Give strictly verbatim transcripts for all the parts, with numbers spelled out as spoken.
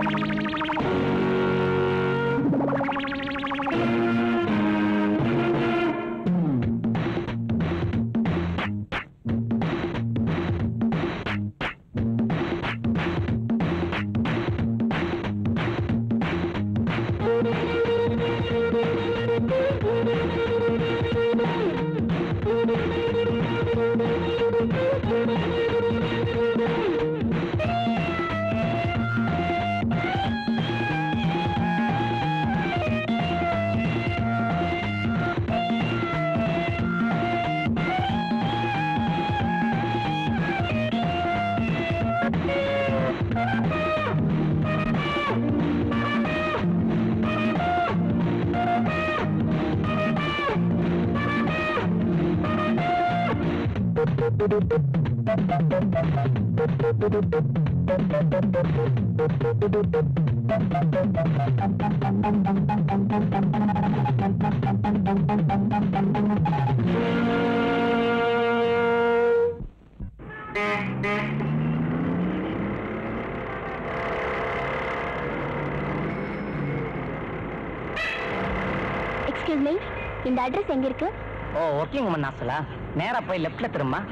Excuse me, இந்த address எங்க இருக்கு? ஓ, ஒர்க்கிங் உமன் ஹாஸ்டலா? நேரா போய் லெஃப்ட்ல திரும்ப.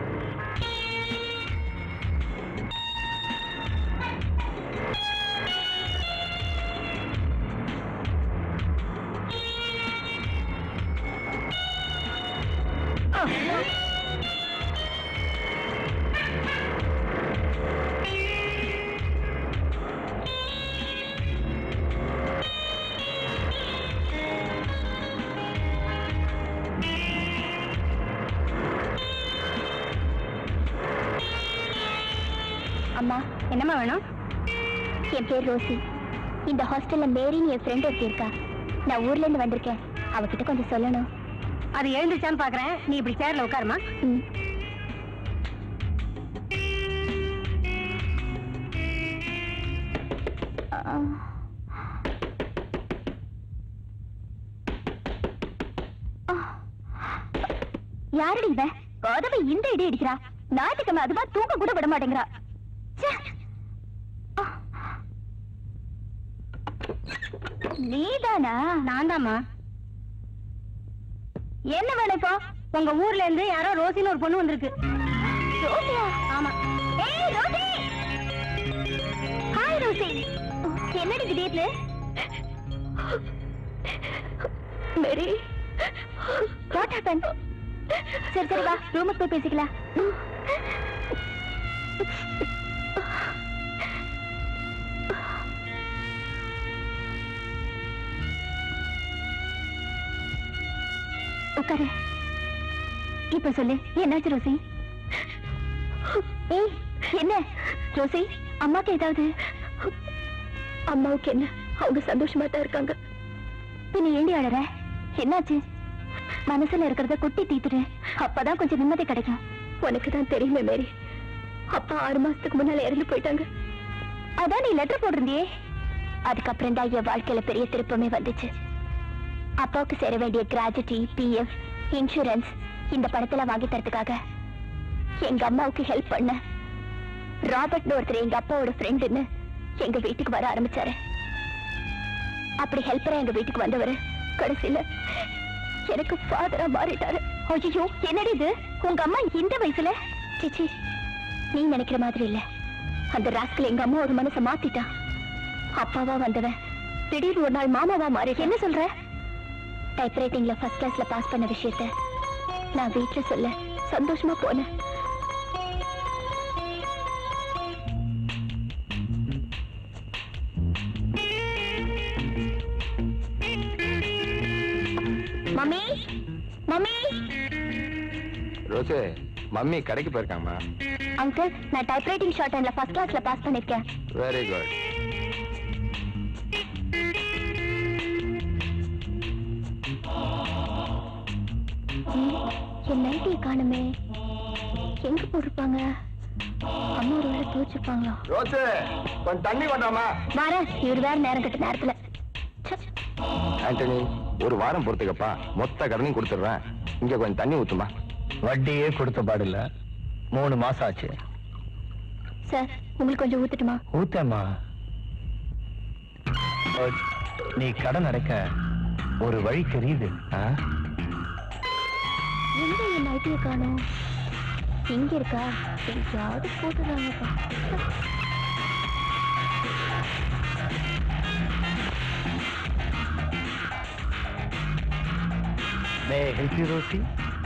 அம்மா, என்னம்மா வேணும்? என் பேர் ரோசி. இந்த ஹாஸ்டல்ல மேரின்னு என் ஃப்ரெண்ட் ஒருத்தி இருக்கா. நான் ஊர்ல இருந்து வந்திருக்கேன். அவகிட்ட கொஞ்சம் சொல்லணும். அது எழுந்துச்சான்னு பாக்குறேன். நீ இப்படி சேர்ல உட்காருமா. யாரடி இவ? கதவை இந்த இடி அடிக்கிறா. ஞாயிற்றுக்கிழமை அதுவா தூங்க கூட விட மாட்டேங்கிறா. நீதானா? நான் தாமா. என்ன வேணும் இப்போ? உங்க ஊர்ல இருந்து யாரோ ரோசின்னு ஒரு பொண்ணு வந்திருக்கு. ரோசியா? ஆமா. ஏய் ரோசி! Hi Rosie. என்னடி திடீர்னு? Mary, what happen? சரி சரி வா, ரூமுக்கு போய் பேசிக்கலாம். உட்காரு. இப்ப சொல்லு, என்னாச்சு ரோசி? ஏய் என்ன ரோசி, அம்மாக்கு ஏதாவது? அம்மாவுக்கு என்ன, அவங்க சந்தோஷமா தான் இருக்காங்க. பின்ன ஏண்டி அழற? என்னாச்சு? மனசுல இருக்கிறத கொட்டி தீத்துரு, அப்பதான் கொஞ்சம் நிம்மதி கிடைக்கும். உனக்கு தான் தெரியுமே மேரி, அப்பா ஆறு மாசத்துக்கு முன்னால இறந்து போயிட்டாங்க. அதான் நீ லெட்டர் போட்டிருந்தியே. அதுக்கப்புறம் தான் என் வாழ்க்கையில பெரிய திருப்பமே வந்துச்சு. அப்பாவுக்கு சேர வேண்டிய கிராஜுட்டி, பிஎஃப், இன்சூரன்ஸ் இந்த பணத்துல வாங்கி தரதுக்காக எங்க அம்மாவுக்கு ஹெல்ப் பண்ண ராபர்ட் ஒருத்தர் எங்க அப்பாவோட ஃப்ரெண்டுன்னு எங்க வீட்டுக்கு வர ஆரம்பிச்சாரு. அப்படி ஹெல்ப்பரா எங்க வீட்டுக்கு வந்தவரு கடைசியில எனக்கு ஃபாதரா மாறிட்டாரு. ஐயோ என்னடி இது? உங்க அம்மா இந்த வயசுல? சிச்சி, நீ நினைக்கிற மாதிரி இல்ல. அந்த ராஸ்கல் எங்க அம்மா ஒரு மனசை மாத்திட்டான். அப்பாவா வந்தவன் திடீர்னு ஒரு நாள் மாமாவா மாறி. என்ன சொல்ற? டைப்ரைட்டிங்ல ஃபர்ஸ்ட் கிளாஸ்ல பாஸ் பண்ண விஷயத்த நான் வீட்டுல சொல்ல சந்தோஷமா போனேன். Mummy, mummy. ரோசே, மம்மி கடைக்கு போயிருக்காங்கம்மா. அங்கிள், நான் டைப்ரைட்டிங் ஷார்ட் ஹேண்ட்ல ஃபர்ஸ்ட் கிளாஸ்ல பாஸ் பண்ணிருக்கேன். Very good. என் நைட்டியை காணுமே, எங்க போட்டிருப்பாங்க? அம்மா ஒரு வேலை தோச்சிருப்பாங்களா? ரோசே, கொஞ்சம் தண்ணி கொண்டாமா. வர, இவர் வேற நேரம் கட்ட நேரத்துல. ஆண்டனி, ஒரு வாரம் பொறுத்துக்கப்பா, மொத்த கடனையும் கொடுத்துடுறேன். இங்க கொஞ்சம் தண்ணி ஊத்துமா. வட்டியே கொடுத்த பாடில்ல, மூணு மாசம் ஆச்சு. சார், உங்களுக்கு கொஞ்சம் ஊத்துட்டுமா? ஊத்தம்மா. நீ கடன் அடைக்க ஒரு வழி தெரியுது. எங்க என் நைட்டிய காணோம்? இங்க இருக்கா? யாவது போட்டுறாங்கப்பா. May I help you, Rosie?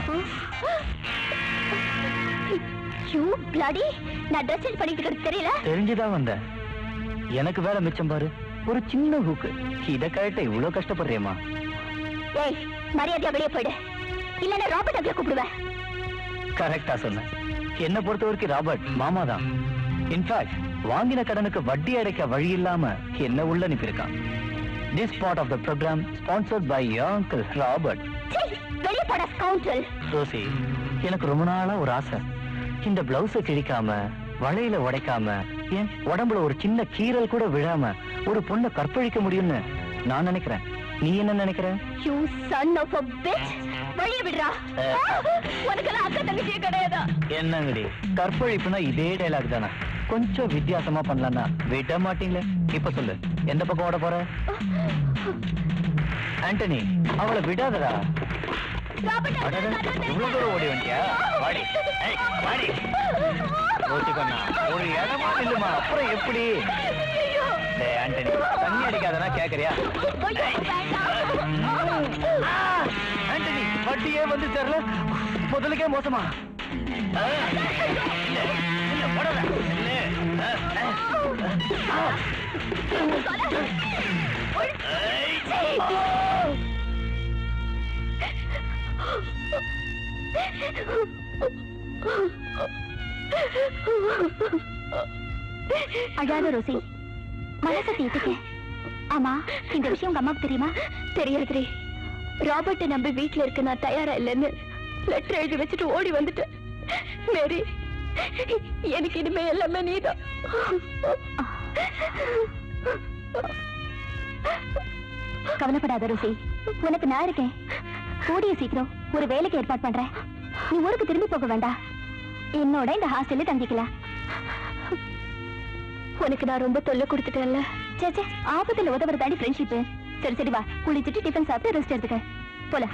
You bloody! நான் ட்ரெஸ் சேஞ்ச் பண்ணிட்டு இருக்கிறது தெரியல? தெரிஞ்சுதான் வந்தேன். எனக்கு வேலை மிச்சம் பாரு. ஒரு சின்ன ஹூக்கு. இத கழட்ட இவ்வளவு கஷ்டப்படுறியம்மா? ஏய், மரியாதையா வெளியே போயிடு. இல்லன்னா ராபர்ட் அப்படியே கூப்பிடுவேன். கரெக்டா சொன்னேன். என்ன பொறுத்த வரைக்கும் ராபர்ட் மாமா தான். இன்ஃபேக்ட் வாங்கின கடனுக்கு வட்டி அடைக்க வழி இல்லாம என்ன உள்ள அனுப்பியிருக்கான். This part of the program sponsored by your uncle Robert. வெளியே போட ஸ்கவுண்டல். ரோசி, எனக்கு ரொம்ப நாளா ஒரு ஆசை. இந்த பிளவுஸை கிழிக்காம வளையில உடைக்காம ஏன் உடம்புல ஒரு சின்ன கீறல் கூட விழாம ஒரு பொண்ணை கற்பழிக்க முடியும்னு நான் நினைக்கிறேன். நீ என்ன நினைக்கிற? You son of a bitch! வெளியே விடுறா. உனக்கெல்லாம் அக்கா தங்கச்சியே கிடையாதா? என்னங்கடி கற்பழிப்புனா இதே டைலாக் தானே? கொஞ்சம் வித்தியாசமா பண்ணலாம்னா விட மாட்டீங்களே. இப்ப சொல்லு, எந்த பக்கம் ஓட போற? ஆண்டனி, அவளை விடாதடா. இவ்வளவு தூரம் ஓடி வண்டியா? வாடி வாடி. யோசிக்கண்ணா, ஒரு இடமா இல்லமா, அப்புறம் எப்படி? ஆண்டனி, தண்ணி அடிக்காதனா கேக்குறியா? ஆண்டனி, வட்டியே வந்து தெரியல, முதலுக்கே மோசமா. அழாத ரோசி, மனசை தீர்த்துக்க. ஆமா, இந்த விஷயம் உங்க அம்மாவுக்கு தெரியுமா? தெரியாது. ராபர்ட்டை நம்பி வீட்டுல இருக்க நான் தயாரா இல்லைன்னு லெட்டர் எழுதி வச்சுட்டு ஓடி வந்துட்டேன். மேரி, எனக்கு இனிமே எல்லாமே நீதான். கவலைப்படாத ரோசி, உனக்கு நான் இருக்கேன். கூடிய சீக்கிரம் ஒரு வேலைக்கு ஏற்பாடு பண்றேன். நீ ஊருக்கு திரும்பி போக வேண்டாம், என்னோட இந்த ஹாஸ்டல்ல தங்கிக்கலாம். உனக்கு நான் ரொம்ப தொல்லை கொடுத்துட்டேன்ல. சேச்சே, ஆபத்துல உதவுற தாண்டி ஃப்ரெண்ட்ஷிப். சரி சரி, வா, குளிச்சுட்டு டிஃபன் சாப்பிட்டு ரெஸ்ட் எடுத்துக்க. போல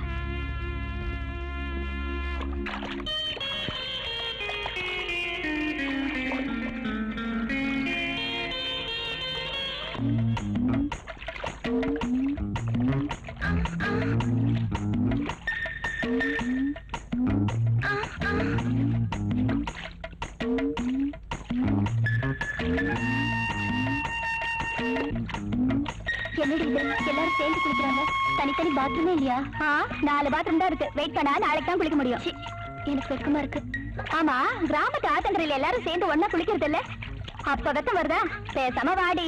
என்னடி இது, எல்லாரும் சேர்ந்து குளிக்கிறாங்க. தனித்தனி பாத்ரூமே இல்லையா? நாலு பாத்ரூம் தான் இருக்கு. வெயிட் பண்ணா நாளைக்கு தான் குளிக்க முடியும். எனக்கு வெக்கமா இருக்கு. ஆமா, கிராமத்து ஆத்தங்கரையில எல்லாரும் சேர்ந்து ஒன்னா குளிக்கிறது இல்ல? அப்ப வெக்கம் வருதா? பேசாம வாடி.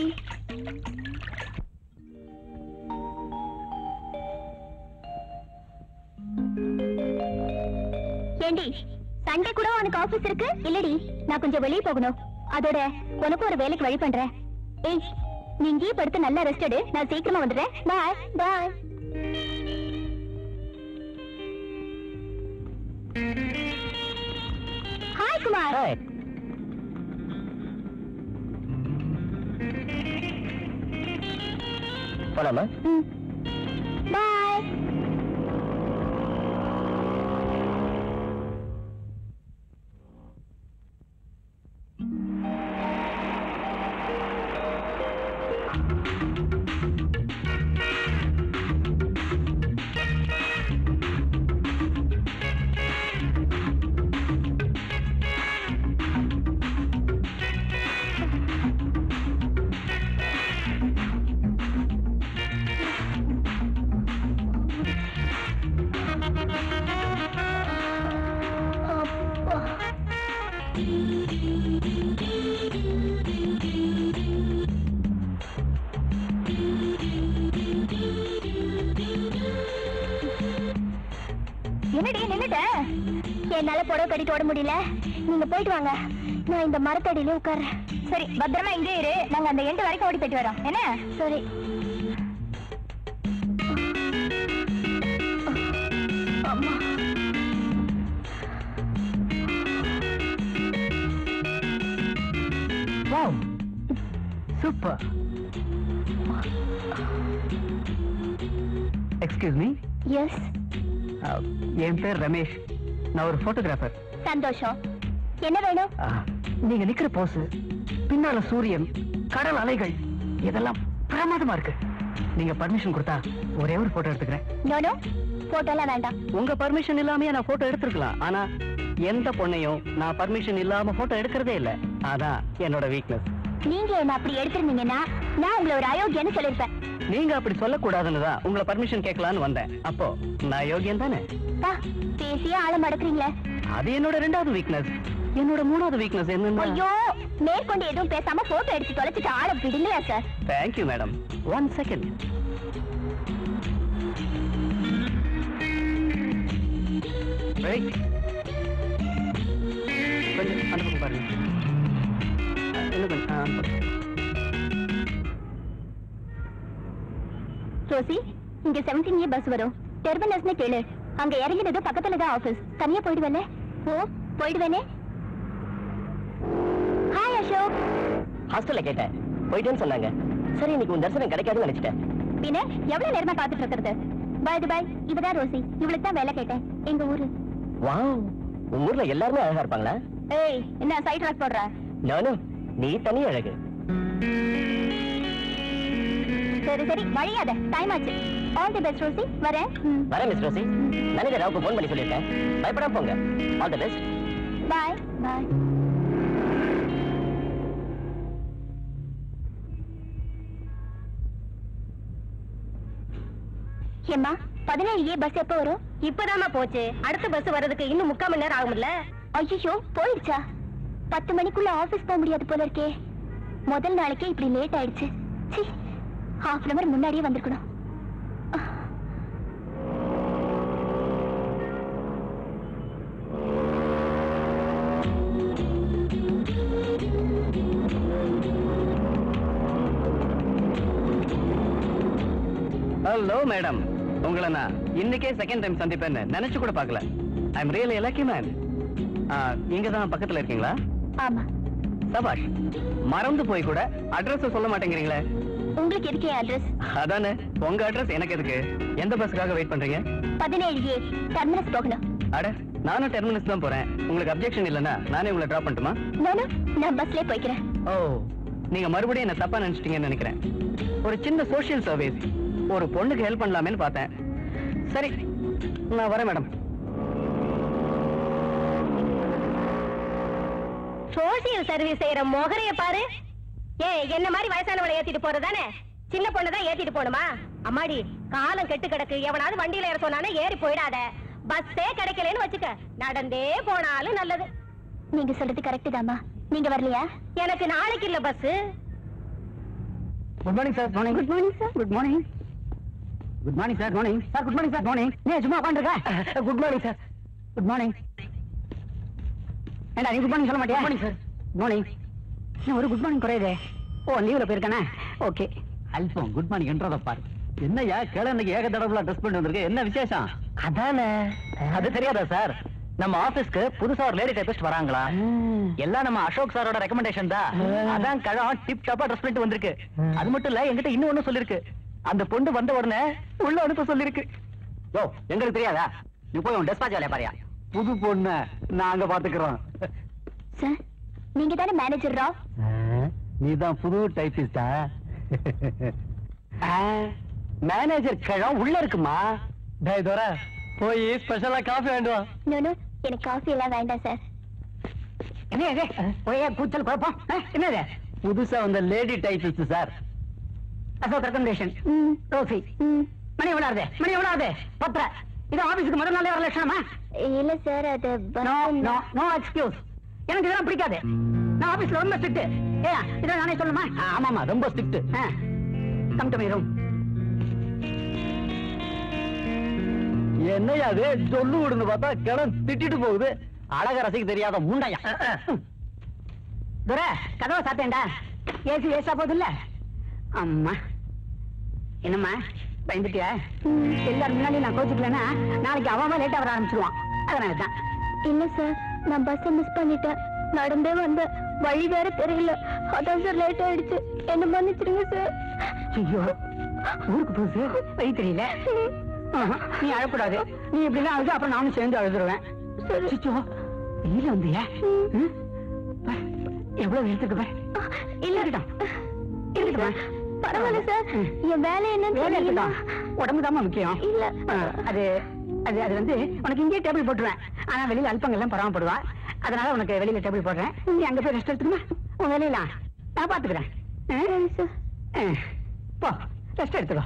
ஏண்டி, சண்டே கூட உனக்கு ஆபீஸ் இருக்கு? இல்லடி, நான் கொஞ்சம் வெளியே போகணும். அதோட உனக்கு ஒரு வேலைக்கு வழி பண்றேன். ஏய், நீ இங்கேயே படுத்து நல்லா ரெஸ்ட் எடு. நான் சீக்கிரமா வந்துடுறேன். Bye bye. ஹாய் குமார். போலாமா? பாய். என்னடி நின்னுட்ட? என்னால புடவை கட்டிட்டு ஓட முடியல. நீங்க போயிட்டு வாங்க, நான் இந்த மரத்தடியில உட்கார்றேன். சரி, பத்திரமா இங்கே இரு. நாங்க அந்த எண்டு வரைக்கும் ஓடி போயிட்டு வரோம். என்ன? சரி. அம்மா, wow, super. Excuse me. Yes. என் பேர் ரமேஷ். நான் ஒரு போட்டோகிராஃபர். சந்தோஷம். என்ன வேணும்? நீங்க நிக்கிற போஸ், பின்னால சூரியன், கடல் அலைகள், இதெல்லாம் பிரமாதமா இருக்கு. நீங்க பர்மிஷன் கொடுத்தா ஒரே ஒரு போட்டோ எடுத்துக்கிறேன். நோ நோ, போட்டோலாம் வேண்டாம். உங்க பர்மிஷன் இல்லாம நான் போட்டோ எடுத்துக்கலாம். ஆனா எந்த பொண்ணையும் நான் பர்மிஷன் இல்லாம போட்டோ எடுக்கிறதே இல்ல. அதான் என்னோட வீக்னஸ். நீங்க என்ன அப்படி எடுத்திருந்தீங்கன்னா நான் உங்களை ஒரு அயோக்கியன்னு சொல்லிருப்பேன். நீங்க அப்படி சொல்லக்கூடாதுன்னு தான் உங்களை பர்மிஷன் கேட்கலான்னு வந்தேன். அப்போ நான் யோகியன் தானே? பேசியே ஆள மடக்குறீங்களே. அது என்னோட ரெண்டாவது வீக்னஸ். என்னோட மூணாவது வீக்னஸ் என்னன்னா, ஐயோ, மேற்கொண்டு எதுவும் பேசாம போட்டோ எடுத்து தொலைச்சிட்டு ஆள விடுங்களா sir? Thank you madam. One second. கொஞ்சம் அந்த பக்கம் பாருங்க. இன்னும் கொஞ்சம் அந்த பக்கம். ரோசி, இங்க செவன்டீன் ஏ பஸ் வரும். டெர்மினஸ்னு கேளு. அங்க இறங்கினது பக்கத்துல தான் ஆபீஸ். தனியா போயிடுவேனே? ஓ, போயிடுவேனே. ஹாய் அசோக். ஹாஸ்டல்ல கேட்டேன், போயிட்டேன்னு சொன்னாங்க. சரி, இன்னைக்கு உன் தரிசனம் கிடைக்காதுன்னு நினைச்சிட்டேன். பின்ன எவ்வளவு நேரமா காத்துட்டு இருக்கிறது? பை தி பை, இவதான் ரோசி. இவளுக்கு தான் வேலை கேட்டேன். எங்க ஊரு. வாவ், உங்க ஊர்ல எல்லாருமே அழகா இருப்பாங்களா? ஏய், என்ன சைட் ராக் போடுற? நானும் நீ தனி அழகு. சரி சரி, வழியாத. டைம் ஆச்சு. All the best Rosie. வரேன். வரேன் மிஸ் ரோசி. மேனேஜர் ராவுக்கு ஃபோன் பண்ணி சொல்லியிருக்கேன். பயப்படாம போங்க. All the best. Bye bye. ஏம்மா, பதினேழு ஏ பஸ் எப்போ வரும்? இப்பதாம்மா போச்சு. அடுத்த பஸ் வர்றதுக்கு இன்னும் முக்கால் மணி நேரம் ஆகும்ல. ஐயோ, போயிடுச்சா? பத்து மணிக்குள்ள ஆபீஸ் போக முடியாது போல இருக்கே. முதல் நாளைக்கே இப்படி லேட் ஆயிடுச்சு. சி, ஹாஃப் அன் அவர் முன்னாடியே வந்திருக்கணும். ஹலோ மேடம், உங்களை நான் இன்னைக்கே செகண்ட் டைம் சந்திப்பேன்னு நினைச்சு கூட பார்க்கல. I am really lucky man. இங்க தான் பக்கத்துல இருக்கீங்களா? ஆமா. சபாஷ், மறந்து போய் கூட அட்ரஸ் சொல்ல மாட்டேங்கிறீங்களே. உங்களுக்கு எதுக்கு அட்ரஸ்? அதானே, உங்க அட்ரஸ் எனக்கு எதுக்கு? எந்த பஸ்ஸுக்காக வெயிட் பண்றீங்க? பதினேழு ஏ டெர்மினஸ் போகணும். அட, நானும் டெர்மினஸ் தான் போறேன். உங்களுக்கு அப்ஜெக்ஷன் இல்லைன்னா நானே உங்களை டிராப் பண்ணட்டுமா? நானும் நான் பஸ்லயே போய்க்கிறேன். ஓ, நீங்க மறுபடியும் என்ன தப்பா நினைச்சிட்டீங்கன்னு நினைக்கிறேன். ஒரு சின்ன சோஷியல் சர்வீஸ், ஒரு பொண்ணுக்கு ஹெல்ப் பண்ணலாமேன்னு பார்த்தேன். சரி, நான் வரேன் மேடம். சோசியல் சர்வீஸ் செய்யற மொகரைய பாரு. ஏ, என்ன மாதிரி வயசானவளை ஏத்திட்டு போறதானே? சின்ன பொண்ணுதான் ஏத்திட்டு போணுமா? அம்மாடி, காலம் கெட்டு கிடக்கு. எவனாவது வண்டியில ஏற சொன்னானே ஏறி போயிடாத. பஸ்ஸே கிடைக்கலன்னு வச்சுக்க, நடந்தே போனாலும் நல்லது. நீங்க சொல்றது கரெக்ட் தாமா. நீங்க வரலையா? எனக்கு நாளைக்கு இல்ல bus. Good morning sir. Morning. Good morning sir. Good morning. Good morning sir. Morning sir. Good morning sir. Morning. நீ சும்மா உட்கார்ந்திருக்க? Good morning sir. Good morning. ஏண்டா, நீ குட் மார்னிங் சொல்ல மாட்டியா? Good morning sir. Good morning. நீ ஒரு good morning குறையுதே. ஓ, லீவ்ல போயிருக்கானே. ஓகே. அல்பம் குட் மார்னிங் என்றத பாரு. என்னையா கேள, இன்னைக்கு ஏக தடவை ட்ரெஸ் பண்ணி வந்திருக்க. என்ன விசேஷம்? அதானே. அது தெரியாதா சார்? நம்ம ஆபீஸ்க்கு புதுசா ஒரு லேடி டைபிஸ்ட் வராங்களா? எல்லாம் நம்ம அசோக் சாரோட ரெக்கமெண்டேஷன் தான். அதான் கழகம் டிப் டாப்பா ட்ரெஸ் பண்ணிட்டு வந்திருக்கு. அது மட்டும் இல்ல, என்கிட்ட இன்னும் ஒண்ணு சொல்லிருக்கு. அந்த பொண்ணு வந்த உடனே உள்ள அனுப்ப சொல்லிருக்கு. யோ, எங்களுக்கு தெரியாதா? நீ போய் உன் டெஸ்பாச் வேலைய பாரியா. புது பொண்ணு நாங்க பாத்துக்கிறோம். சார், நீங்க தானே மேனேஜர் ராவ்? நீதான் புது டைபிஸ்டா? மேனேஜர் கழகம் உள்ள இருக்குமா? டேய் தோரா, போய் ஸ்பெஷலா காஃபி வேண்டுவா. நோ நோ, எனக்கு காஃபி எல்லாம் வேண்டாம் சார். என்ன இது? போய் கூச்சல் குழப்பம். என்னது? புதுசா வந்த lady typist sir. Ashok recommendation. Rosie. மணி எவ்வளவு ஆகுது? மணி எவ்வளவு ஆகுது? பத்தரை. இது ஆபீஸுக்கு முதல் நாளே வர லட்சணமா? இல்ல சார், அது நோ நோ நோ எக்ஸ்கியூஸ். எனக்கு இதெல்லாம் பிடிக்காது. நான் ஆபீஸ்ல ரொம்ப ஸ்ட்ரிக்ட். ஏ, இத நானே சொல்லுமா? ஆமாமா, ரொம்ப strict. Come to my room. என்னையா அது? சொல்லு விடுன்னு பார்த்தா கிளம் திட்டிட்டு போகுது. அழக ரசிக்க தெரியாத முண்டையா. துரை, கதவை சாத்தேன்டா. ஏசி வேஸ்டா போகுது இல்ல? அம்மா, என்னம்மா பயந்துட்டியா? எல்லாரும் முன்னாடி நான் கோச்சுக்கலன்னா நாளைக்கு அவன் லேட்டா வர ஆரம்பிச்சிருவான். அதனால தான். இல்ல சார், நான் பஸ் மிஸ் பண்ணிட்டேன். நடந்தே வந்த வழி வேற தெரியல, அதான் சார் லேட் ஆயிடுச்சு, என்ன மன்னிச்சிடுங்க சார். ஐயோ, ஊருக்கு புதுசு, வழி தெரியல. நீ அழக்கூடாது, நீ எப்படின்னா அழுது அப்புறம் நானும் சேர்ந்து அழுதுருவேன். வெயில வந்தியா? எவ்வளவு எடுத்துக்கு பாரு. இல்ல இருக்கட்டும், பரவாயில்ல சார், என் வேலை என்ன? உடம்பு தான் முக்கியம். இல்ல அது அது அது வந்து உனக்கு இங்கே டேபிள் போட்டுருவேன். ஆனா வெளியில அல்பங்கள்லாம் பராமப்படுவா, அதனால உனக்கு வெளியில டேபிள் போடுறேன். நீ அங்க போய் ரெஸ்ட் எடுத்துக்குமா? உன் வேலையெல்லாம் நான் பாத்துக்கிறேன். போ, ரெஸ்ட் எடுத்துக்கோ.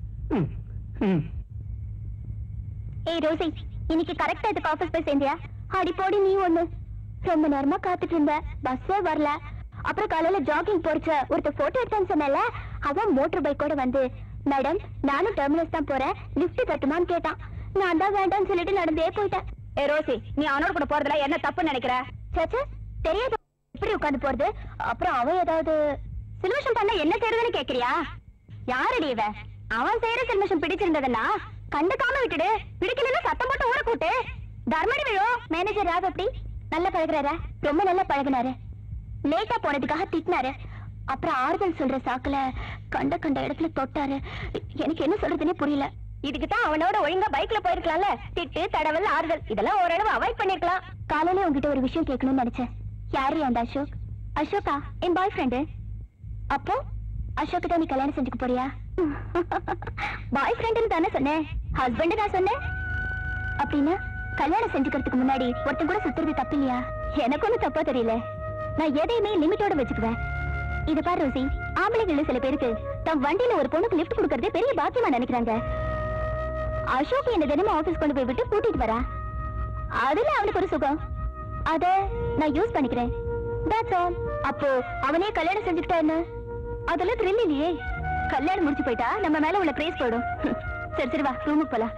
ஏய் ரோசி, இன்னைக்கு கரெக்டா இதுக்கு ஆபீஸ் போய் சேர்ந்தியா? அடி போடி நீ ஒண்ணு. ரொம்ப நேரமா காத்துட்டு இருந்த, பஸ்ஸே வரல. அப்புறம் காலையில ஜாகிங் போறச்ச ஒருத்தர் போட்டோ எடுத்தான்னு சொன்னல, அவன் மோட்டர் பைக்கோட வந்து, மேடம் நானும் டெர்மினஸ் தான் போறேன், லிப்ட் தட்டுமான்னு கேட்டான். நான் தான் வேண்டாம்னு சொல்லிட்டு நடந்தே போயிட்டேன். ஏ ரோசி, நீ அவனோட கூட போறதுல என்ன தப்பு நினைக்கிற? சேச்சே, தெரியாது, எப்படி உட்காந்து போறது? அப்புறம் அவன் ஏதாவது சிலுமிஷம் பண்ண என்ன செய்யறதுன்னு கேக்குறியா? யாரடி இவ? அவன் செய்யற சிலுமிஷம் பிடிச்சிருந்ததுன்னா கண்டுக்காம விட்டுடு, பிடிக்கலன்னா சத்தம் போட்டு ஊற கூட்டு. தர்மடி விழும். மேனேஜர் ராவ் எப்படி நல்லா பழகுறாரா? ரொம்ப நல்லா பழகினாரு. லேட்டா போனதுக்காக திட்டினாரு. அப்புறம் ஆறுதல் சொல்ற சாக்குல கண்ட கண்ட இடத்துல தொட்டாரு. எனக்கு என்ன சொல்றதுன்னே புரியல. இதுக்குதான் அவனோட ஒழுங்கா பைக்ல போயிருக்கலாம்ல. திட்டு, தடவல், ஆறுதல் இதெல்லாம் ஓரளவு அவாய்ட் பண்ணிருக்கலாம். காலையில உங்ககிட்ட ஒரு விஷயம் கேட்கணும்னு நினைச்சேன். யாரு அந்த அசோக்? அசோகா என் பாய் ஃப்ரெண்டு. அப்போ அசோக் தான் நீ கல்யாணம் செஞ்சுக்க போறியா? பாய் ஃப்ரெண்டுன்னு தானே சொன்னேன், ஹஸ்பண்ட் நான் சொன்னேன். அப்படின்னா கல்யாணம் செஞ்சுக்கிறதுக்கு முன்னாடி ஒருத்தன் கூட சுத்துறது தப்பு இல்லையா? எனக்கு ஒண்ணு தப்பா தெரியல. நான் எதையுமே லிமிட்டோட வச்சுக்குவேன். இது பாரு ரோசி, ஆம்பளைகள் சில பேருக்கு தம் வண்டியில ஒரு பொண்ணுக்கு லிஃப்ட் கொடுக்கறதே பெரிய பாக்கியமா நினைக்கிறாங்க. அசோக் என்ன தினமும் ஆபீஸ் கொண்டு போய் விட்டு கூட்டிட்டு வரா, அதுல அவனுக்கு ஒரு சுகம். அத நான் யூஸ் பண்ணிக்கிறேன். That's all. அப்போ அவனே கல்யாணம் செஞ்சுக்கிட்டா என்ன? அதெல்லாம் த்ரில் இல்லையே. கல்யாணம் முடிச்சு போயிட்டா நம்ம மேல உள்ள கிரேஸ் போயிடும். சரி சரி வா, ரூமுக்கு போலாம்.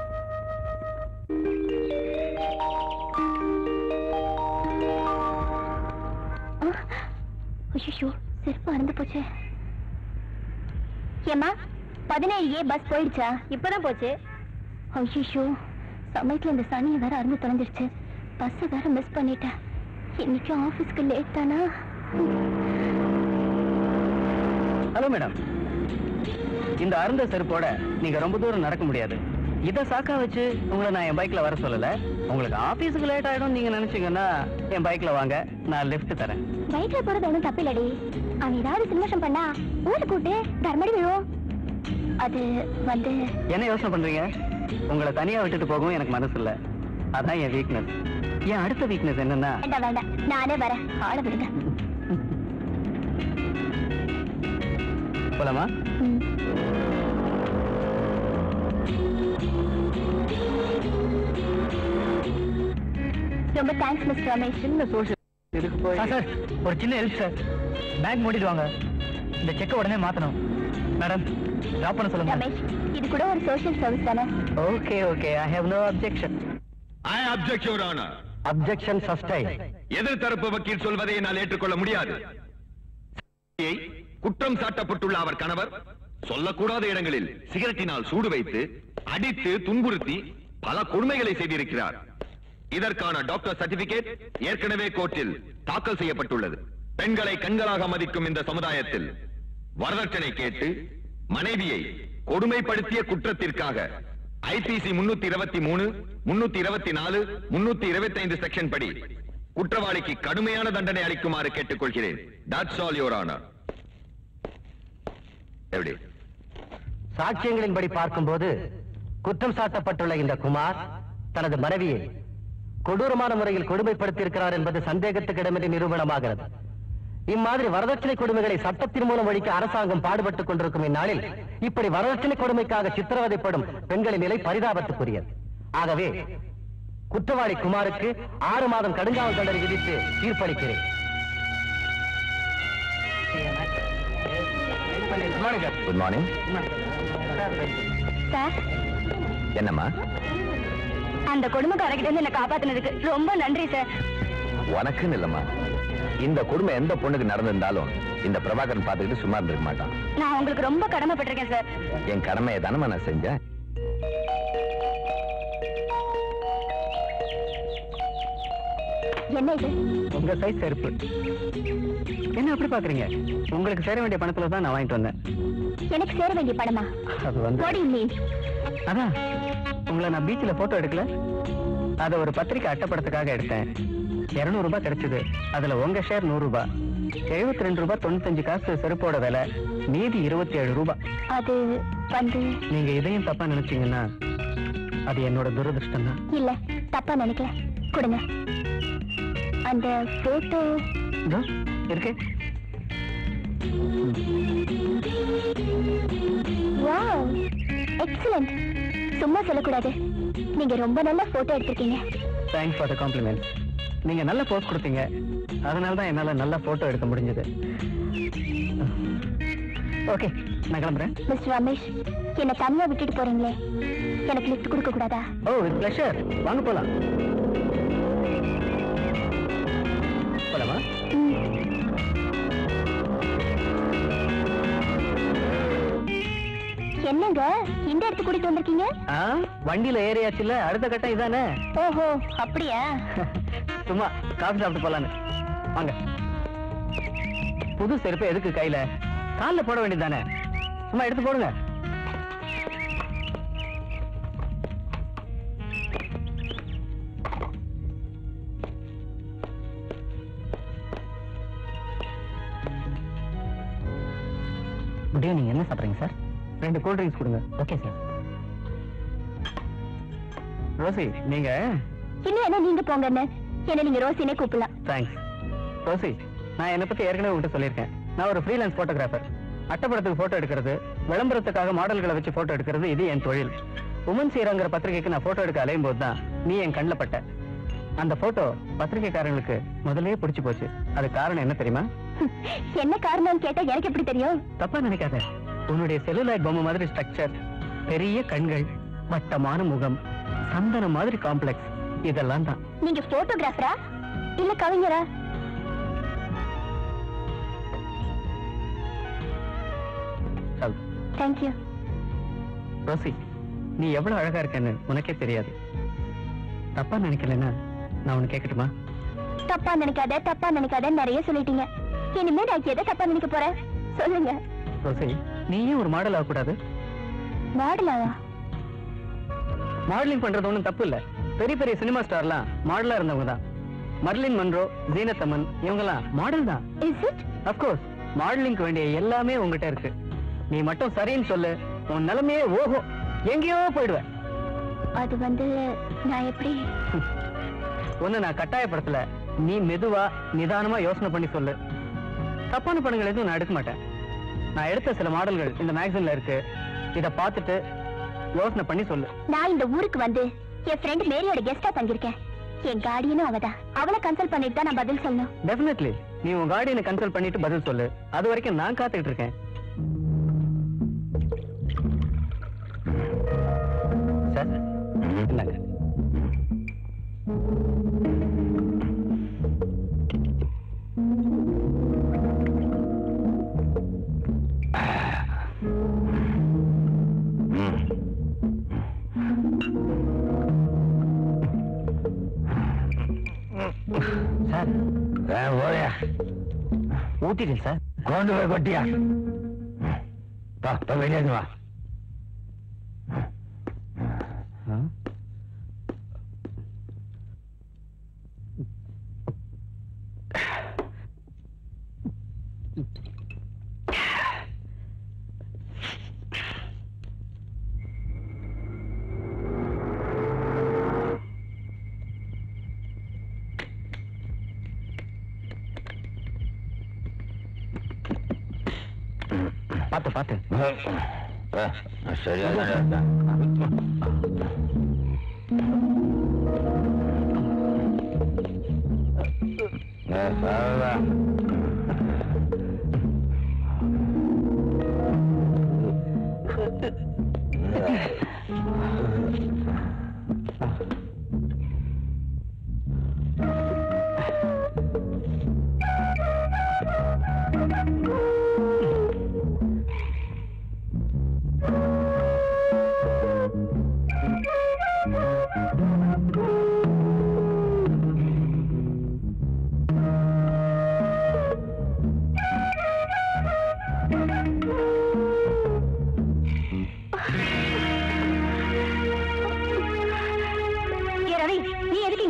ஐயோ, செருப்பு அறந்து போச்சு. ஏமா, பதினேழு ஏ பஸ் போயிடுச்சா? இப்பதான் போச்சு. ஐயோ, சமயத்துல இந்த சனியை வேற அறந்து தொலைஞ்சிருச்சு. பஸ் வேற மிஸ் பண்ணிட்டேன். இன்னைக்கு ஆபீஸ்க்கு லேட் தானா? ஹலோ மேடம், இந்த அருந்த செருப்போட நீங்க ரொம்ப தூரம் நடக்க முடியாது. இத சாக்கா வச்சு உங்களை நான் என் பைக்ல வர சொல்லல. உங்களுக்கு ஆபீஸுக்கு லேட் ஆயிடும் நீங்க நினைச்சீங்கன்னா என் பைக்ல வாங்க, நான் லிஃப்ட் தரேன். பைக்ல போறது ஒன்றும் தப்பில்லடி. அவன் ஏதாவது சின்மஷம் பண்ணா ஊரு கூட்டு தர்மடி விழுவோம். அது வந்து என்ன யோசனை பண்றீங்க? உங்களை தனியா விட்டுட்டு போகவும் எனக்கு மனசு இல்ல. அதான் என் வீக்னஸ். என் அடுத்த வீக்னஸ் என்னன்னா, வேண்டாம் வேண்டாம், நானே வரேன், ஆள விடுங்க. போலாமா? ரொம்ப தேங்க்ஸ் மிஸ்டர் ரமேஷ். சார், ஒரு சின்ன ஹெல்ப் சார். பேக் மூடிட்டு வாங்க, இந்த செக்க உடனே மாத்தணும். மேடம், டிராப் பண்ண சொல்லுங்க. ரமேஷ், இது கூட ஒரு சோஷியல் சர்வீஸ் தானே? Okay okay, I have no objection. I object your honour. Objection sustain. எதிர் தரப்பு வக்கீல் சொல்வதை என்னால் ஏற்றுக்கொள்ள முடியாது. குற்றம் சாட்டப்பட்டுள்ள அவர் கணவர் சொல்லக்கூடாத இடங்களில் சிகரெட்டினால் சூடு வைத்து அடித்து துன்புறுத்தி பல கொடுமைகளை செய்திருக்கிறார். இதற்கான டாக்டர் சர்டிபிகேட் ஏற்கனவே கோர்ட்டில் தாக்கல் செய்யப்பட்டுள்ளது. பெண்களை கண்களாக மதிக்கும் இந்த சமுதாயத்தில் வரதட்சணை கேட்டு மனைவியை கொடுமைப்படுத்திய குற்றத்திற்காக ஐபிசி முன்னூத்தி இருபத்தி மூணு முன்னூத்தி இருபத்தி நாலு முன்னூத்தி இருபத்தி ஐந்து செக்ஷன் படி குற்றவாளிக்கு கடுமையான தண்டனை அளிக்குமாறு கேட்டுக்கொள்கிறேன். That's all, Your Honor. எப்படி? சாட்சியங்களின்படி பார்க்கும்போது குற்றம் சாட்டப்பட்டுள்ள இந்த குமார் தனது மனைவியை கொடூரமான முறையில் கொடுமைப்படுத்தியிருக்கிறார் என்பது சந்தேகத்துக்கு இடமின்றி நிரூபணமாகிறது. இம்மாதிரி வரதட்சணை கொடுமைகளை சட்டத்தின் மூலம் ஒழிக்க அரசாங்கம் பாடுபட்டுக் கொண்டிருக்கும் இந்நாளில் இப்படி வரதட்சணை கொடுமைக்காக சித்திரவதைப்படும் பெண்களின் நிலை பரிதாபத்துக்குரியது. ஆகவே குற்றவாளி குமாருக்கு ஆறு மாதம் கடுங்காவல் தண்டனை விதித்து தீர்ப்பளிக்கிறேன். Good morning. சார், என்னம்மா? அந்த கொடுமைக்காரர்கிட்ட இருந்து என்ன காப்பாத்தினதுக்கு ரொம்ப நன்றி சார். உனக்குன்னு இல்லம்மா, இந்த கொடுமை எந்த பொண்ணுக்கு நடந்திருந்தாலும் இந்த பிரபாகரன் பார்த்துக்கிட்டு சும்மா இருந்திருக்க மாட்டான். நான் உங்களுக்கு ரொம்ப கடமைப்பட்டிருக்கேன் சார். என் கடமையை தானமா நான் செஞ்சேன். என்ன இது? உங்க சைஸ் செருப்பு. என்ன அப்படி பாக்குறீங்க? உங்களுக்கு சேர வேண்டிய பணத்துல தான் நான் வாங்கிட்டு வந்தேன். எனக்கு சேர வேண்டிய பணமா? அது வந்து What do you mean? அதான் உங்களை நான் பீச்சில் போட்டோ எடுக்கல, அதை ஒரு பத்திரிக்கை அட்டைப்படத்துக்காக எடுத்தேன். இருநூறு ரூபாய் கிடைச்சது. அதுல உங்க ஷேர் நூறு ரூபாய், எழுபத்தி ரெண்டு ரூபாய் தொண்ணூத்தஞ்சு காசு செருப்போட விலை, மீதி இருபத்தி ஏழு ரூபாய். அது வந்து நீங்க இதையும் தப்பா நினைச்சீங்கன்னா அது என்னோட துரதிருஷ்டம் தான். இல்ல, தப்பா நினைக்கல. கொடுங்க. அந்த போட்டோ இருக்கு. Wow, excellent. சும்மா சொல்லக்கூடாது, நீங்க ரொம்ப நல்ல போட்டோ எடுத்திருக்கீங்க. Thanks for the compliment. நீங்க நல்ல போஸ்ட் கொடுத்தீங்க, அதனால தான் என்னால நல்ல போட்டோ எடுக்க முடிஞ்சது. ஓகே, நான் கிளம்புறேன். மிஸ்டர் ரமேஷ், என்ன தனியா விட்டுட்டு போறீங்களே, எனக்கு லிஃப்ட் கொடுக்க கூடாதா? ஓ, வித் பிளஷர். வாங்க போலாம். போலாமா? என்னங்க இந்த இடத்துக்கு கூட்டிட்டு வந்திருக்கீங்க? வண்டியில ஏறியாச்சுல, அடுத்த கட்டம் இதானே. ஓஹோ, அப்படியா? சும்மா காஃபி சாப்பிட்டு போலான்னு வாங்க. புது செருப்பு எதுக்கு கையில? காலில் போட வேண்டியதானே, சும்மா எடுத்து போடுங்க. Good evening. என்ன சாப்பிட்றீங்க சார்? ரெண்டு கூல் ட்ரிங்க்ஸ் கொடுங்க. Okay sir. ரோசி, நீங்க இன்னும் என்ன நீங்க போங்கன்னு, என்ன நீங்க ரோசினே கூப்பிடலாம். தேங்க்ஸ். ரோசி, நான் என்னை பத்தி ஏற்கனவே உங்கள்கிட்ட சொல்லியிருக்கேன். நான் ஒரு ஃப்ரீலான்ஸ் போட்டோகிராஃபர். அட்டப்படத்துக்கு போட்டோ எடுக்கிறது, விளம்பரத்துக்காக மாடல்களை வச்சு போட்டோ எடுக்கிறது, இது என் தொழில். உமன் சீராங்கிற பத்திரிகைக்கு நான் போட்டோ எடுக்க அலையும் போது தான் நீ என் கண்ணில் பட்ட. அந்த போட்டோ பத்திரிகைக்காரங்களுக்கு முதலே பிடிச்சு போச்சு. அது காரணம் என்ன தெரியுமா? என்ன காரணம் கேட்டா எனக்கு எப்படி தெரியும்? தப்பா நினைக்காத. உன்னுடைய செல்லுலாய்ட் பொம்மை மாதிரி ஸ்ட்ரக்சர், பெரிய கண்கள், வட்டமான முகம், சந்தன மாதிரி காம்ப்ளெக்ஸ், இதெல்லாம் தான். நீங்க போட்டோகிராஃபரா இல்ல கவிஞரா? தேங்க்யூ. ரோசி, நீ எவ்வளவு அழகா இருக்கன்னு உனக்கே தெரியாது. தப்பா நினைக்கலன்னா நான் உனக்கு கேட்கட்டுமா? தப்பா நினைக்காத, தப்பா நினைக்காத நிறைய சொல்லிட்டீங்க. இனிமே நான் எதை தப்பா நினைக்க போறேன் சொல்லுங்க. ரோசி, நீயும் ஒரு மாடல் ஆகக்கூடாது? மாடலாவா? மாடலிங் பண்றது ஒண்ணும் தப்பு இல்ல. பெரிய பெரிய சினிமா ஸ்டார்லாம் மாடலா இருந்தவங்க தான். மர்லின் மன்ரோ, ஜீனத் அமன், இவங்கெல்லாம் மாடல் தான். Is it? Of course, மாடலிங்க்கு வேண்டிய எல்லாமே உங்ககிட்ட இருக்கு. நீ மட்டும் சரின்னு சொல்லு, உன் நிலைமையே ஓஹோ, எங்கேயோ போயிடுவ. அது வந்து நான் எப்படி? ஒண்ணு நான் கட்டாயப்படுத்தல. நீ மெதுவா நிதானமா யோசனை பண்ணி சொல்லு. தப்பான படங்கள் எதுவும் நான் எடுக்க மாட்டேன். நான் எடுத்த சில மாடல்கள் இந்த மேகசின்ல இருக்கு. இத பார்த்துட்டு யோசனை பண்ணி சொல்லு. நான் இந்த ஊருக்கு வந்து என் ஃப்ரெண்ட் மேரியோட கெஸ்டா தங்கியிருக்கேன். என் கார்டியனும் அவதான். அவளை கன்சல்ட் பண்ணிட்டு தான் நான் பதில் சொல்லணும். டெஃபினெட்லி. நீ உன் கார்டியனை கன்சல்ட் பண்ணிட்டு பதில் சொல்லு. அது வரைக்கும் நான் காத்துக்கிட்டு இருக்கேன். சார், இந்தாங்க. சார், ஊட்டிட்டேன் சார். கொண்டு போய் கொட்டியா? வெளியே வா. பாத்து பாத்து. சரியா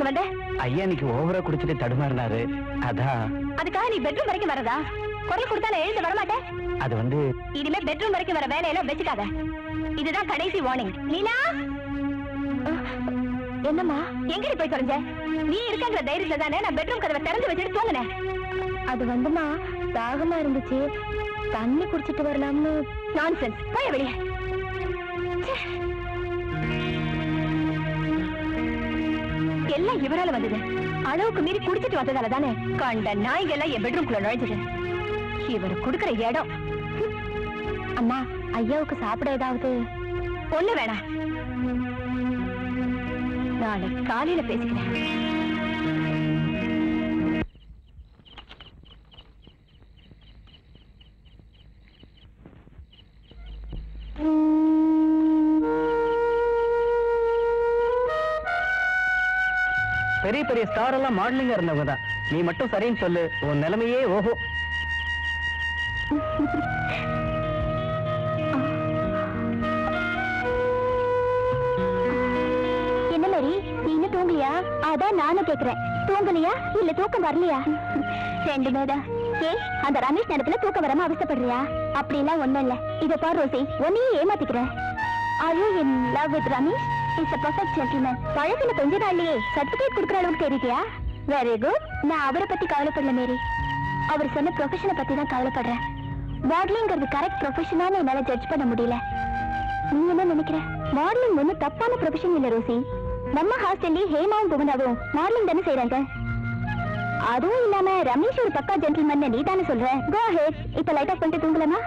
இங்க வந்த? ஐயா இன்னைக்கு ஓவரா குடிச்சிட்டு தடுமாறினாரு, அதான். அதுக்காக நீ பெட்ரூம் வரைக்கும் வரதா? குரல் கொடுத்தா நான் எழுந்து வரமாட்டேன். அது வந்து இனிமே பெட்ரூம் வரைக்கும் வர வேலையெல்லாம் வச்சுக்காத. இதுதான் கடைசி வார்னிங். லீலா, என்னம்மா எங்கடி போய் தொலைஞ்ச? நீ இருக்கங்கிற தைரியத்துல தானே நான் பெட்ரூம் கதவை திறந்து வச்சுட்டு தூங்கினேன். அது வந்துமா தாகமா இருந்துச்சு, தண்ணி குடிச்சிட்டு வரலாம்னு. நான்சென்ஸ், போய் வெளியே. எல்லாம் இவரால வந்தது. அளவுக்கு மீறி குடிச்சிட்டு வந்ததால தானே கண்ட நாய்கெல்லாம் என் பெட்ரூம்குள்ள நுழைஞ்சது. இவர் குடுக்கிற இடம். அம்மா, ஐயாவுக்கு சாப்பிட ஏதாவது? ஒண்ணு வேணாம், நாளை காலையில பேசிக்கிறேன். பெரிய பெரிய ஸ்டார் எல்லாம் மாடலிங்கா இருந்தவங்க தான். நீ மட்டும் சரின்னு சொல்லு, உன் நிலைமையே ஓஹோ. என்ன மாதிரி நீ இன்னும் தூங்கலையா? அதான் நானும் கேக்குறேன், தூங்கலையா இல்ல தூக்கம் வரலையா? ரெண்டுமே தான். ஏ, அந்த ரமேஷ் நேரத்துல தூக்கம் வராம அவசப்படுறியா? அப்படி எல்லாம் ஒண்ணும் இல்ல. இத பாரு ரோசி, உன்னையே ஏமாத்திக்கிறேன். Are you in love with Ramesh? He's a perfect gentleman. பழகின கொஞ்ச நாள்லயே சர்டிபிகேட் கொடுக்குற அளவுக்கு தெரியுதியா? Very good. நான் அவரை பத்தி கவலைப்படல மேரி, அவர் சொன்ன ப்ரொஃபஷனை பத்தி தான் கவலைப்படுறேன். மாடலிங்கிறது கரெக்ட் ப்ரொஃபஷனான என்னால ஜட்ஜ் பண்ண முடியல. நீ என்ன நினைக்கிற? மாடலிங் ஒன்னும் தப்பான ப்ரொஃபஷன் இல்ல ரோசி. நம்ம ஹாஸ்டல்லயே ஹேமாவும் புவனாவும் மாடலிங் தானே செய்யறாங்க. அதுவும் இல்லாம ரமேஷ் ஒரு பக்கா ஜென்டில்மேன் நீ தானே சொல்ற. Go ahead. இப்ப லைட் ஆஃப் பண்ணிட்டு தூங்கலாமா?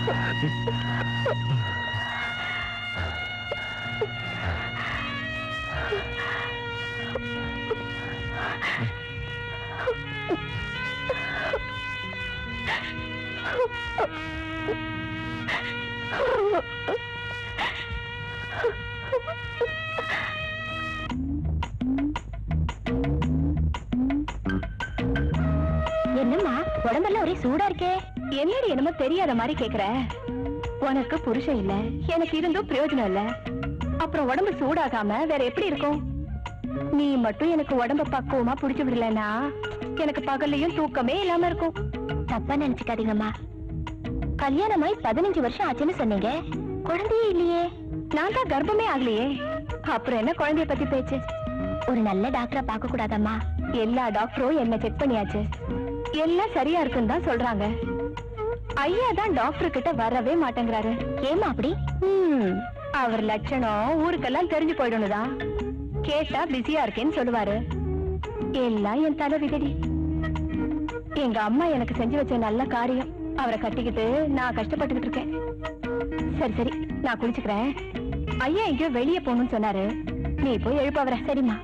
என்னம்மா உடம்பெல்லாம் ஒரே சூடா இருக்கே? என்னடி என்னமோ தெரியாத மாதிரி கேக்குற? உனக்கு புருஷன் இல்ல, எனக்கு இருந்தும் பிரயோஜனம் இல்ல. அப்புறம் உடம்பு சூடாகாம வேற எப்படி இருக்கும்? நீ மட்டும் எனக்கு உடம்ப பக்குவமா புடிச்சு விடலன்னா எனக்கு பகல்லையும் தூக்கமே இல்லாம இருக்கும். தப்பா நினைச்சுக்காதீங்கம்மா. கல்யாணமாய் பதினஞ்சு வருஷம் ஆச்சுன்னு சொன்னீங்க, குழந்தையே இல்லையே. நான் தான் கர்ப்பமே ஆகலையே, அப்புறம் என்ன குழந்தைய பத்தி பேச்சு? ஒரு நல்ல டாக்டரா பார்க்க கூடாதம்மா? எல்லா டாக்டரும் என்ன செக் பண்ணியாச்சு, எல்லாம் சரியா இருக்குன்னு தான் சொல்றாங்க. ஐயா தான் டாக்டர் கிட்ட வரவே மாட்டேங்கிறாரு. ஏமா அப்படி? ம், அவர் லட்சணம் ஊருக்கெல்லாம் தெரிஞ்சு போயிடணுதான். கேட்டா பிஸியா இருக்கேன்னு சொல்லுவாரு. எல்லாம் என் தலை விதடி. எங்க அம்மா எனக்கு செஞ்சு வச்ச நல்ல காரியம். அவரை கட்டிக்கிட்டு நான் கஷ்டப்பட்டுக்கிட்டு இருக்கேன். சரி சரி, நான் குளிச்சுக்கிறேன். ஐயா எங்கேயோ வெளியே போகணும்னு சொன்னாரு, நீ போய் எழுப்ப அவரை. சரிம்மா.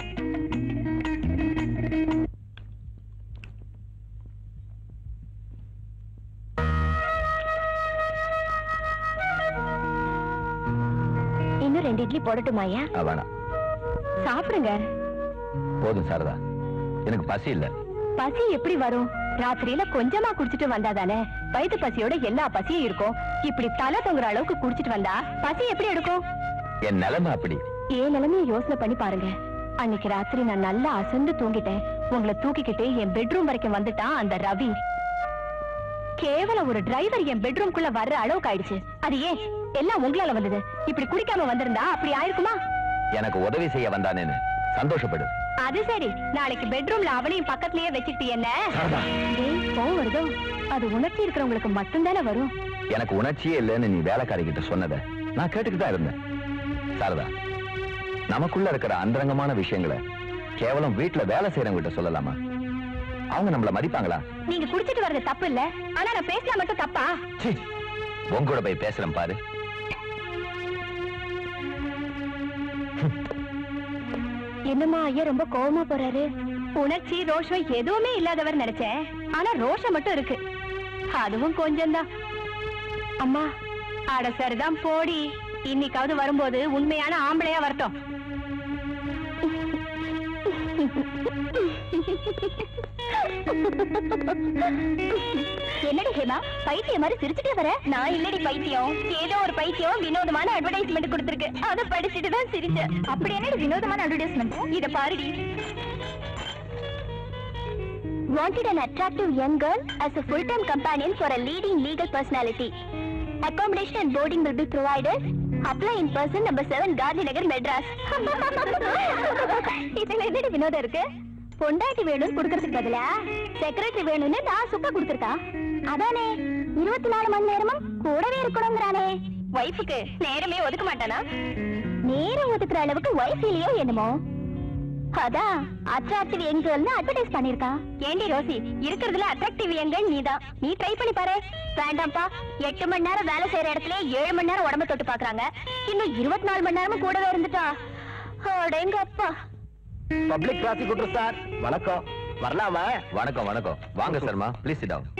இன்னும் ரெண்டு இட்லி போடட்டுமா ஐயா? வேணாம், சாப்பிடுங்க. போதும் சாரதா, எனக்கு பசி இல்ல. பசி எப்படி வரும்? ராத்திரியில கொஞ்சமா குடிச்சிட்டு வந்தாதானே வயிற்று பசியோட எல்லா பசியும் இருக்கும். இப்படி தலை தொங்குற அளவுக்கு குடிச்சிட்டு வந்தா பசி எப்படி எடுக்கும்? என் நிலைமை அப்படி. ஏன் நிலைமையை யோசனை பண்ணி பாருங்க. அன்னைக்கு ராத்திரி நான் நல்லா அசந்து தூங்கிட்டேன். உங்களை தூக்கிக்கிட்டு என் பெட்ரூம் வரைக்கும் வந்துட்டான் அந்த ரவி. கேவலம் ஒரு டிரைவர் என் பெட்ரூம்குள்ள வர்ற அளவுக்கு ஆயிடுச்சு. அது ஏன்? எல்லாம் உங்களால வந்தது. இப்படி குடிக்காம வந்திருந்தா அப்படி ஆயிருக்குமா? எனக்கு உதவி செய்ய வந்தானேன்னு சந்தோஷப்படு. அது சரி, நாளைக்கு பெட்ரூம்ல அவனையும் பக்கத்துலயே வச்சுக்கிட்டு என்ன கோவம் வருதோ? அது உணர்ச்சி இருக்கிறவங்களுக்கு மட்டும்தானே வரும். எனக்கு உணர்ச்சியே இல்லைன்னு நீ வேலைக்காரி கிட்ட சொன்னத நான் கேட்டுக்கிட்டு தான் இருந்தேன். சாரதா, நமக்குள்ள இருக்கிற அந்தரங்கமான விஷயங்களை கேவலம் வீட்டுல வேலை செய்யறவங்க கிட்ட சொல்லலாமா? அவங்க நம்மள மதிப்பாங்களா? நீங்க குடிச்சிட்டு வர்றது தப்பு இல்ல, ஆனா நான் பேசினா மட்டும் தப்பா? உங்க கூட போய் பேசுறேன் பாரு. என்னம்மா ஐயா ரொம்ப கோவமா போறாரு? உணர்ச்சி ரோஷம் எதுவுமே இல்லாதவர் நினைச்சேன், ஆனா ரோஷம் மட்டும் இருக்கு. அதுவும் கொஞ்சம்தான். அம்மா அட சரிதான் போடி. இன்னைக்காவது வரும்போது உண்மையான ஆம்பளையா வரட்டும். என்னடி ஹேமா, பைத்தியம் மாதிரி சிரிச்சுட்டே வர? நான் இல்லடி பைத்தியம், ஏதோ ஒரு பைத்தியம் வினோதமான அட்வர்டைஸ்மெண்ட் கொடுத்திருக்கு, அதை படிச்சுட்டு தான் சிரிச்சேன். அப்படி என்னடி வினோதமான அட்வர்டைஸ்மெண்ட்? இத பாருடி. Wanted an attractive young girl as a full-time companion for a leading legal personality. Accommodation and boarding will be provided. Apply in person, number seven, Gandhi Nagar, Madras. இதுல என்னடி வினோதம் இருக்கு? பொண்டாட்டி வேணும்னு கொடுக்கறதுக்கு பதிலா செக்ரட்டரி வேணும்னு நான் சுப்பா கொடுத்துருக்கா. அதானே இருபத்தி நாலு மணி நேரமும் கூடவே இருக்கணுங்கிறானே. வைஃபுக்கு நேரமே ஒதுக்க மாட்டானா? நேரம் ஒதுக்குற அளவுக்கு வைஃப் இல்லையோ என்னமோ. அதான் அட்ராக்டிவ் யங் கேர்ள்னு அட்வர்டைஸ் பண்ணிருக்கா. ஏண்டி ரோசி, இருக்கிறதுல அட்ராக்டிவ் யங்கன் நீதான். நீ ட்ரை பண்ணி பாரு. வேண்டாம்ப்பா, எட்டு மணி நேரம் வேலை செய்யற இடத்துல ஏழு மணி நேரம் உடம்ப தொட்டு பாக்குறாங்க. இன்னும் இருபத்தி நாலு மணி நேரமும் கூடவே இருந்துட்டா எங்க அப்பா. பப்ளிக் ப்ராசிக்யூட்டர் சார், வணக்கம். வரலாமா? வணக்கம் வணக்கம். வாங்க Sharma, please sit down.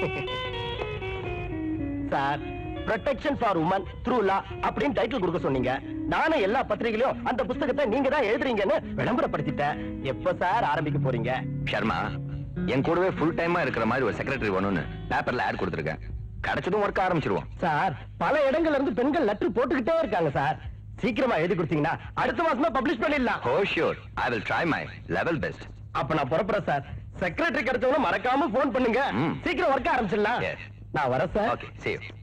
Sir, protection for women through law அப்படின்னு டைட்டில் கொடுக்க சொன்னீங்க. நானும் எல்லா பத்திரிகையிலும் அந்த புத்தகத்தை நீங்க தான் எழுதுறீங்கன்னு விளம்பரப்படுத்திட்டேன். எப்ப சார் ஆரம்பிக்க போறீங்க? ஷர்மா, என் கூடவே ஃபுல் டைமா இருக்கிற மாதிரி ஒரு செக்ரட்டரி வேணும்னு பேப்பர்ல ஆட் கொடுத்துருக்கேன். கிடைச்சதும் ஒர்க் ஆரம்பிச்சிருவோம். சார், பல இடங்கள்ல இருந்து பெண்கள் லெட்டர் போட்டுக்கிட்டே இருக்காங்க சார். சீக்கிரமா எழுதி கொடுத்தீங்கன்னா அடுத்த மாசமா பப்ளிஷ் பண்ணிடலாம். Oh sure, I will try my level best. அப்ப நான் புறப்படுறேன் சார். செக்ரட்டரி கிடைச்சவங்க மறக்காம போன் பண்ணுங்க. சீக்கிரம் ஒர்க் ஆரம்பிச்சிடலாம். நான் வரேன் சார். Okay, see you.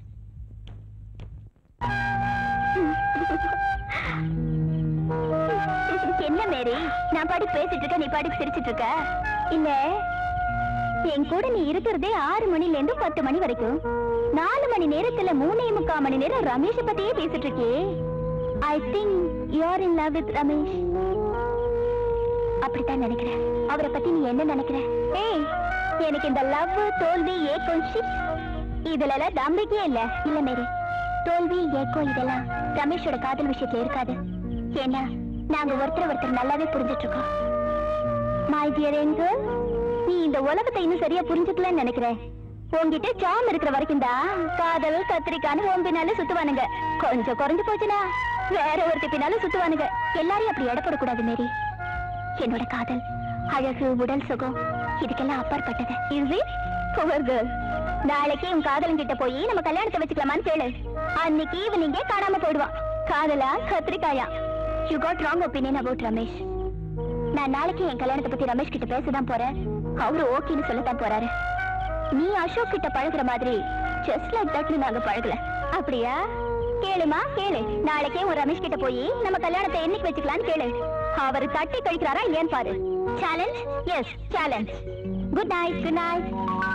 என்ன மேரி, நான் பாடி பேசிட்டு இருக்க, நீ பாடி சிரிச்சிட்டு இருக்க. இல்ல, என் கூட நீ இருக்கிறதே ஆறு மணில இருந்து பத்து மணி வரைக்கும். நாலு மணி நேரத்துல மூணே முக்கால் மணி நேரம் ரமேஷ் பத்தியே பேசிட்டு இருக்கே. I think you are in love with Ramesh. அப்படித்தான் நினைக்கிறேன். அவரை பத்தி நீ என்ன நினைக்கிற? ஏய், எனக்கு இந்த லவ், தோல்வி, ஏக்கம், இதுல எல்லாம் நம்பிக்கையே இல்ல. இல்ல மேரி, தோல்வி ஏக்கம் இதெல்லாம் ரமேஷோட காதல் விஷயத்துல இருக்காது. ஏன்னா நாங்க ஒருத்தர் ஒருத்தர் நல்லாவே புரிஞ்சிட்டு இருக்கோம். மை டியர் ஏஞ்சல், நீ இந்த உலகத்தை இன்னும் சரியா புரிஞ்சுக்கலன்னு நினைக்கிறேன். உங்ககிட்ட ஜாம் இருக்கிற வரைக்கும் தான் காதல் கத்திரிக்கான்னு உன் பின்னால சுத்துவானுங்க. கொஞ்சம் குறைஞ்சு போச்சுனா வேற ஒருத்தி பின்னாலும் சுத்துவானுங்க. எல்லாரையும் அப்படி எடப்படக்கூடாது மேரி. என்னோட காதல் அழகு, உடல் சுகம் இதுக்கெல்லாம் அப்பாற்பட்டது. Is it? Poor girl. நாளைக்கு உன் காதலன் கிட்ட போய் நம்ம கல்யாணத்தை வச்சுக்கலாமான்னு கேளு. அன்னைக்கு ஈவினிங்கே காணாம போயிடுவான். காதலா கத்திரிக்காயா? You got wrong opinion about Ramesh. நான் நாளைக்கு என் கல்யாணத்தை பத்தி ரமேஷ் கிட்ட பேசதான் போறேன். அவரு ஓகேன்னு சொல்லத்தான் போறாரு. நீ அசோக் கிட்ட பழகுற மாதிரி just like that நாங்க பழகல. அப்படியா? கேளுமா கேளு. நாளைக்கே ஒரு ரமேஷ் கிட்ட போய் நம்ம கல்யாணத்தை என்னைக்கு வச்சுக்கலான்னு கேளு. அவர் தட்டி கழிக்கிறாரா இல்லையான்னு பாரு. Challenge? Yes, challenge. Good night. Good night.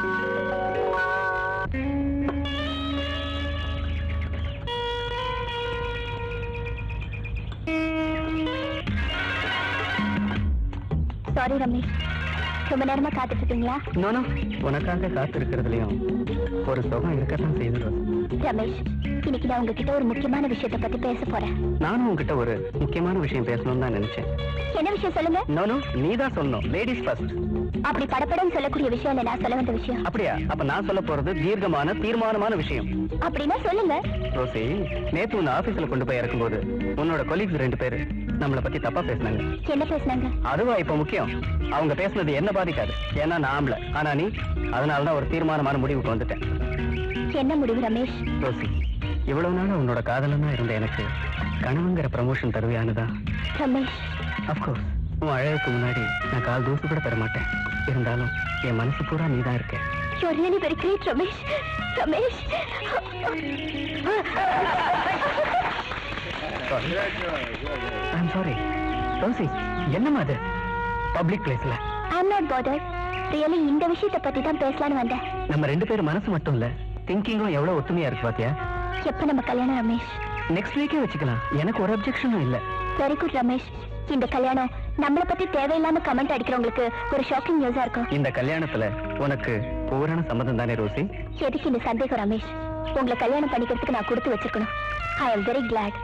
Sorry Ramesh, ரொம்ப நேரமா காத்துட்டு இருக்கீங்களா? நோனோ, உனக்காக காத்திருக்கிறதுலயும் ஒரு சுகம் இருக்கத்தான் செய்து. ரமேஷ், இன்னைக்கு நான் உங்ககிட்ட ஒரு முக்கியமான விஷயத்தை பத்தி பேச போறேன். நானும் உங்ககிட்ட ஒரு முக்கியமான விஷயம் பேசணும்னு தான் நினைச்சேன். என்ன விஷயம் சொல்லுங்க? நோனோ, நீ தான் சொல்லணும். Ladies first. அப்படி படப்படம் சொல்லக்கூடிய விஷயம் இல்ல, நான் சொல்ல வந்த விஷயம். அப்படியா? அப்ப நான் சொல்ல போறது தீர்க்கமான தீர்மானமான விஷயம். அப்படின்னா சொல்லுங்க. ரோசி, நேத்து உன்னை ஆபீஸ்ல கொண்டு போய் இறக்கும்போது உன்னோட கொலீக்ஸ் ரெண்டு பேரு நம்மளை பத்தி தப்பா பேசினாங்க. என்ன பேசினாங்க? அதுவா இப்ப முக்கியம்? அவங்க பேசுனது என்ன பாதிக்காது, ஏன்னா நான் ஆம்பளை. ஆனா நீ, அதனாலதான் ஒரு தீர்மானமான முடிவுக்கு வந்துட்டேன். என்ன முடிவு ரமேஷ்? ரோசி, இவ்வளவு நாள் உன்னோட காதலனா இருந்த எனக்கு கனவுங்கிற ப்ரமோஷன் தருவியானுதா? ரமேஷ், அப்கோர்ஸ். உன் அழகுக்கு முன்னாடி நான் கால் தூசு கூட பெற மாட்டேன். இருந்தாலும் என் மனசு பூரா நீதான் இருக்க. You are really very great, Ramesh. Ramesh, I'm sorry. Rosie, என்னம்மா அது பப்ளிக் பிளேஸ்ல? I'm not bothered. Really இந்த விஷயத்தை பத்தி தான் பேசலாம்னு வந்தேன். நம்ம ரெண்டு பேரும் மனசு மட்டும் இல்ல, திங்கிங்கும் எவ்வளவு ஒத்துமையா இருக்கு பாத்தியா? எப்ப நம்ம கல்யாணம் ரமேஷ்? நெக்ஸ்ட் வீக்கே வச்சுக்கலாம். எனக்கு ஒரு அப்ஜெக்ஷனும் இல்ல. Very good Ramesh. இந்த கல்யாணம் நம்மளை பத்தி தேவையில்லாம கமெண்ட் அடிக்கிறவங்களுக்கு ஒரு ஷாக்கிங் நியூஸா இருக்கும். இந்த கல்யாணத்துல உனக்கு பூரண சம்மதம் தானே ரோசி? எதுக்கு இந்த சந்தேகம் ரமேஷ்? உங்களை கல்யாணம் பண்ணிக்கிறதுக்கு நான் கொடுத்து வச்சிருக்கணும். I am very glad.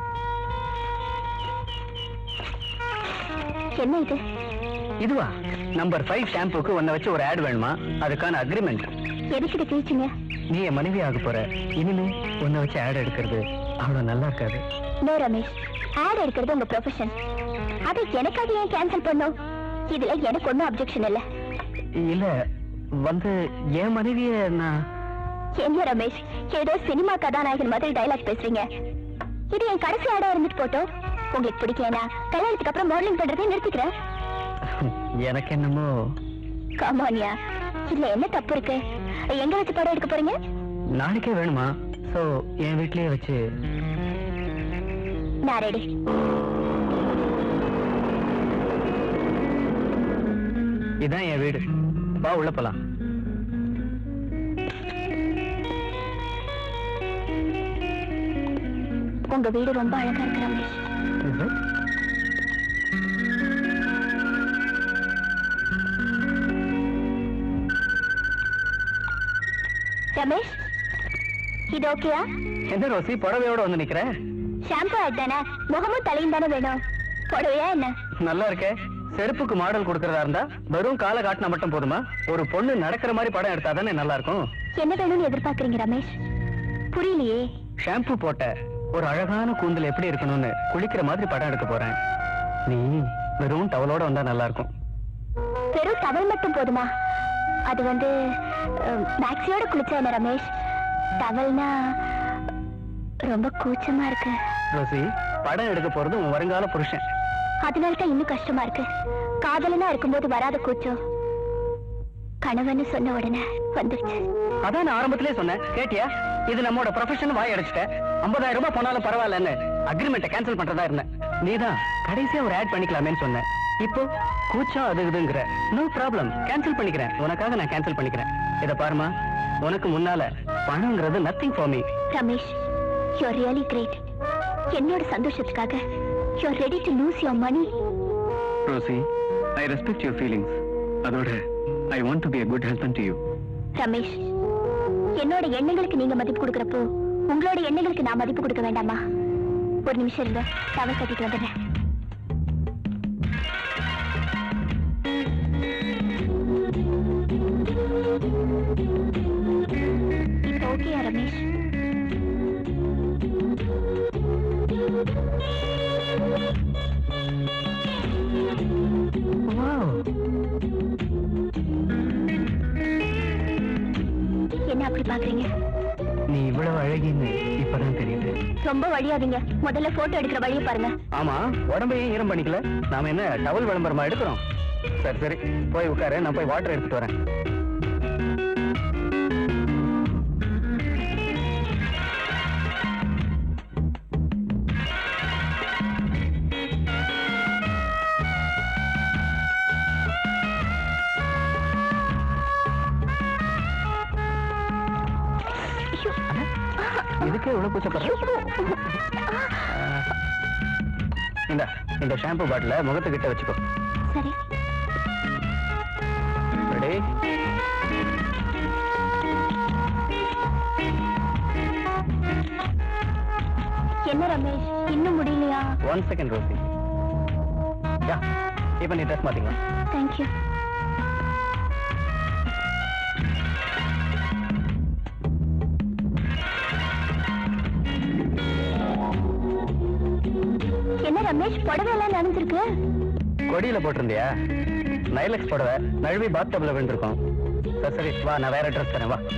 என்ன இது? இதுவா? நம்பர் ஃபைவ் ஷாம்புக்கு உன்னை வச்சு ஒரு ஆட் வேணுமா? அதுக்கான அக்ரிமெண்ட். எதுக்கு இது கிழிச்சிங்க? நீ என் மனைவி ஆக போற. இனிமே உன்னை வச்சு ஆட் எடுக்கிறது அவ்வளவு நல்லா இருக்காது. நோ ரமேஷ், ஆட் எடுக்கிறது உங்க ப்ரொஃபஷன். அதை எனக்காக ஏன் கேன்சல் பண்ணோம்? இதுல எனக்கு ஒன்னும் அப்ஜெக்ஷன் இல்ல. இல்ல வந்து என் மனைவிய நான்... என்ன ரமேஷ், ஏதோ சினிமா கதாநாயகன் மாதிரி டைலாக் பேசுறீங்க. இது என் கடைசி ஆடா இருந்துட்டு போட்டோம். உங்களுக்கு பிடிக்கலனா கல்யாணத்துக்கு அப்புறம் மாடலிங் பண்றதை நிறுத்திக்கிறேன். எனக்கு என்னமோ... கமானியா, இதுல என்ன தப்பு இருக்கு? எங்க வச்சு படம் எடுக்க போறீங்க? நாளைக்கே வேணுமா? சோ என் வீட்லயே வச்சு... நான் ரெடி. இதான் என் வீடு. வா உள்ள போலாம். உங்க வீடு ரொம்ப அழகா இருக்கு ரமேஷ். ரமேஷ், இது ஓகேயா? என்ன ரோசி, புடவையோட வந்து நிக்கிற? ஷாம்பு ஆட் தானே, முகமும் தலையும் தானே வேணும். புடவையா என்ன? நல்லா இருக்கே. செருப்புக்கு மாடல் கொடுக்கறதா இருந்தா வெறும் காலை காட்டினா மட்டும் போதுமா? ஒரு பொண்ணு நடக்கிற மாதிரி படம் எடுத்தா தானே நல்லா இருக்கும். என்ன வேணும்னு எதிர்பார்க்கறீங்க ரமேஷ்? புரியலையே. ஷாம்பு போட்ட ஒரு அழகான கூந்தல் எப்படி இருக்கணும்னு குளிக்கிற மாதிரி படம் எடுக்க போறேன். நீ வெறும் டவலோட வந்தா நல்லா இருக்கும். வெறும் டவல் மட்டும் போதுமா? அது வந்து மேக்ஸியோட குளிச்சா என்ன ரமேஷ்? டவல்னா ரொம்ப கூச்சமா இருக்கு. ரோசி, படம் எடுக்க போறது உன் வருங்கால புருஷன். அதனால்தான் இன்னும் கஷ்டமா இருக்கு. காதலனா இருக்கும்போது வராத கூச்சம் கணவன்னு சொன்ன உடனே வந்துருச்சு. அதான் நான் ஆரம்பத்திலே சொன்னேன், கேட்டியா? இது நம்மோட ப்ரொஃபஷன். வாய் அடிச்சுட்ட. ஐம்பதாயிரம் ரூபாய் போனாலும் பரவாயில்லன்னு அக்ரிமெண்ட்டை கேன்சல் பண்றதா இருந்தேன். நீதான் கடைசியா ஒரு ஆட் பண்ணிக்கலாமேன்னு சொன்னேன். இப்போ கூச்சம் அது இதுங்கிற. நோ ப்ராப்ளம், கேன்சல் பண்ணிக்கிறேன். உனக்காக நான் கேன்சல் பண்ணிக்கிறேன். இத பாருமா, உனக்கு முன்னால பணங்கிறது nothing for me. Ramesh, you are really great. என்னோட சந்தோஷத்துக்காக you are ready to lose your money. Rosie, I respect your feelings. அதோட I want to be a good husband to you. Ramesh, என்னோட எண்ணங்களுக்கு நீங்க மதிப்பு கொடுக்கறப்போ உங்களோட எண்ணங்களுக்கு நான் மதிப்பு கொடுக்க வேண்டாமா? ஒரு நிமிஷம் இருங்க, டவல் கட்டிட்டு வந்துடுறேன். இப்போ ஓகேயா ரமேஷ்? என்ன அப்படி பாக்குறீங்க? நீ இவ்வளவு அழகின்னு இப்பதான் தெரியுது. ரொம்ப வழியாதீங்க, முதல்ல போட்டோ எடுக்கிற வழியை பாருங்க. ஆமா, உடம்பையும் ஈரம் பண்ணிக்கல. நாம என்ன டவல் விளம்பரமா எடுக்கிறோம்? சரி சரி, போய் உட்காரு, நான் போய் வாட்டர் எடுத்துட்டு வரேன். இதுக்கு எவ்வளவு கூச்சப்படுற? இந்த இந்த ஷாம்பு பாட்டில முகத்துக்கிட்ட வச்சுக்கோ. சரி. ரெடி? என்ன ரமேஷ், இன்னும் முடியலையா? One second Rousey. யா, இப்ப நீ ட்ரெஸ் மாத்திக்கலாம். தேங்க்யூ. என்ன ரமேஷ், புடவை எல்லாம் நனைஞ்சிருக்கு? கொடியில போட்டிருந்தியா? நைலக்ஸ் புடவை நழுவி பாத் டப்ல விழுந்திருக்கோம். சரி சரி, வா, நான் வேற ட்ரெஸ் தரேன், வா.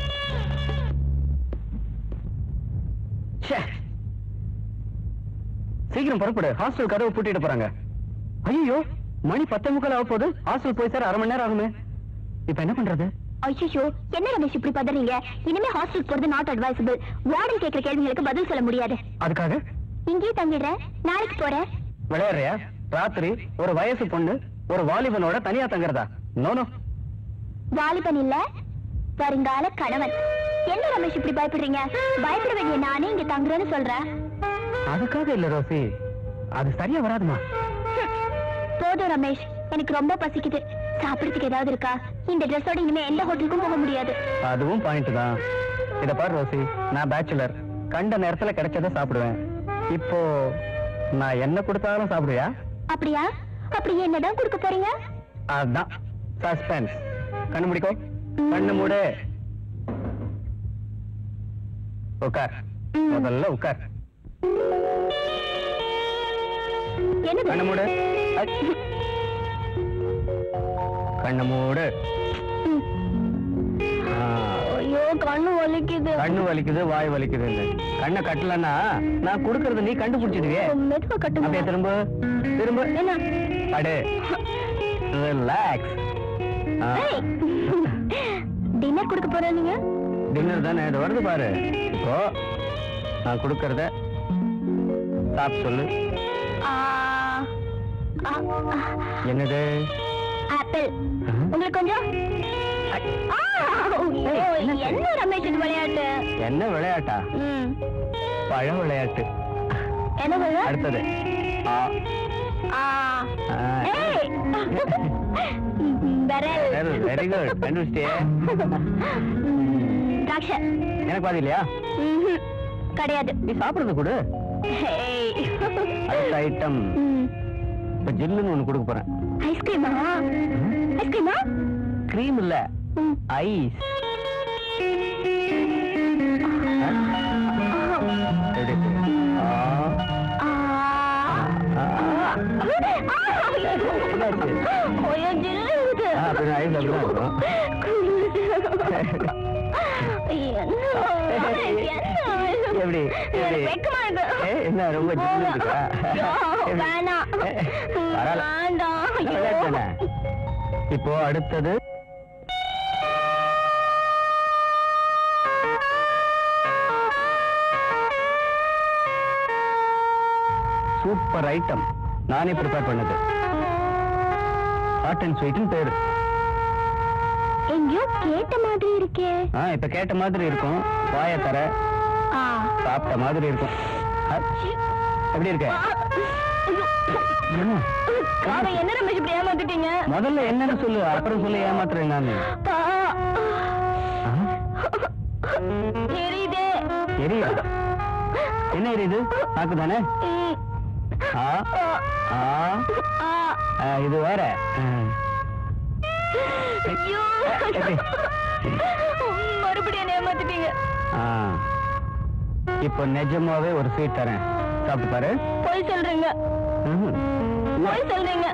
சீக்கிரம் புறப்படு, ஹாஸ்டல் கதவு பூட்டிட்டு போறாங்க. ஐயோ, மணி பத்தே முக்கால் ஆக போகுது. ஹாஸ்டல் போய் சார் அரை மணி நேரம் ஆகுமே. இப்ப என்ன பண்றது? ஐயோ, என்ன ரமேஷ் இப்படி பதறீங்க? இனிமே ஹாஸ்டல் போறது நாட் அட்வைசபிள். வார்டன் கேட்கிற கேள்விகளுக்கு பதில் சொல்ல முடியாது. அதுக்காக இங்கே தங்கிடுறேன், நாளைக்கு போறேன். விளையாடுறியா? ராத்திரி ஒரு வயசு பொண்ணு ஒரு வாலிபனோட தனியா தங்குறதா? No no. வாலிபன் இல்ல, வருங்கால கணவன். என்ன ரமேஷ் இப்படி பயப்படுறீங்க? பயப்பட வேண்டிய நானே இங்க தங்குறேன்னு சொல்றேன். அதுக்காக இல்ல ரோசி, அது சரியா வராதுமா. போதும் ரமேஷ், எனக்கு ரொம்ப பசிக்குது. சாப்பிடறதுக்கு ஏதாவது இருக்கா? இந்த ட்ரெஸ்ஸோட இனிமே எந்த ஹோட்டலுக்கும் போக முடியாது. அதுவும் பாயிண்ட் தான். இத பாரு ரோசி, நான் பேச்சுலர், கண்ட நேரத்துல கிடைச்சத சாப்பிடுவேன். இப்போ நான் என்ன கொடுத்தாலும் சாப்பிடுவியா? அப்படியா? அப்படி என்னதான் கொடுக்க போறீங்க? அதான் சஸ்பென்ஸ். கண்ணு முடிக்கோ, கண்ணு மூடு, உட்கார். முதல்ல உட்கார். என்ன கண்ணு மூடு, கண்ணு மூடு. ஐயோ, கண்ணு வலிக்குது. கண்ணு வலிக்குது, வாய் வலிக்குது. கண்ணை கட்டலன்னா நான் கொடுக்கறது நீ கண்டுபிடிச்சிடுவே. மெதுவா கட்டுங்க. அப்படியே திரும்ப திரும்ப. என்ன? அடே, ரிலாக்ஸ். டின்னர் கொடுக்க போறேன். நீங்க டின்னர் தானே, இது வருது பாரு. இப்போ நான் கொடுக்கறத சாப்பிட்டு சொல்லு. என்னது? ஆப்பிள். உங்களுக்கு கொஞ்சம். என்ன ரமேஷ் இது விளையாட்டு? என்ன விளையாட்டா? பழ விளையாட்டு. என்ன விளையாட்டு? அடுத்தது வெரி குட், கண்டுபிடிச்சிட்டியே. திராட்சை. எனக்கு பாதி இல்லையா? கிடையாது. நீ சாப்பிடுறது கொடு. அடுத்த ஐட்டம் இப்ப ஜில்லுன்னு ஒண்ணு கொடுக்க போறேன். ஐஸ்கிரீமா? ஐஸ்கிரீமா? கிரீம் இல்ல, ஐஸ். என்ன ரொம்ப இப்போ அடுத்தது சூப்பர் ஐட்டம், நானே ப்ரிப்பேர் பண்ணது. ஹாட் அண்ட் ஸ்வீட்னு பேரு. எங்கயோ கேட்ட மாதிரி இருக்கே. ஆ, இப்ப கேட்ட மாதிரி இருக்கும். வாய தர சாப்பிட்ட மாதிரி இருக்கும். எப்படி இருக்க? என்ன ரமேஷ் இப்படி ஏமாத்திட்டீங்க? முதல்ல என்னன்னு சொல்லு, அப்புறம் சொல்லி ஏமாத்துறேன் நானு. எரியுதே. எரியுதா? என்ன எரியுது? நாக்கு தானே? ஆ, ஆ, ஆ, இது வேற. ஐயோ, மறுபடியும் ஏமாத்திட்டீங்க. இப்போ நிஜமாவே ஒரு ஸ்வீட் தரேன், சாப்பிட்டு பாரு. போய் சொல்றீங்க, போய் சொல்றீங்க.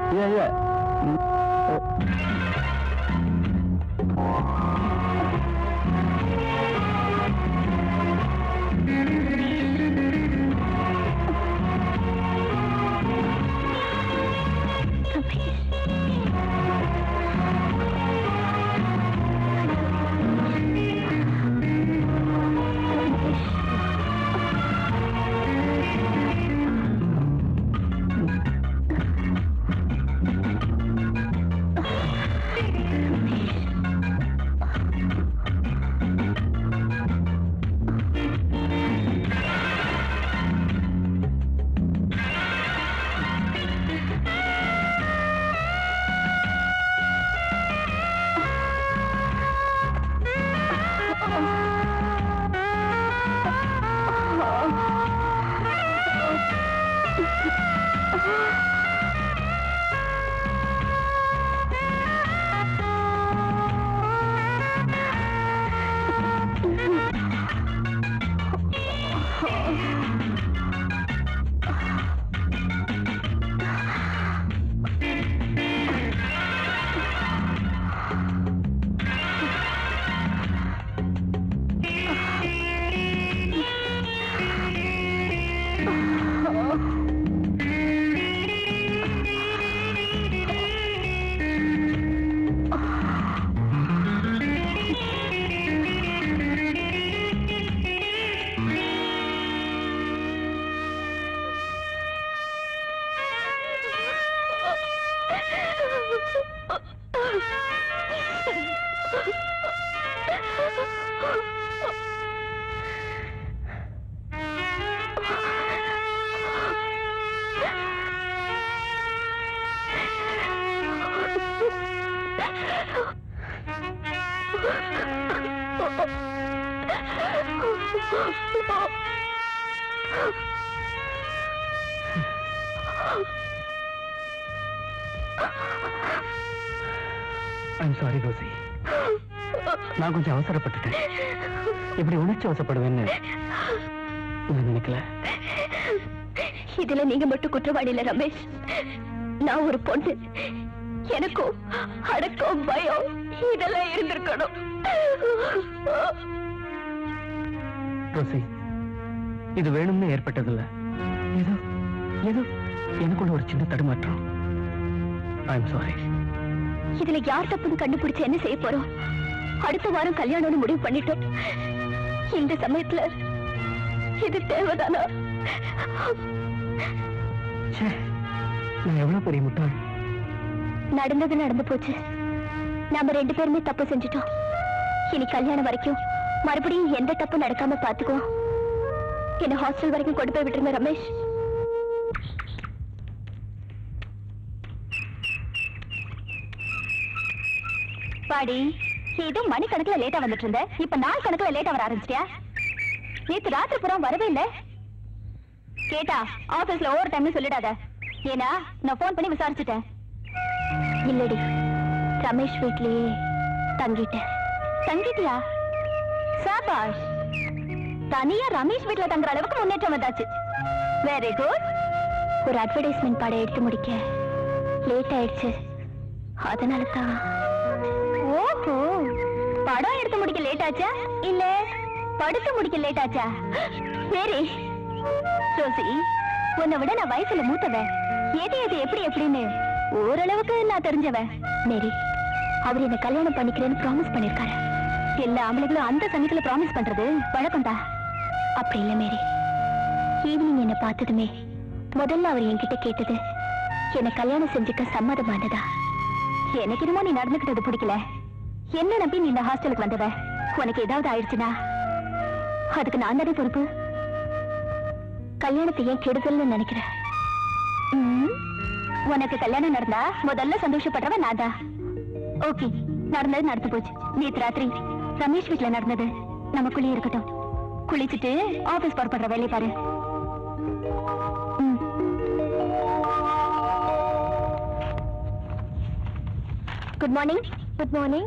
I'm sorry, Rosie. நான் கொஞ்சம் அவசரப்பட்டுட்டேன். இப்படி உணர்ச்சி அவசப்படுவேன்னு நான் நினைக்கல. இதுல நீங்க மட்டும் குற்றவாளி இல்ல ரமேஷ். நான் ஒரு பொண்ணு, எனக்கும் அடக்கம் பயம் இதெல்லாம் இருந்திருக்கணும். ரோசி, இது வேணும்னு ஏற்பட்டதில்ல. ஏதோ ஏதோ எனக்குள்ள ஒரு சின்ன தடுமாற்றம். I'm sorry. இதுல யார் தப்புன்னு கண்டுபிடிச்சு என்ன செய்ய போறோம்? அடுத்த வாரம் கல்யாணம்னு முடிவு பண்ணிட்டோம். இந்த சமயத்துல இது தேவைதானா? நான் எவ்வளவு பெரிய முட்டாள். நடந்தது நடந்து போச்சு. நாம ரெண்டு பேருமே தப்பு செஞ்சுட்டோம். இனி கல்யாணம் வரைக்கும் மறுபடியும் எந்த தப்பு நடக்காம பாத்துக்குவோம். என்ன ஹாஸ்டல் வரைக்கும் கொண்டு போய் விட்டுருங்க ரமேஷ். பாடி, ஏதோ மணி கணக்குல லேட்டா வந்துட்டு இருந்த, இப்ப நாள் கணக்குல லேட்டா வர ஆரம்பிச்சிட்டியா? நேத்து ராத்திரி புறா வரவே இல்ல. கேட்டா ஆபீஸ்ல ஓவர் டைம்னு சொல்லிடாத. ஏன்னா நான் போன் பண்ணி விசாரிச்சுட்டேன். இல்லடி, ரமேஷ் வீட்லயே தங்கிட்டேன். தங்கிட்டியா? சாபாஷ், தனியா ரமேஷ் வீட்ல தங்குற அளவுக்கு முன்னேற்றம் வந்தாச்சு. Very good. ஒரு அட்வர்டைஸ்மெண்ட் படம் எடுத்து முடிக்க லேட் ஆயிடுச்சு, அதனால தான். ஓஹோ, படம் எடுத்து முடிக்க லேட் ஆச்சா இல்ல படுத்து முடிக்க லேட் ஆச்சா? சரி ரோசி, உன்னை விட நான் வயசுல மூத்தவ. எது எது எப்படி எப்படின்னு ஓரளவுக்கு நான் தெரிஞ்சவ. மேரி, அவர் என்ன கல்யாணம் பண்ணிக்கிறேன்னு ப்ராமிஸ் பண்ணிருக்காரு. எல்லா ஆம்பளைகளும் அந்த சமயத்துல ப்ராமிஸ் பண்றது வழக்கம் தான். அப்படி இல்ல மேரி, ஈவினிங் என்ன பார்த்ததுமே முதல்ல அவர் என்கிட்ட கேட்டது என்ன கல்யாணம் செஞ்சுக்க சம்மதமானதா. எனக்கு என்னமோ நீ நடந்துக்கிட்டது பிடிக்கல. என்ன நம்பி நீ இந்த ஹாஸ்டலுக்கு வந்தவ. உனக்கு ஏதாவது ஆயிடுச்சுனா அதுக்கு நான் தானே பொறுப்பு. கல்யாணத்தை ஏன் கெடுதல்னு நினைக்கிற? உனக்கு கல்யாணம் நடந்தா முதல்ல சந்தோஷப்படுறவ நான் தான். ஓகே, நடந்தது நடந்து போச்சு. நேத்து ராத்திரி ரமேஷ் வீட்டுல நடந்தது நமக்குள்ளே இருக்கட்டும். குளிச்சுட்டு ஆபீஸ் புறப்படுற வேலையை பாரு. Good morning. Good morning.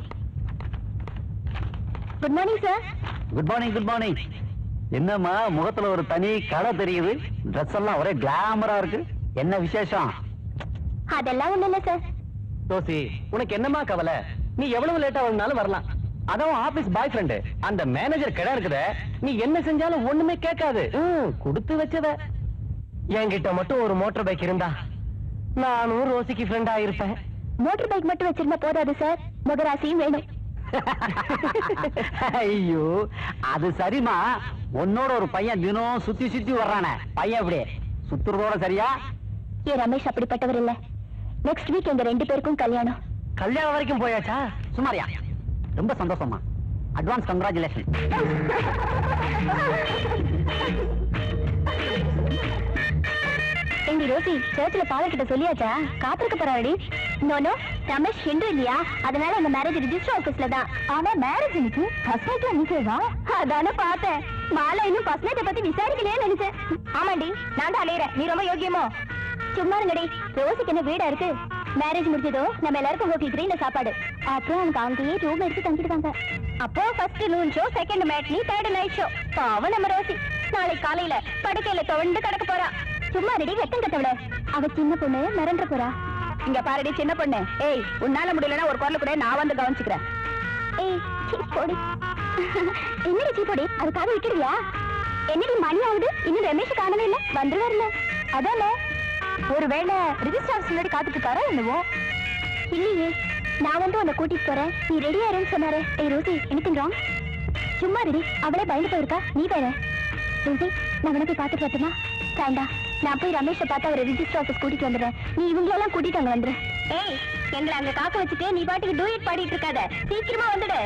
Good morning sir. Good morning. Good morning. என்னம்மா முகத்துல ஒரு தனி கடை தெரியுது, ட்ரெஸ் எல்லாம் ஒரே கிளாமரா இருக்கு, என்ன விசேஷம்? அதெல்லாம் ஒண்ணு இல்ல சார். தோசி, உனக்கு என்னமா கவலை? நீ எவ்வளவு லேட்டா வந்தாலும் வரலாம். அதான் ஆபீஸ் பாய் ஃப்ரெண்டு அந்த மேனேஜர் கடை இருக்குத, நீ என்ன செஞ்சாலும் ஒண்ணுமே கேட்காது. கொடுத்து வச்சத. என்கிட்ட மட்டும் ஒரு மோட்டார் பைக் இருந்தா நானும் ரோசிக்கு ஃப்ரெண்டா இருப்பேன். மோட்டார் பைக் மட்டும் வச்சிருந்தா போதாது சார், முகராசியும் வேணும். ஐயோ அது சரிமா, உன்னோட ஒரு பையன் தினம் சுத்தி சுத்தி வர்றானே பையன், அப்படியே சுத்துறதோட சரியா? ஏ ரமேஷ் அப்படிப்பட்டவர் இல்ல. நெக்ஸ்ட் வீக் எங்க ரெண்டு பேருக்கும் கல்யாணம். கல்யாணம் வரைக்கும் போயாச்சா? சுமாரியா? ரொம்ப சந்தோஷமா, அட்வான்ஸ் கங்க்ராச்சுலேஷன். எங்க ரோசி சர்ச்சில் பாவல் கிட்ட சொல்லியாச்சா? காத்திருக்க போறாடி. நோனோ, ரமேஷ் ஹிந்து இல்லையா, அதனால இந்த மேரேஜ் ரிஜிஸ்டர் ஆபீஸ்ல தான். ஆனா மேரேஜ் இன்னைக்கு ஃபர்ஸ்ட் நைட்ல நிக்கவா? அதானே பார்த்தேன். மாலை இன்னும் ஃபர்ஸ்ட் நைட்டை பத்தி விசாரிக்கலையே நினைச்சேன். ஆமாண்டி, நான் தான் அலையிறேன். நீ ரொம்ப யோகியமோ? சும்மா இருங்கடி. ரோசிக்கு என்ன வீடா இருக்கு? மேரேஜ் முடிஞ்சதோ நம்ம எல்லாருக்கும் ஹோட்டல் கிரீன்ல சாப்பாடு. அப்புறம் அவங்க அங்கேயே ரூம் எடுத்து தங்கிடுவாங்க. அப்போ first noon show, second matinee, third night show. பாவம் நம்ம ரோசி நாளை காலையில படுக்கையில துவண்டு கிடக்க போறா. சும்மா ரெடி வெக்கம் கட்டவள. அவ சின்ன பொண்ணு மிரண்டு போறா. இங்க பாருடி சின்ன பொண்ணு, ஏய் உன்னால முடியலன்னா ஒரு குரல் கூட நான் வந்து கவனிச்சுக்கிறேன். ஏய் சீப்போடி. என்னடி சீப்போடி, அதுக்காக விட்டுடுவியா? என்னடி மணி ஆகுது, இன்னும் ரமேஷ் காணவே இல்ல. வந்துருவாருல. அதானே ஒருவேளை ரிஜிஸ்டர் ஆஃபீஸ் முன்னாடி காத்துட்டு இருக்காரோ என்னவோ. இல்லையே, நான் வந்து உன்னை கூட்டிட்டு போறேன், நீ ரெடியா இருன்னு சொன்னாரே. ஏய் ரோசி, எனிதிங் ராங்? சும்மா ரெடி. அவளே பயந்து போயிருக்கா, நீ வேற. ரோசி, நான் உனக்கு போய் பார்த்துட்டு வரட்டுமா? வேண்டாம், நான் போய் ரமேஷை பார்த்து அவரை ரிஜிஸ்டர் ஆஃபீஸ் கூட்டிட்டு வந்துடுறேன். நீ இவங்களெல்லாம் கூட்டிட்டு அங்க வந்துரு. ஏய், எங்களை அங்க காக்க வச்சுட்டு நீ பாட்டுக்கு டூயட் பாடிட்டு இருக்காத, சீக்கிரமா வந்துடு.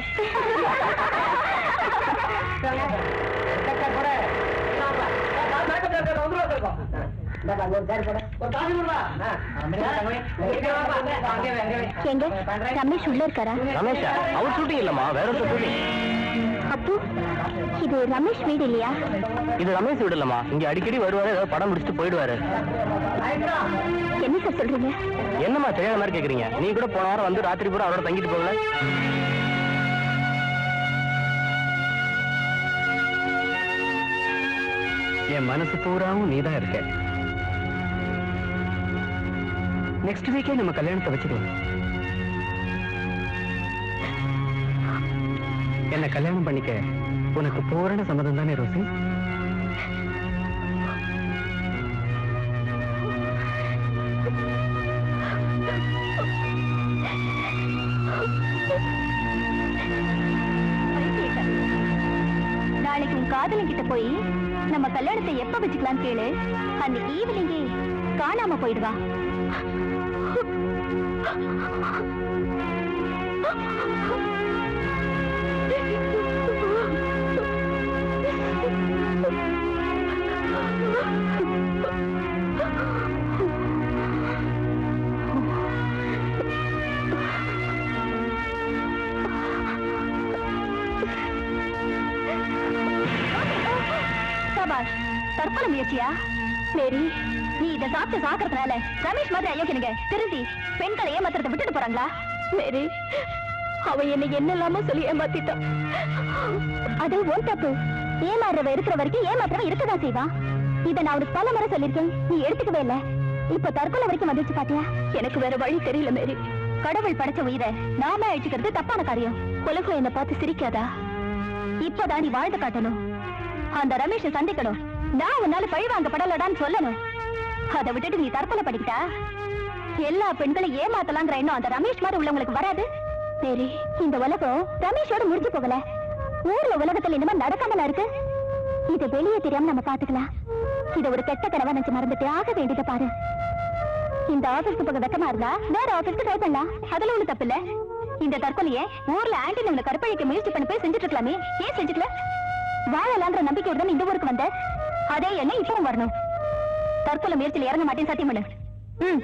எங்க ரமேஷ் உள்ள இருக்காரா? ரமேஷா? அவர் ஷூட்டிங் இல்லம்மா, வேற ஒரு ஷூட்டிங். அப்போ இது ரமேஷ் வீடு இல்லையா? இது ரமேஷ் வீடு இல்லம்மா, இங்க அடிக்கடி வருவாரு, ஏதாவது படம் முடிச்சுட்டு போயிடுவாரு. என்ன சார் சொல்றீங்க? என்னம்மா தெரியாத மாதிரி கேக்குறீங்க? நீ கூட போன வாரம் வந்து ராத்திரி பூரா அவரோட தங்கிட்டு போகல? என் மனசு பூராவும் நீதான் இருக்க. நெக்ஸ்ட் வீக்கே நம்ம கல்யாணத்தை வச்சுக்கலாம். என்ன கல்யாணம் பண்ணிக்க உனக்கு பூரண சம்மதம் தானே ரோசி? நாளைக்கு உன் காதலன் கிட்ட போய் நம்ம கல்யாணத்தை எப்ப வச்சுக்கலாம் கேளு. அன்னைக்கு ஈவினிங்கே காணாம போயிடுவா. சபாஷ், தற்கொலை முயற்சியா? மேரி, நீ இதை சாப்பிட்டு சாக்கிறதுனால ரமேஷ் மாதிரி அயோக்கியனுங்க திருந்தி பெண்களை ஏமாத்துறதை விட்டுட்டு போறாங்களா? மேரி, அவ என்னை என்னெல்லாமோ சொல்லி ஏமாத்திட்டான். அது ஒன் தப்பு. ஏமாறுறவ இருக்கிற வரைக்கும் ஏமாத்துறவ இருக்கதான் செய்வான். இதை நான் உனக்கு பல முறை சொல்லியிருக்கேன், நீ எடுத்துக்கவே இல்ல. இப்ப தற்கொலை வரைக்கும் வந்துச்சு பாத்தியா? எனக்கு வேற வழி தெரியல மேரி. கடவுள் படைச்ச உயிரை நாம அழிச்சுக்கிறது தப்பான காரியம். உலகம் என்ன பார்த்து சிரிக்காதா? இப்பதான் நீ வாழ்ந்து காட்டணும். அந்த ரமேஷை சந்திக்கணும். நான் உன்னால பழி வாங்கப்படலடான்னு சொல்லணும். அதை விட்டுட்டு நீ தற்கொலை பண்ணிக்கிட்டா எல்லா பெண்களும் ஏமாத்தலாங்கிற எண்ணம் அந்த ரமேஷ் மாதிரி உள்ளவங்களுக்கு வராது. சரி, இந்த உலகம் ரமேஷோட முடிஞ்சு போகல. ஊர்ல உலகத்துல இந்த மாதிரி நடக்காமல இருக்கு. இதை வெளியே தெரியாம நம்ம பாத்துக்கலாம். இதை ஒரு கெட்ட கனவா நினைச்சு மறந்துட்டு ஆக வேண்டியதை பாரு. இந்த ஆபீஸ்க்கு போக வெக்கமா இருந்தா வேற ஆபீஸ்க்கு ட்ரை பண்ணலாம், அதுல ஒண்ணு தப்பு இல்ல. இந்த தற்கொலையே ஊர்ல ஆன்டி நம்மளை கற்பழிக்க முயற்சி பண்ணி போய் செஞ்சுட்டு இருக்கலாமே, ஏன் செஞ்சுக்கல? வாழலாங்கிற நம்பிக்கையோட தான் இந்த ஊருக்கு வந்த அதே எண்ணம் இப்பவும் வரணும். தற்கொலை முயற்சியில் இறங்க மாட்டேன், சத்தியம் பண்ணு. ம்,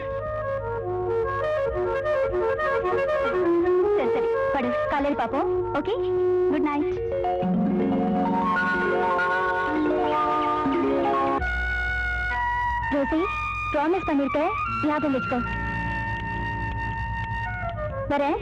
சரி சரி, படு. காலையில் பாப்போம். Okay, good night. Rosie, promise பண்ணிருக்கேன், ஞாபகம் வச்சுக்கோ. வரேன்.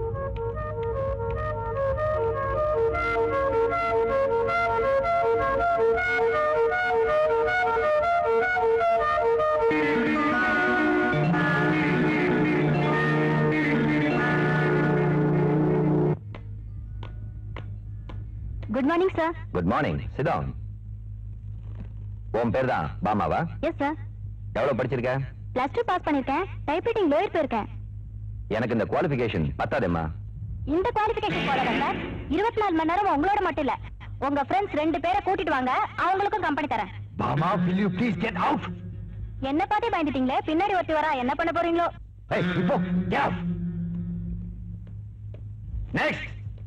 Good morning sir. Good morning. Sit down. உன் பேர் தான் பாமாவா? Yes sir. எவ்வளவு படிச்சிருக்க? பிளஸ் டூ பாஸ் பண்ணிருக்கேன். டைப்ரைட்டிங் லோயர் போயிருக்கேன். எனக்கு இந்த குவாலிஃபிகேஷன் பத்தாதேம்மா. இந்த குவாலிஃபிகேஷன் போறதா சார்? இருபத்தி நாலு மணி நேரம் உங்களோட மட்டும் இல்ல, உங்க ஃப்ரெண்ட்ஸ் ரெண்டு பேரை கூட்டிட்டு வாங்க, அவங்களுக்கும் கம்பெனி தரேன். Bama, will you please get out? என்ன பார்த்தே பயந்துட்டீங்களே, பின்னாடி ஒருத்தி வரா, என்ன பண்ண போறீங்களோ? Hey, இப்போ get out. Next.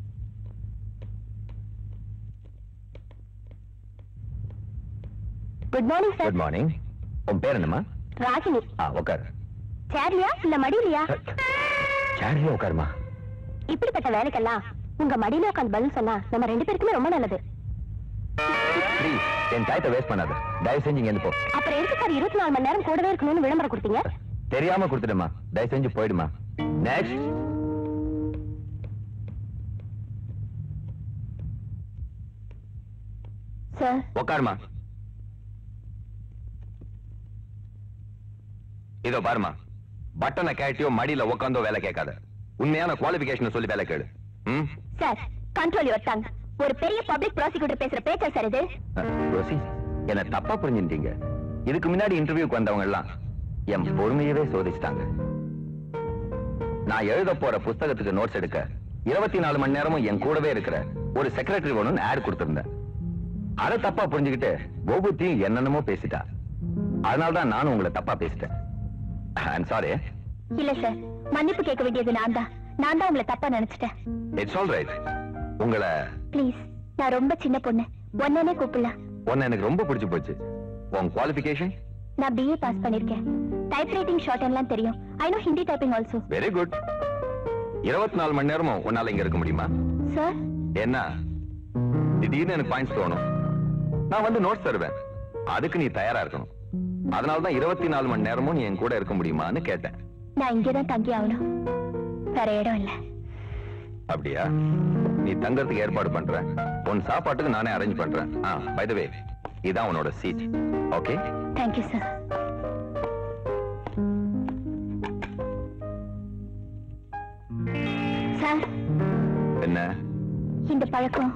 Good morning sir. Good morning. உன் பேர் என்னம்மா? ராகினி. ஆ, உட்கார். சேர்லியா இல்ல மடியிலையா? சேர்ல உட்காருமா. இப்படிப்பட்ட வேலைக்கெல்லாம் உங்க மடியில உட்காந்து பதில் சொன்னா நம்ம ரெண்டு பேருக்குமே ரொம்ப நல்லது. ப்ளீஸ் என் டைத்தை வேஸ்ட் பண்ணாத. தயவு செஞ்சு இங்க இருந்து போ. அப்புறம் எதுக்கு சார் இருபத்தி நாலு மணி நேரம் கூடவே இருக்கணும்னு விளம்பரம் கொடுத்தீங்க? தெரியாம கொடுத்துடுமா, தயவு செஞ்சு போயிடுமா. நெக்ஸ்ட். சார் உட்காருமா. இதோ பாருமா, பட்டனை கேட்டியோ மடியில உட்காந்தோ வேலை கேட்காத. உண்மையான குவாலிஃபிகேஷன் சொல்லி வேலை கேளு. ம்? Sir control your tongue. ஒரு பெரிய பப்ளிக் ப்ராசிக்யூட்டர் பேசுற பேச்சா சார் இது? ரோசி, என்ன தப்பா புரிஞ்சுட்டீங்க. இதுக்கு முன்னாடி இன்டர்வியூக்கு வந்தவங்க எல்லாம் என் பொறுமையவே சோதிச்சிட்டாங்க. நான் எழுத போற புஸ்தகத்துக்கு நோட்ஸ் எடுக்க இருபத்தி நாலு மணி நேரமும் என் கூடவே இருக்கிற ஒரு செக்ரட்டரி வேணும்னு ஆட் கொடுத்திருந்தேன். அதை தப்பா புரிஞ்சுக்கிட்டு ஒவ்வொருத்தையும் என்னென்னமோ பேசிட்டா. அதனால்தான் நானும் உங்களை தப்பா பேசிட்டேன். I'm sorry. இல்ல சார், மன்னிப்பு கேட்க வேண்டியது நான் தான். நான் தான் உங்களை தப்பா நினைச்சிட்டேன். It's all right. உங்களை ப்ளீஸ், நான் ரொம்ப சின்ன பொண்ணு, ஒன்னே கூப்பிடலாம். உன்னை எனக்கு ரொம்ப பிடிச்சு போச்சு. உன் குவாலிஃபிகேஷன்? நான் பிஏ பாஸ் பண்ணிருக்கேன். டைப்ரைட்டிங் ஷார்ட் எல்லாம் தெரியும். I know Hindi typing also. Very good. இருபத்தி நாலு மணி நேரமும் உன்னால இங்க இருக்க முடியுமா? சார் என்ன திடீர்னு எனக்கு பாயிண்ட்ஸ் தோணும், நான் வந்து நோட்ஸ் தருவேன். அதுக்கு நீ தயாரா இருக்கணும். அதனாலதான் இருபத்தி நாலு மணி நேரமும் நீ என் கூட இருக்க முடியுமான்னு கேட்டேன். நான் இங்கதான் தங்கி ஆகணும், வேற இடம் இல்ல. அப்படியா? நீ தங்கறதுக்கு ஏற்பாடு பண்ற. உன் சாப்பாட்டுக்கு நானே அரேஞ்ச் பண்றேன். ஆ, பை தி வே, இதான் உன்னோட seat. Okay? Thank you sir. Sir என்ன இந்த பழக்கம்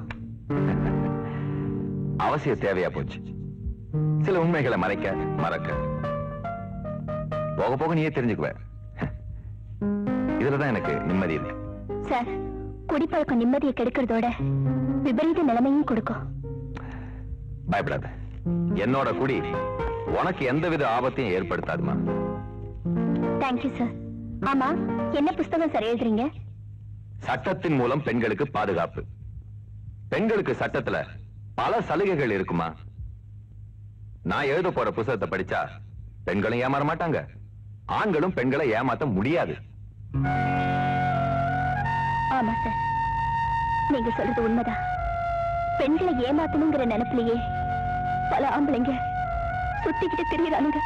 அவசிய தேவையா போச்சு. சில உண்மைகளை மறைக்க மறக்க போக போக நீயே தெரிஞ்சுக்குவ. இதுலதான் எனக்கு நிம்மதி இல்லை. சார், குடிப்பழக்கம் நிம்மதியை கெடுக்கிறதோட விபரீத நிலைமையும் கொடுக்கும். பயப்படாத, என்னோட குடி உனக்கு எந்தவித ஆபத்தையும் ஏற்படுத்தாதுமா. Thank you sir. ஆமா, என்ன புஸ்தகம் சார் எழுதுறீங்க? சட்டத்தின் மூலம் பெண்களுக்கு பாதுகாப்பு. பெண்களுக்கு சட்டத்துல பல சலுகைகள் இருக்குமா. நான் எழுத போற புத்தகத்தை படிச்சா பெண்களும் ஏமாற மாட்டாங்க, ஆண்களும் பெண்களை ஏமாத்த முடியாது. ஆமா சார், நீங்க சொல்றது உண்மைதான். பெண்களை ஏமாத்தணுங்கிற நினைப்பிலேயே பல ஆம்பளைங்க சுத்திக்கிட்டு திரியறானுங்க.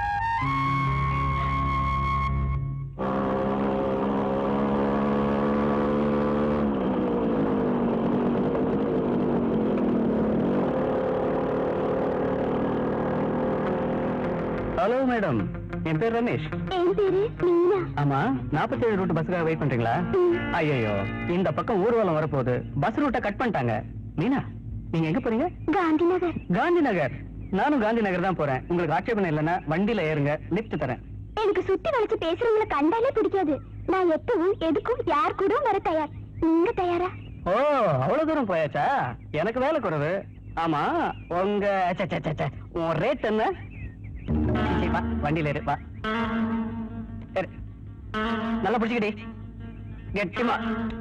ஹலோ மேடம், என் பேர் ரமேஷ். என் பேரு மீனா. ஆமா, நாற்பத்தி ஏழு ரூட் பஸ்ஸுக்காக வெயிட் பண்றீங்களா? ஐயோ, இந்த பக்கம் ஊர்வலம் வரப்போகுது, பஸ் ரூட்டை கட் பண்ணிட்டாங்க. மீனா, நீங்க எங்க போறீங்க? காந்தி நகர். காந்தி நகர்? நானும் காந்தி நகர் தான் போறேன். உங்களுக்கு ஆட்சேபணம் இல்லைன்னா வண்டியில ஏறுங்க, லிஃப்ட் தரேன். எனக்கு சுத்தி வளைச்சு பேசுறவங்களை கண்டாலே பிடிக்காது. நான் எப்பவும் எதுக்கும் யார் கூட வர தயார். நீங்க தயாரா? ஓ, அவ்வளவு தூரம் போயாச்சா? எனக்கு வேலை குறைவு. ஆமா, உங்க சே, சே, சே, சே, உன் ரேட் என்ன? சரி, வா, வண்டியில ஏறு, வா. ஏறு. நல்லா பிடிச்சுக்கிட்டே கெட்டிமா.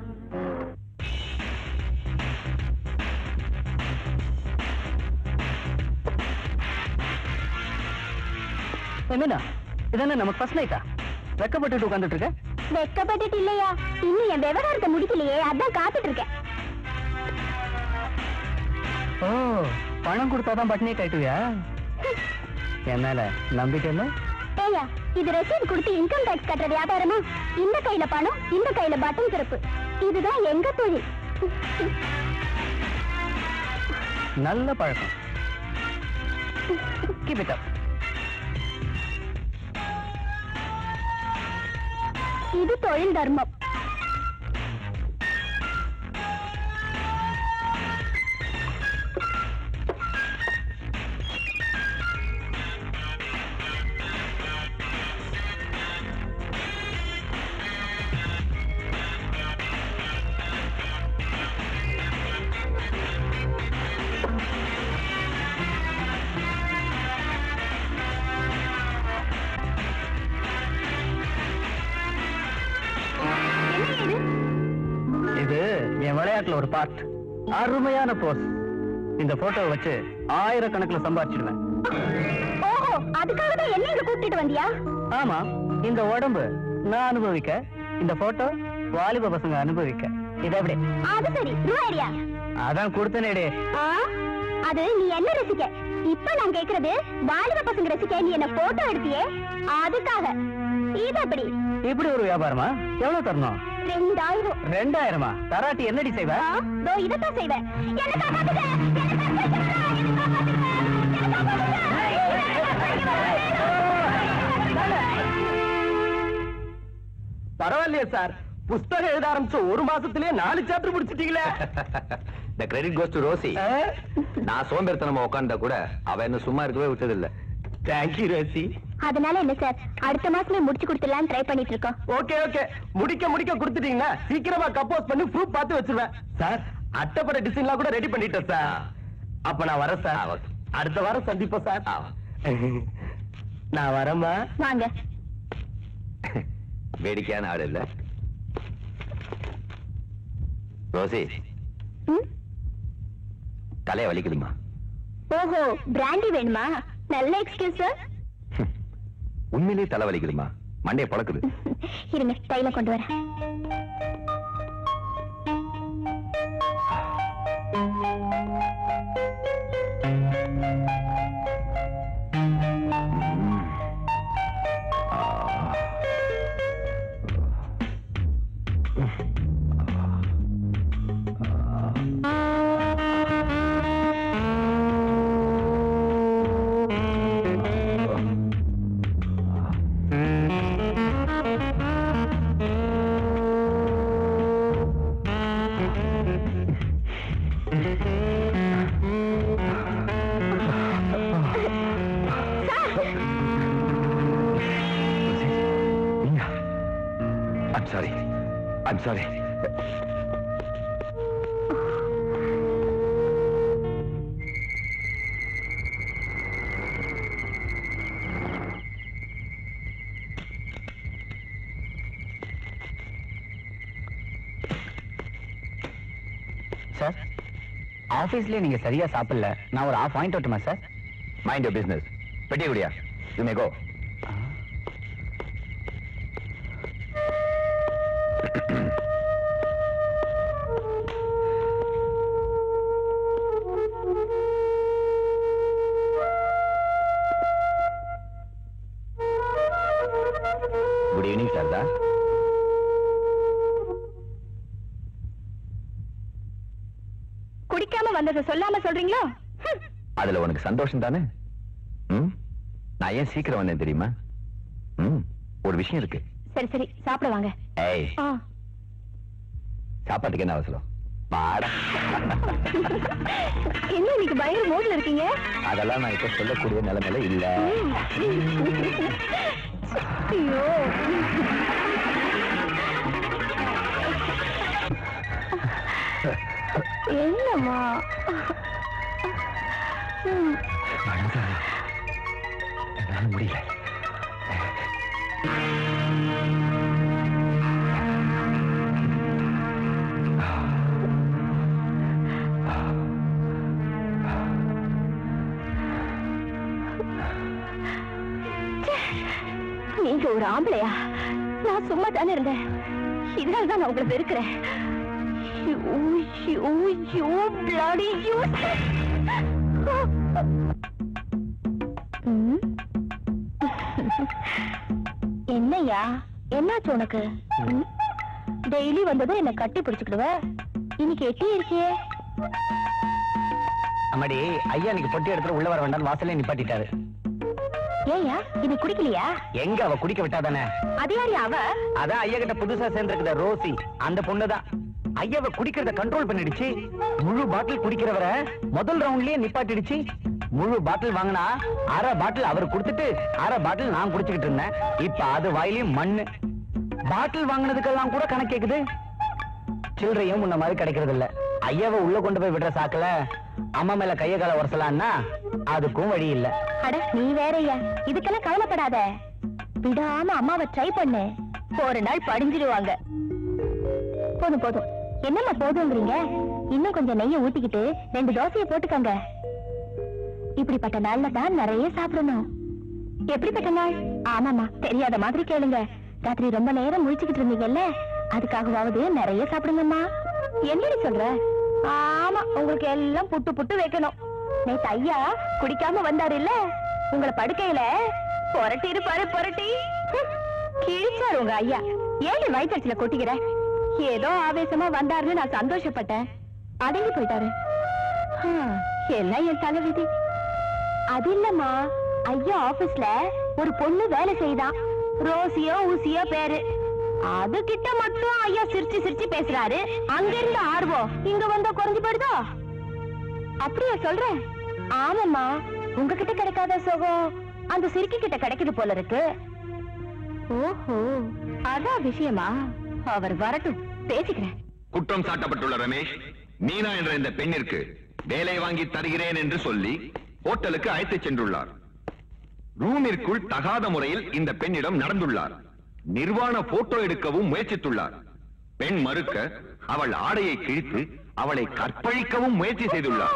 மீனா, இதென்ன நமக்கு ஃபர்ஸ்ட் நைட்டா? வெக்கப்பட்டு உட்கார்ந்துட்டு இருக்க? வெக்கப்பட்டுட்டு இல்லையா, இன்னும் என் விவகாரத்தை முடிக்கலையே, அதான் காத்துட்டு இருக்கேன். ஓ, பணம் கொடுத்தாதான் பட்னியை கட்டுவியா? என் மேல நம்பிட்டேன்னு ஏயா இது ரசீது கொடுத்து இன்கம் டாக்ஸ் கட்டுற வியாபாரமா? இந்த கையில பணம், இந்த கையில பட்டன் திறப்பு. இதுதான் எங்க தொழில். நல்ல பழக்கம். Keep it up. இது தொழில் தர்மம். இது என் விளையாட்டுல ஒரு பார்ட். அருமையான போஸ். இந்த போட்டோவை வச்சு ஆயிரக்கணக்கில் சம்பாதிச்சிடுவேன். ஓஹோ, அதுக்காக தான் என்ன இங்க கூட்டிட்டு வந்தியா? ஆமா, இந்த உடம்பு நான் அனுபவிக்க, இந்த போட்டோ வாலிப பசங்க அனுபவிக்க. இது எப்படி? அது சரி, ரூபாயா? அதான் கொடுத்தனேடே. அது நீ என்ன ரசிக்க? இப்ப நான் கேக்குறது வாலிப பசங்க ரசிக்க நீ என்ன போட்டோ எடுத்தியே அதுக்காக. இது எப்படி? இப்படி ஒரு வியாபாரமா? எவ்வளவு தரணும்? ரெண்டாயிரம். ரெண்டாயிரமா? தராட்டி என்னடி செய்வ? இதோ இதத்தான் செய்வேன். பரவாயில்லையே சார், புஸ்தகம் எழுத ஆரம்பிச்சு ஒரு மாசத்திலேயே நாலு சாப்டர் முடிச்சிட்டீங்களே. The credit goes to Rosie. நான் சோம்பேறித்தனமா உட்கார்ந்தா கூட அவ என்ன சும்மா இருக்கவே விட்டது இல்ல. Thank you Rosie. அதனால என்ன சார், அடுத்த மாசமே முடிச்சு கொடுத்துடலாம் ட்ரை பண்ணிட்டு இருக்கோம். ஓகே ஓகே, முடிக்க முடிக்க கொடுத்துட்டீங்கன்னா சீக்கிரமா கம்போஸ் பண்ணி ப்ரூஃப் பார்த்து வச்சிருவேன் சார். அட்டப்பட டிசைன்லாம் கூட ரெடி பண்ணிட்டேன் சார். அப்ப நான் வரேன் சார். அடுத்த வாரம் சந்திப்போம் சார். நான் வரேம்மா. வாங்க. வேடிக்கையான ஆள் இல்ல ரோசி. தலைய வலிக்குதுமா? ஓஹோ, பிராண்டி வேணுமா? நல்ல எக்ஸ்கியூஸ் சார். உண்மையிலேயே தலை வலிக்குதுமா, மண்டைய பழக்குது. இருங்க, தைல கொண்டு வரேன். I'm sorry. I'm sorry. Sir, ஆபீஸ்லயே நீங்க சரியா சாப்பிடல. நான் ஒரு ஆஃப் வாங்கிட்டு வரட்டுமா சார்? Mind your business. பெட்டிய குடியா. You may go. Good evening, Sardar. குடிக்காம வந்ததை சொல்லாம சொல்றீங்களோ? அதுல உனக்கு சந்தோஷம் தானே? ம்? நான் ஏன் சீக்கிரம் வந்தேன் தெரியுமா? ம், ஒரு விஷயம் இருக்கு. சரி சரி, சாப்பிட வாங்க. ஏய், ஆ. சாப்பாட்டுக்கு என்ன அவசரம்? பாடா. என்ன இன்னைக்கு பயங்கர மூட்ல இருக்கீங்க? அதெல்லாம் நான் இப்ப சொல்லக்கூடிய நிலைமையில இல்ல. ஐயோ, என்னம்மா? ம். என்னால முடியல. நீங்க ஒரு ஆம்பளையா? நான் சும்மா தானே இருந்தேன். இதனாலதான் நான் உங்களை வெறுக்கிறேன். You, you, you bloody useless! ம் என்னையா என்னாச்சு உனக்கு? டெய்லி வந்ததும் என்ன கட்டி பிடிச்சுக்கிடுவ, இன்னைக்கு எட்டி இருக்கியே. அம்மாடி, ஐயா இன்னைக்கு பொட்டி எடுத்து உள்ள வர வேண்டாம் வாசலே நிப்பாட்டிட்டாரு. ஏயா இது குடிக்கலையா? எங்க அவ குடிக்க விட்டாதானே. அது யாரு அவ? அதான் ஐயா கிட்ட புதுசா சேர்ந்திருக்கிற ரோசி, அந்த பொண்ணுதான். ஐயாவை குடிக்கிறத கண்ட்ரோல் பண்ணிடுச்சு. முழு பாட்டில் குடிக்கிறவரை முதல் ரவுண்ட்லயே நிப்பாட்டிடுச்சு. முழு பாட்டில் வாங்கினா அரை பாட்டில் அவர் கொடுத்துட்டு அரை பாட்டில் நான் குடிச்சுக்கிட்டு இருந்தேன். இப்ப அது வாயிலையும் மண்ணு. பாட்டில் வாங்கினதுக்கெல்லாம் கூட கணக்கு கேக்குது. சில்லறையும் முன்ன மாதிரி கிடைக்கிறது இல்ல. ஐயாவை உள்ள கொண்டு போய் விடுற சாக்குல அம்மா மேல கைய கால உரசலான்னா அதுக்கும் வழி இல்ல. அட நீ வேறயா, இதுக்கெல்லாம் கவலைப்படாத. விடாம அம்மாவை ட்ரை பண்ணு, ஒரு நாள் படிஞ்சிடுவாங்க. போதும் போதும், என்னம்மா போதுங்கிறீங்க? இன்னும் கொஞ்சம் நெய்ய ஊத்திக்கிட்டு ரெண்டு தோசையை போட்டுக்கங்க. இப்படிப்பட்ட நாள்ல தான் நிறைய சாப்பிடணும். எப்படிப்பட்ட நாள்? ஆமாமா, தெரியாத மாதிரி கேளுங்க. ராத்திரி ரொம்ப நேரம் முழிச்சுக்கிட்டு இருந்தீங்கல்ல, அதுக்காகவாவது நிறைய சாப்பிடுங்கம்மா. என்னடி சொல்ற? ஆமா, உங்களுக்கு எல்லாம் புட்டு புட்டு வைக்கணும். நேத்து ஐயா குடிக்காம வந்தாரு இல்ல, உங்களை படுக்கையில புரட்டி இருப்பாரு. புரட்டி கிழிச்சாரு உங்க ஐயா. ஏழு வயிற்றுல கொட்டிக்கிற. ஏதோ ஆவேசமா வந்தாருன்னு நான் சந்தோஷப்பட்டேன். அடங்கி போயிட்டாரு. எல்லாம் என் தலைவிதி. அது இல்லம்மா, ஐயா ஆபீஸ்ல ஒரு பொண்ணு வேலை செய்தான். ரோசியோ ஊசியோ பேரு. அது கிட்ட மட்டும் ஐயா சிரிச்சு சிரிச்சு பேசுறாரு. அங்க இருந்து ஆர்வம் இங்க வந்தா குறைஞ்சு போயிடுதோ? அப்படியா சொல்ற? ஆமாம்மா, உங்ககிட்ட கிடைக்காத சுகம் அந்த சிரிக்கி கிட்ட கிடைக்குது போல இருக்கு. ஓஹோ, அதான் விஷயமா? அவர் வரட்டும், பேசிக்கிறேன். குற்றம் சாட்டப்பட்டுள்ள ரமேஷ் மீனா என்ற இந்த பெண்ணிற்கு வேலை வாங்கி தருகிறேன் என்று சொல்லி ஹோட்டலுக்கு அழைத்துச் சென்றுள்ளார். ரூமிற்குள் தகாத முறையில் இந்த பெண்ணிடம் நடந்துள்ளார். நிர்வாண போட்டோ எடுக்கவும் முயற்சித்துள்ளார். பெண் மறுக்க அவள் ஆடையை கிழித்து அவளை கற்பழிக்கவும் முயற்சி செய்துள்ளார்.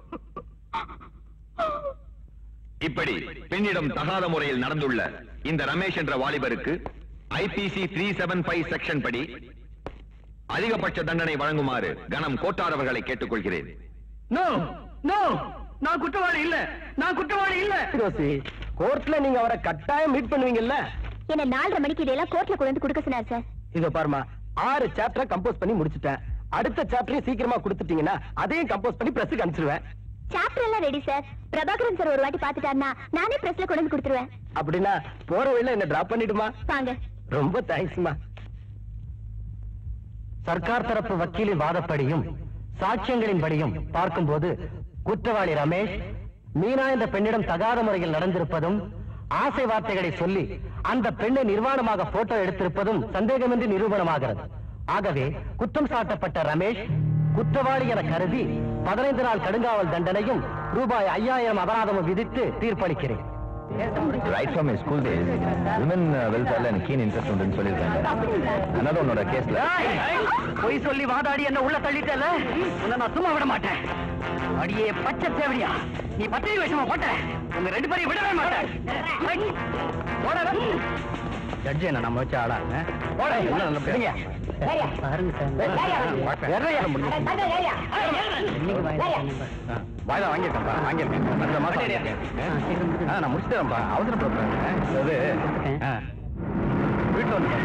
இப்படி பெண்ணிடம் தகாத முறையில் நடந்துள்ள இந்த ரமேஷ் என்ற வாலிபருக்கு IPC three seven five section படி அதிகபட்ச தண்டனை வழங்குமாறு கனம் கோட்டார் அவர்களை கேட்டுக்கொள்கிறேன். நோ நோ, நான் குற்றவாளி இல்ல, நான் குற்றவாளி இல்ல. ரோசி, கோர்ட்ல நீங்க அவரை கட்டாயம் மீட் பண்ணுவீங்கல்ல? என்ன நாலரை மணிக்கு இதெல்லாம் கோர்ட்ல கொண்டு வந்து கொடுக்க சொன்னார் சார். இதோ பாருமா, ஆறு சாப்டரை கம்போஸ் பண்ணி முடிச்சிட்டேன். அடுத்த சாப்டரையும் சீக்கிரமா கொடுத்துட்டீங்கன்னா அதையும் கம்போஸ் பண்ணி பிரஸ்க்கு அனுப்பிச்சிருவேன். சாப்டர் எல்லாம் ரெடி சார். பிரபாகரன் சார் ஒரு வாட்டி பாத்துட்டாருன்னா நானே பிரஸ்ல கொண்டு வந்து கொடுத்துருவேன். அப்படின்னா போற வழியில என்ன டிராப் பண்ணிடுமா? வாங்க. ரொம்ப தேங்க்ஸ்மா. சர்க்கார் தரப்பு வக்கீலின் வாதப்படியும் சாட்சியங்களின் படியும் பார்க்கும்போது குற்றவாளி ரமேஷ் மீனா என்ற பெண்ணிடம் தகாத முறையில் நடந்திருப்பதும் ஆசை வார்த்தைகளை சொல்லி அந்த பெண்ணை நிர்வாணமாக போட்டோ எடுத்திருப்பதும் சந்தேகமின்றி நிரூபணமாகிறது. ஆகவே குற்றம் சாட்டப்பட்ட ரமேஷ் குற்றவாளி என கருதி பதினைந்து நாள் கடுங்காவல் தண்டனையும் ரூபாய் ஐயாயிரம் அபராதமும் விதித்து தீர்ப்பளிக்கிறேன். Right from my school days, women welfare and keen interest உண்டுன்னு சொல்லிருக்காங்க. another உன்னோட கேஸ்ல பொய் சொல்லி வாதாடி என்ன உள்ள தள்ளிட்டல, உன்னை நான் சும்மா விட மாட்டேன். அடியே பச்சை தேவடியா, நீ பத்திரி வேஷமா போட்ட, உங்க ரெண்டு பேரையும் விடவே மாட்டேன். ஜட்ஜி என்ன நம்ம வச்சு ஆளா? வாயில வாங்கியிருக்கேன்ப்பா, வாங்கியிருக்கேன். அந்த மாசம் நான் முடிச்சுட்டேன்ப்பா, அவசரப்படுறேன். வீட்டுல வந்து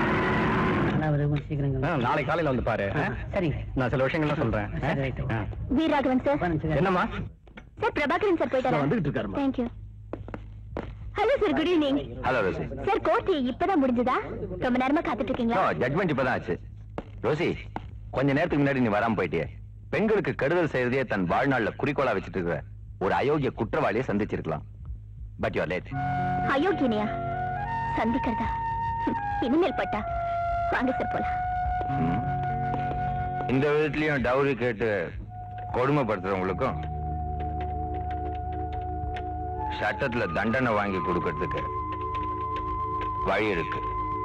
நாளை காலையில வந்து பாரு. சரி, நான் சில விஷயங்கள்லாம் சொல்றேன். வீரராகவன் சார். என்னம்மா? சார் பிரபாகரன் சார் போயிட்டாரா? வந்துகிட்டு இருக்காருமா. Thank you. Hello sir, good evening. Hello Rosie. Sir court இப்பதான் முடிஞ்சதா? ரொம்ப நேரமா காத்துட்டு இருக்கீங்களா? ஜட்மெண்ட் இப்பதான் ஆச்சு. ரோசி, கொஞ்ச நேரத்துக்கு முன்னாடி நீ வராம போயிட்டியே. பெண்களுக்கு கெடுதல் செய்யறதே தன் வாழ்நாள்ல குறிக்கோளா வச்சுட்டு இருக்கிற ஒரு அயோக்கிய குற்றவாளியை சந்திச்சிருக்கலாம். But you are late. அயோக்கியனையா சந்திக்கிறதா? இனிமேல் பட்டா வாங்க சார் போலாம். இந்த விதத்திலயும் டவுரி கேட்டு கொடுமைப்படுத்துறவங்களுக்கும் சட்டத்துல தண்டனை வாங்கி கொடுக்கறதுக்கு வழி இருக்கு.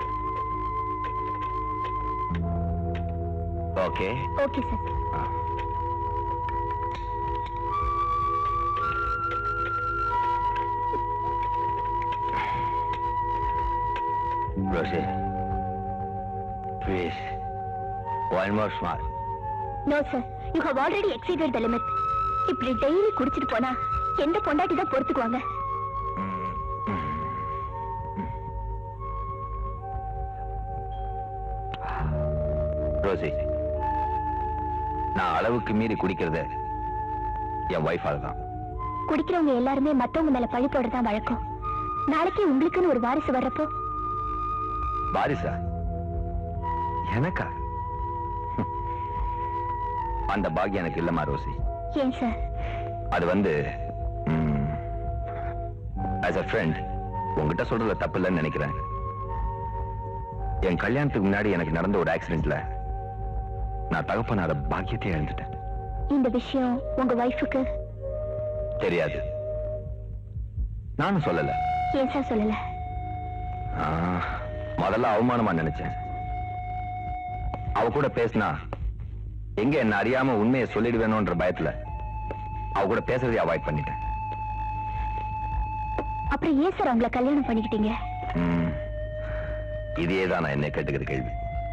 Okay okay sir. Rosie, please, one more smile. No sir, you have already exceeded the limit. இப்படி டெய்லி குடிச்சிட்டு போனா எந்த பொண்டாட்டி தான் பொறுத்துக்குவாங்க? ரோசி, நான் அளவுக்கு மீறி குடிக்கிறது என் வைஃபால தான். குடிக்கிறவங்க எல்லாருமே மத்தவங்க மேல பழி போடுறதான் வழக்கம். நாளைக்கு உங்களுக்குன்னு ஒரு வாரிசு வர்றப்போ. வாரிசா? எனக்கா? அந்த பாக்கியம் எனக்கு இல்லமா ரோசி. ஏன் சார்? அது வந்து as a friend உங்ககிட்ட சொல்றதுல தப்பு இல்லைன்னு நினைக்கிறேன். என் கல்யாணத்துக்கு முன்னாடி எனக்கு நடந்த ஒரு ஆக்சிடென்ட்ல நான் தகப்பனார பாக்கியத்தை இழந்துட்டேன். இந்த விஷயம் உங்க வைஃபுக்கு தெரியாது. நானும் சொல்லல. ஏன் சார் சொல்லல? முதல்ல அவமானமா நினைச்சேன். அவ கூட பேசினா எங்க என்ன அறியாம உண்மையை சொல்லிடுவேணும்ன்ற பயத்துல அவ கூட பேசுறதை அவாய்ட் பண்ணிட்டேன். அப்புறம் ஏன் சார் அவங்கள கல்யாணம் பண்ணிக்கிட்டீங்க? இதே தான் நான் என்ன கேட்டுக்கிற கேள்வி.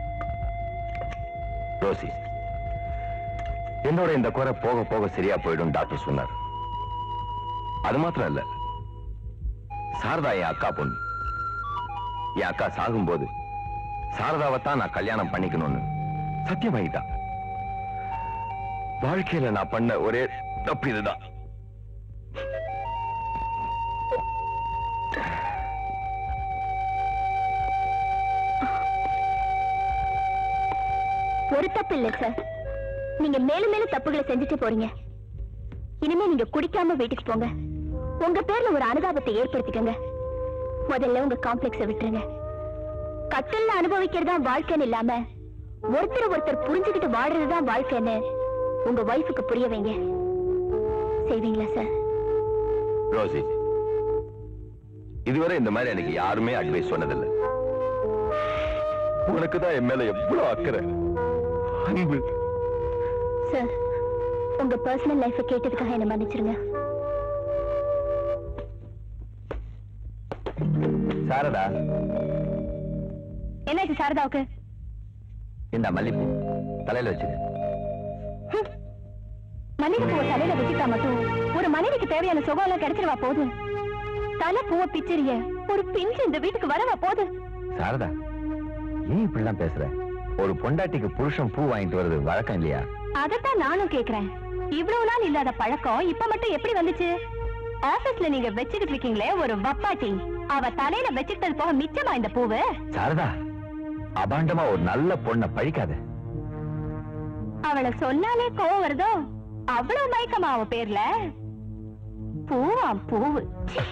ரோசி, என்னோட இந்த குறை போக போக சரியா போயிடும் டாக்டர் சொன்னார். அது மாத்திரம் இல்ல, சாரதா என் அக்கா பொண்ணு. என் அக்கா சாகும்போது சாரதாவைத்தான் நான் கல்யாணம் பண்ணிக்கணும்னு சத்தியம் வாங்கிட்டான். வாழ்க்கையில நான் பண்ண ஒரே தப்பு இதுதான். ஒரு தப்பு இல்ல சார். நீங்க மேலும் மேலும் தப்புகளை செஞ்சுட்டு போறீங்க. இனிமே நீங்க குடிக்காம வீட்டுக்கு போங்க. உங்க பேர்ல ஒரு அனுதாபத்தை ஏற்படுத்திக்கங்க. முதல்ல உங்க காம்ப்ளெக்ஸை விட்டுருங்க. கட்டல்ல அனுபவிக்கிறதா வாழ்க்கைன்னு இல்லாம ஒருத்தர் ஒருத்தர் புரிஞ்சுக்கிட்டு வாழ்றதுதான் வாழ்க்கைன்னு உங்க வைஃபுக்கு புரிய வைங்க. செய்வீங்களா சார்? ரோசி, இதுவரை இந்த மாதிரி எனக்கு யாருமே அட்வைஸ் சொன்னதில்லை. உனக்குதான் என் மேல எவ்வளவு அக்கறை, அன்பு. சார், உங்க பர்சனல் லைஃப் கேட்டதுக்காக என்ன மன்னிச்சிருங்க. சாரதா, என்னாச்சு சாரதாவுக்கு? இந்த மல்லிப்பூ தலையில வச்சுக்க. மல்லிகை பூவை தலையில வச்சுட்டா மட்டும் ஒரு மனைவிக்கு தேவையான சுகம் எல்லாம் கிடைச்சிருவா போது? தலை பூவை பிச்சரிய ஒரு பிஞ்சு இந்த வீட்டுக்கு வரவா போது? சாரதா, ஏன் இப்படிலாம் பேசுற? ஒரு பொண்டாட்டிக்கு புருஷன் பூ வாங்கிட்டு வருது வழக்கம் இல்லையா? அதத்தான் நானும் கேக்குறேன். இவ்வளவு நாள் இல்லாத பழக்கம் இப்ப மட்டும் எப்படி வந்துச்சு? ஆபீஸ்ல நீங்க வச்சுக்கிட்டு இருக்கீங்களே ஒரு வப்பாட்டி, அவ தலையில வச்சுக்கிட்டது போக மிச்சமா இந்த பூவு? சாரதா, அபாண்டமா ஒரு நல்ல பொண்ண பழிக்காத. அவளை சொன்னாலே கோவம் வருதோ? அவ்வளவு மயக்கமா அவ பேர்ல? பூவாம் பூவு.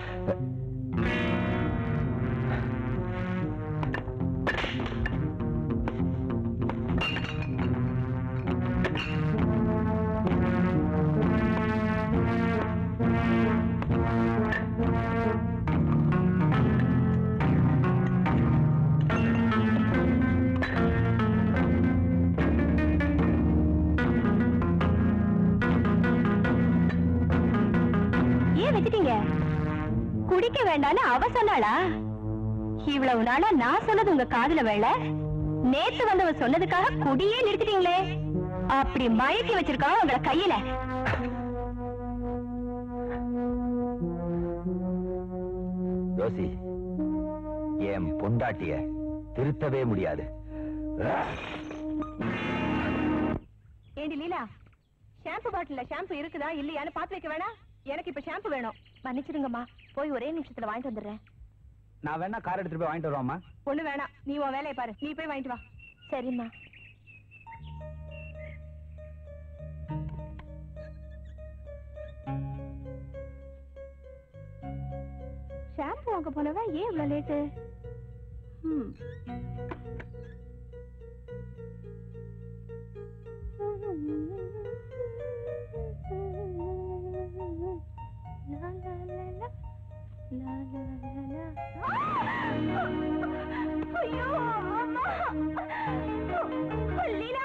குடிக்க வேண்டான்னு அவ சொன்னாளா? இவ்வளவு நாளா நான் சொன்னது உங்க காதுல வேலை. நேத்து வந்தவ சொன்னதுக்காக குடியே நிறுத்திட்டீங்களே. அப்படி மயக்கி வச்சிருக்கா உங்களை கையில. ரோசி, என் பொண்டாட்டிய திருத்தவே முடியாது. ஏண்டி லீலா, ஷாம்பு பாட்டில ஷாம்பு இருக்குதா இல்லையான்னு பாத்து வைக்க வேணா? எனக்கு இப்ப ஷாம்பு வேணும். மன்னிச்சிடுங்கம்மா, போய் ஒரே நிமிஷத்துல வாங்கிட்டு வந்துடுறேன். நான் வேணா கார் எடுத்துட்டு போய் வாங்கிட்டு வருவாமா? ஒண்ணு வேணாம், நீ உன் வேலையை பாரு. நீ போய் வாங்கிட்டு வா. சரிம்மா. ஷாம்பு வாங்க போனவ ஏன் இவ்வளவு லேட்டு? ம் ஐயோ அம்மா, லீலா.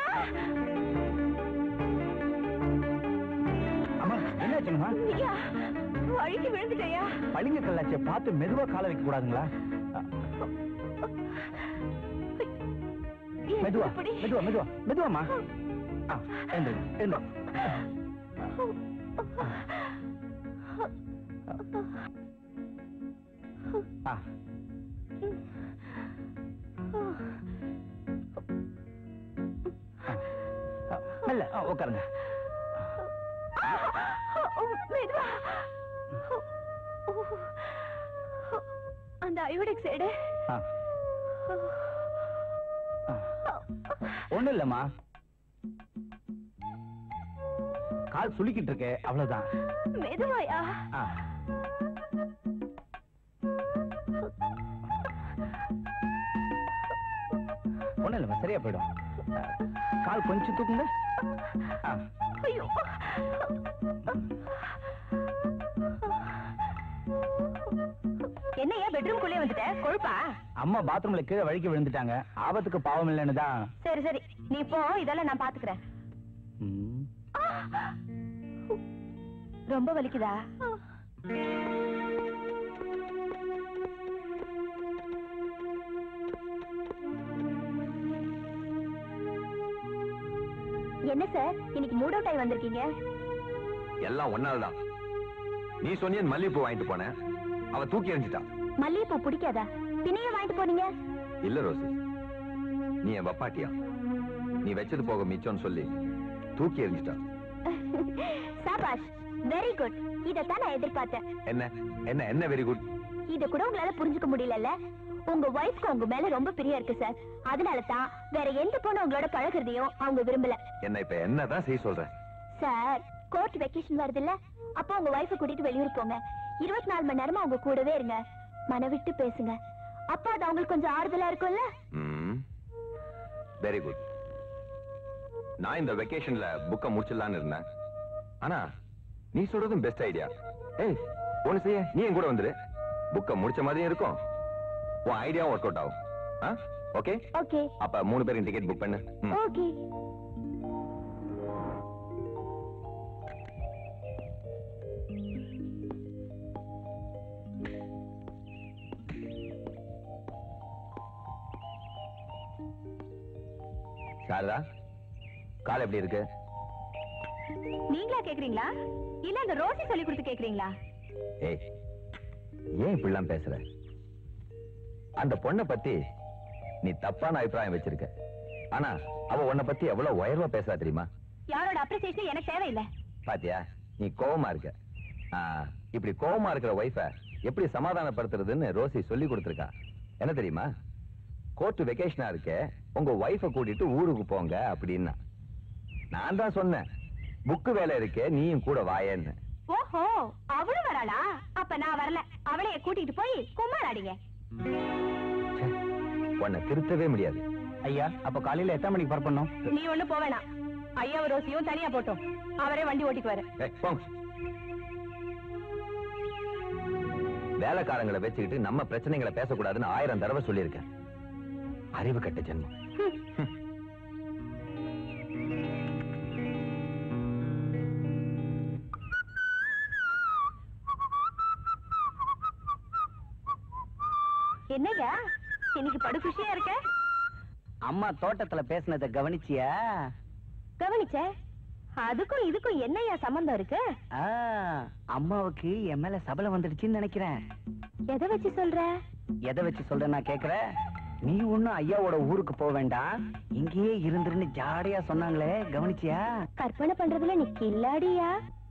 அம்மா, என்னாச்சுங்கம்மா? ஐயா, வழிக்கு விழுந்துட்டேயா? பளிங்க கல்லாச்சே, பார்த்து மெதுவா கால வைக்க கூடாதுங்களா? மெதுவா மெதுவா மெதுவா மெதுவாமா. உட்காருங்க. அந்த அயோடிக் சைடு ஒண்ணு இல்லம்மா, கால் சுளிக்கிட்டு இருக்கு, அவ்வளவுதான். மெதுவாயா? ஒண்ணு இல்லம்மா, சரியா போயிடும். கால் கொஞ்சம் தூக்குங்க. ஐயோ, என்னையா பெட்ரூம்குள்ளே வந்துட்ட? கொழுப்பா? அம்மா பாத்ரூம்ல கீழே வழுக்கி விழுந்துட்டாங்க, ஆபத்துக்கு பாவம் இல்லைன்னு தான். சரி சரி, நீ போ, இதெல்லாம் நான் பாத்துக்கிறேன். ரொம்ப வலிக்குதா? என்ன சார், இன்னைக்கு மூட் அவுட் ஆகி வந்திருக்கீங்க? எல்லாம் ஒன்னால்தான். நீ சொன்னிய மல்லிகைப்பூ வாங்கிட்டு போனேன், அவ தூக்கி எறிஞ்சிட்டா. மல்லிகைப்பூ பிடிக்காதா? பின்னையே வாங்கிட்டு போனீங்க? இல்ல ரோசி, நீ என் வப்பாட்டியா, நீ வச்சது போக மிச்சம்னு சொல்லி தூக்கி எறிஞ்சிட்டா. Shahbaz, very good. இதத்தான் நான் எதிர்பார்த்தேன். என்ன என்ன என்ன வெரி குட்? இத கூட உங்களால புரிஞ்சுக்க முடியலல்ல? உங்க வைஃப்க்கு உங்க மேல ரொம்ப பிரியம் இருக்கு சார். அதனால தான் வேற எந்த பொண்ணு உங்களோட பழகுறதையும் அவங்க விரும்பல. என்ன இப்ப என்னதான் செய்ய சொல்ற? சார், கோர்ட் வெக்கேஷன் வருது இல்ல, அப்போ உங்க வைஃபை கூட்டிட்டு வெளியூர் போங்க. இருபத்தி நாலு மணி நேரமா அவங்க கூடவே இருங்க, மன விட்டு பேசுங்க. அப்ப அது அவங்களுக்கு கொஞ்சம் ஆறுதலா இருக்கும்ல? Very good. நான் இந்த வெக்கேஷன்ல புக்க முடிச்சிடலான்னு இருந்தேன், ஆனா நீ சொல்றதும் பெஸ்ட் ஐடியா. ஏய், ஒண்ணு செய்ய, நீ என் கூட வந்துரு. புக்க முடிச்ச மாதிரியும் இருக்கும், உன் ஐடியாவும் ஒர்க் அவுட் ஆகும். Okay okay. அப்ப மூணு பேரும் டிக்கெட் புக் பண்ணு. ஓகே. சாரதா, கால் எப்படி இருக்கு? நீங்களா கேக்குறீங்களா இல்ல அந்த ரோசி சொல்லி கொடுத்து கேக்குறீங்களா? ஏய், ஏன் இப்படிலாம் பேசுற? அந்த பொண்ணை பத்தி நீ தப்பான அபிப்பிராயம் வச்சிருக்க, ஆனா அவ உன்னை பத்தி எவ்வளவு உயர்வா பேசுறா தெரியுமா? யாரோட அப்ரிசியேஷன் எனக்கு தேவையில்லை. பாத்தியா, நீ கோவமா இருக்க. இப்படி கோவமா இருக்கிற வைஃப எப்படி சமாதானப்படுத்துறதுன்னு ரோசி சொல்லி கொடுத்திருக்கா. என்ன தெரியுமா? கோர்ட் வெக்கேஷனா இருக்க, உங்க வைஃப கூட்டிட்டு ஊருக்கு போங்க அப்படின்னா. நான் தான் சொன்னேன், புக்கு வேலை இருக்கே, நீயும் கூட வாயேன்னு. ஓஹோ, அவளும் வராளா? அப்ப நான் வரல, அவளைய கூட்டிட்டு போய் குமார் அடிங்க. உன்னை திருத்தவே முடியாது. ஐயா, அப்ப காலையில எத்தனை மணிக்கு புறப்படணும்? நீ ஒண்ணு போவேனா, ஐயாவும் ரோசியும் தனியா போட்டோம், அவரே வண்டி ஓட்டிக்குவாரு. வேலைக்காரங்களை வச்சுக்கிட்டு நம்ம பிரச்சனைகளை பேசக்கூடாதுன்னு ஆயிரம் தடவை சொல்லியிருக்கேன். அறிவு கட்ட ஜென்மம். என்னங்க இன்னைக்கு படு குஷியா இருக்க? அம்மா தோட்டத்துல பேசினதை கவனிச்சியா? கவனிச்ச. அதுக்கும் இதுக்கும் என்னையா சம்பந்தம் இருக்கு? அம்மாவுக்கு என் மேல சபலம் வந்துடுச்சுன்னு நினைக்கிறேன். எதை வச்சு சொல்ற? எதை வச்சு சொல்ற நான் கேக்குறேன். நீ ஒண்ணும் ஐயாவோட ஊருக்கு போக வேண்டாம், இங்கேயே இருந்துருன்னு ஜாடையா சொன்னாங்களே, கவனிச்சியா? கற்பனை பண்றதுல நீ கில்லாடியா?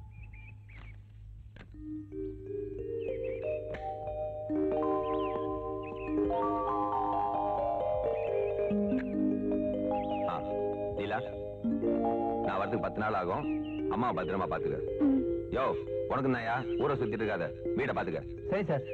லீலா, நான் வரதுக்கு பத்து நாள் ஆகும், அம்மா பத்திரமா பாத்துக்க. யோ, உனக்கு நாயா ஊரை சுத்திட்டு இருக்காத, வீட்டை பாத்துக்க. சரி சார்.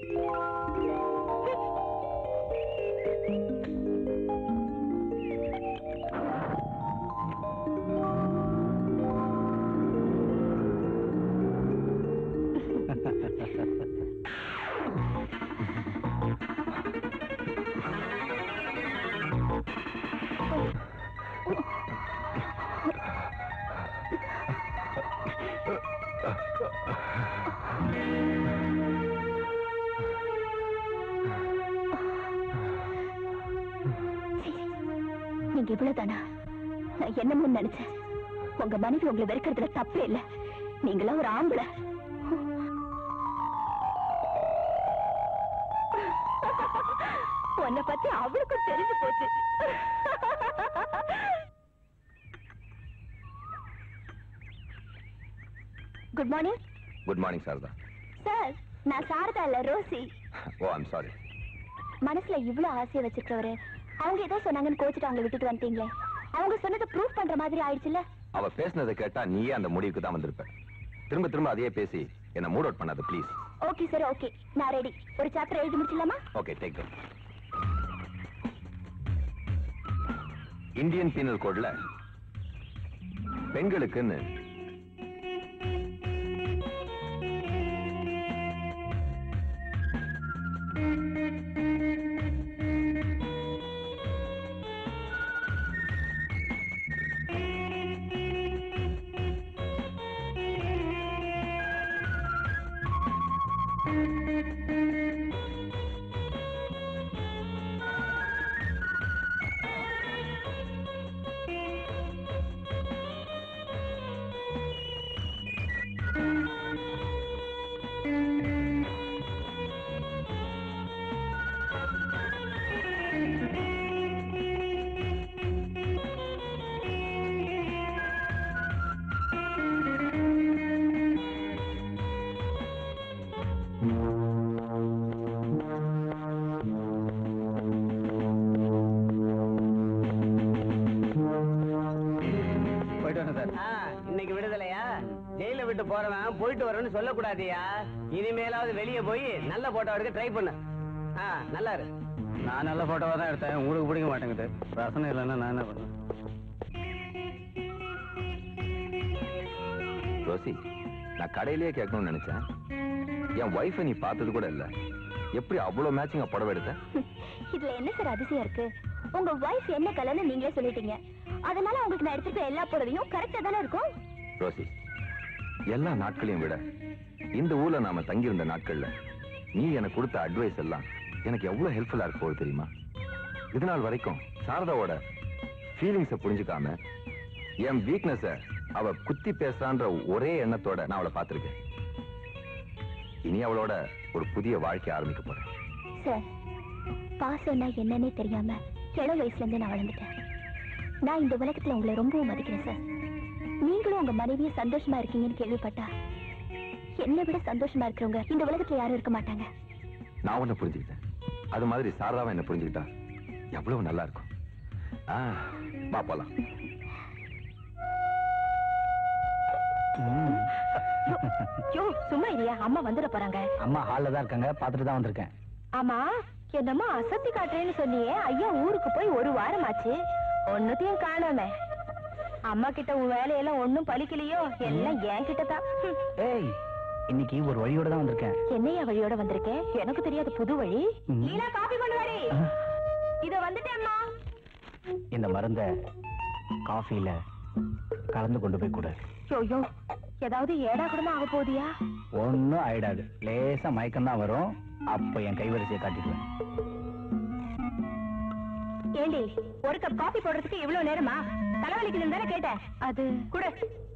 நீங்க இவ்வளவுதானா? நான் என்னமோ நினைச்சேன். உங்க மனைவி உங்களை வெறுக்கிறதுல தப்பே இல்ல, நீங்களா ஒரு ஆம்பளை. உன்னை பத்தி அவளுக்கும் தெரிஞ்சு போச்சு. Good morning. Good morning Sarada. Sir, நான் சாரதா இல்ல, ரோசி. O, I'm sorry. மனசுல இவ்ளோ ஆசையை வச்சிருக்கவரு அவங்க ஏதோ சொன்னாங்கன்னு கோச்சிட்டு அவங்க விட்டுட்டு வந்துட்டீங்களே. அவங்க சொன்னதை ப்ரூஃப் பண்ற மாதிரி ஆயிடுச்சுல்ல. அவ பேசினதை கேட்டா நீயே அந்த முடிவுக்கு தான் வந்திருப்ப. திரும்ப திரும்ப அதையே பேசி என்ன மூட் அவுட் பண்ணாத ப்ளீஸ். ஓகே சார், ஓகே, நான் ரெடி. ஒரு சாப்டர் எழுதி முடிச்சிடலாமா? Okay, take it. Indian penal கோட்ல பெண்களுக்குன்னு இன்னைக்கு விடுதலையா? ஜெயில விட்டு போறவன் போயிட்டு வரணும்னு சொல்லக்கூடாதியா. இனிமேலாவது வெளியே போய் நல்ல போட்டோ எடுக்க ட்ரை பண்ணு. நல்லா இரு. நான் நல்ல போட்டோவா தான் எடுத்தேன். உங்களுக்கு பிடிக்க மாட்டேங்குது. ரசனை இல்லைன்னா நான் என்ன பண்ணேன்? ரோசி, நான் கடையிலேயே கேட்கணும்னு நினைச்சேன். என் ஒய்ஃபை நீ பார்த்தது கூட இல்ல. எப்படி அவ்வளவு மேட்சிங்கா புடவை எடுத்த? இதுல என்ன சார் அதிசயம் இருக்கு? உங்க வைஃப் என்ன கலர்னு நீங்களே சொல்லிட்டீங்க. அதனால உங்களுக்கு நான் எடுத்துட்டு எல்லா புடவையும் கரெக்டா தானே இருக்கும். ரோசி, எல்லா நாட்களையும் விட இந்த ஊர்ல நாம தங்கியிருந்த நாட்கள்ல நீ எனக்கு கொடுத்த அட்வைஸ் எல்லாம் எனக்கு எவ்வளவு ஹெல்ப்ஃபுல்லா இருக்கு போது தெரியுமா? இது நாள் வரைக்கும் சாரதாவோட ஃபீலிங்ஸை புரிஞ்சுக்காம என் வீக்னஸ அவ குத்தி பேசுறான்ற ஒரே எண்ணத்தோட நான் அவளை பார்த்திருக்கேன். இனி அவளோட ஒரு புதிய வாழ்க்கை ஆரம்பிக்க போறேன். சார், பாசம்னா என்னன்னே தெரியாம இளம் வயசுல இருந்து நான் வளர்ந்துட்டேன். நான் இந்த உலகத்துல உங்களை ரொம்பவும் மதிக்கிறேன் சார். நீங்களும் உங்க மனைவிய சந்தோஷமா இருக்கீங்கன்னு கேள்விப்பட்டா என்னை விட சந்தோஷமா இருக்கிறவங்க இந்த உலகத்துல யாரும் இருக்க மாட்டாங்க. நான் உன்னை புரிஞ்சுக்கிட்டேன். அது மாதிரி சாரதாவை என்ன புரிஞ்சுக்கிட்டா எவ்வளவு நல்லா இருக்கும். வா போலாம். சும்மா இல்லையா? அம்மா வந்துட போறாங்க. அம்மா ஹால்ல தான் இருக்காங்க, பாத்துட்டு தான் வந்திருக்கேன். ஆமா, என்னமோ அசத்தி காட்டுறேன்னு சொன்னியே, ஐயா ஊருக்கு போய் ஒரு வாரம் ஆச்சு, ஒன்னுத்தையும் காணோமே. அம்மா கிட்ட உன் வேலையெல்லாம் ஒண்ணும் பலிக்கலையோ? எல்லாம் என் கிட்டதான். ஏய், இன்னைக்கு ஒரு வழியோட தான் வந்திருக்கேன். என்னையா வழியோட வந்திருக்கேன்? எனக்கு தெரியாது புது வழி. லீலா, காபி கொண்டு வாடி. இத வந்துட்டேம்மா. இந்த மருந்த காஃபில கலந்து கொண்டு போய் கொடு. ஐயோ, ஏதாவது ஏடா கூடமா ஆக போதியா? ஒன்னும் ஆயிடாது, லேசா மயக்கம் தான் வரும். அப்ப என் கைவரிசையை காட்டிடுவேன். ஏண்டி, ஒரு கப் காபி போடுறதுக்கு இவ்வளவு நேரமா? தலைவலிக்குதுன்னு தானே கேட்டேன். அது கூட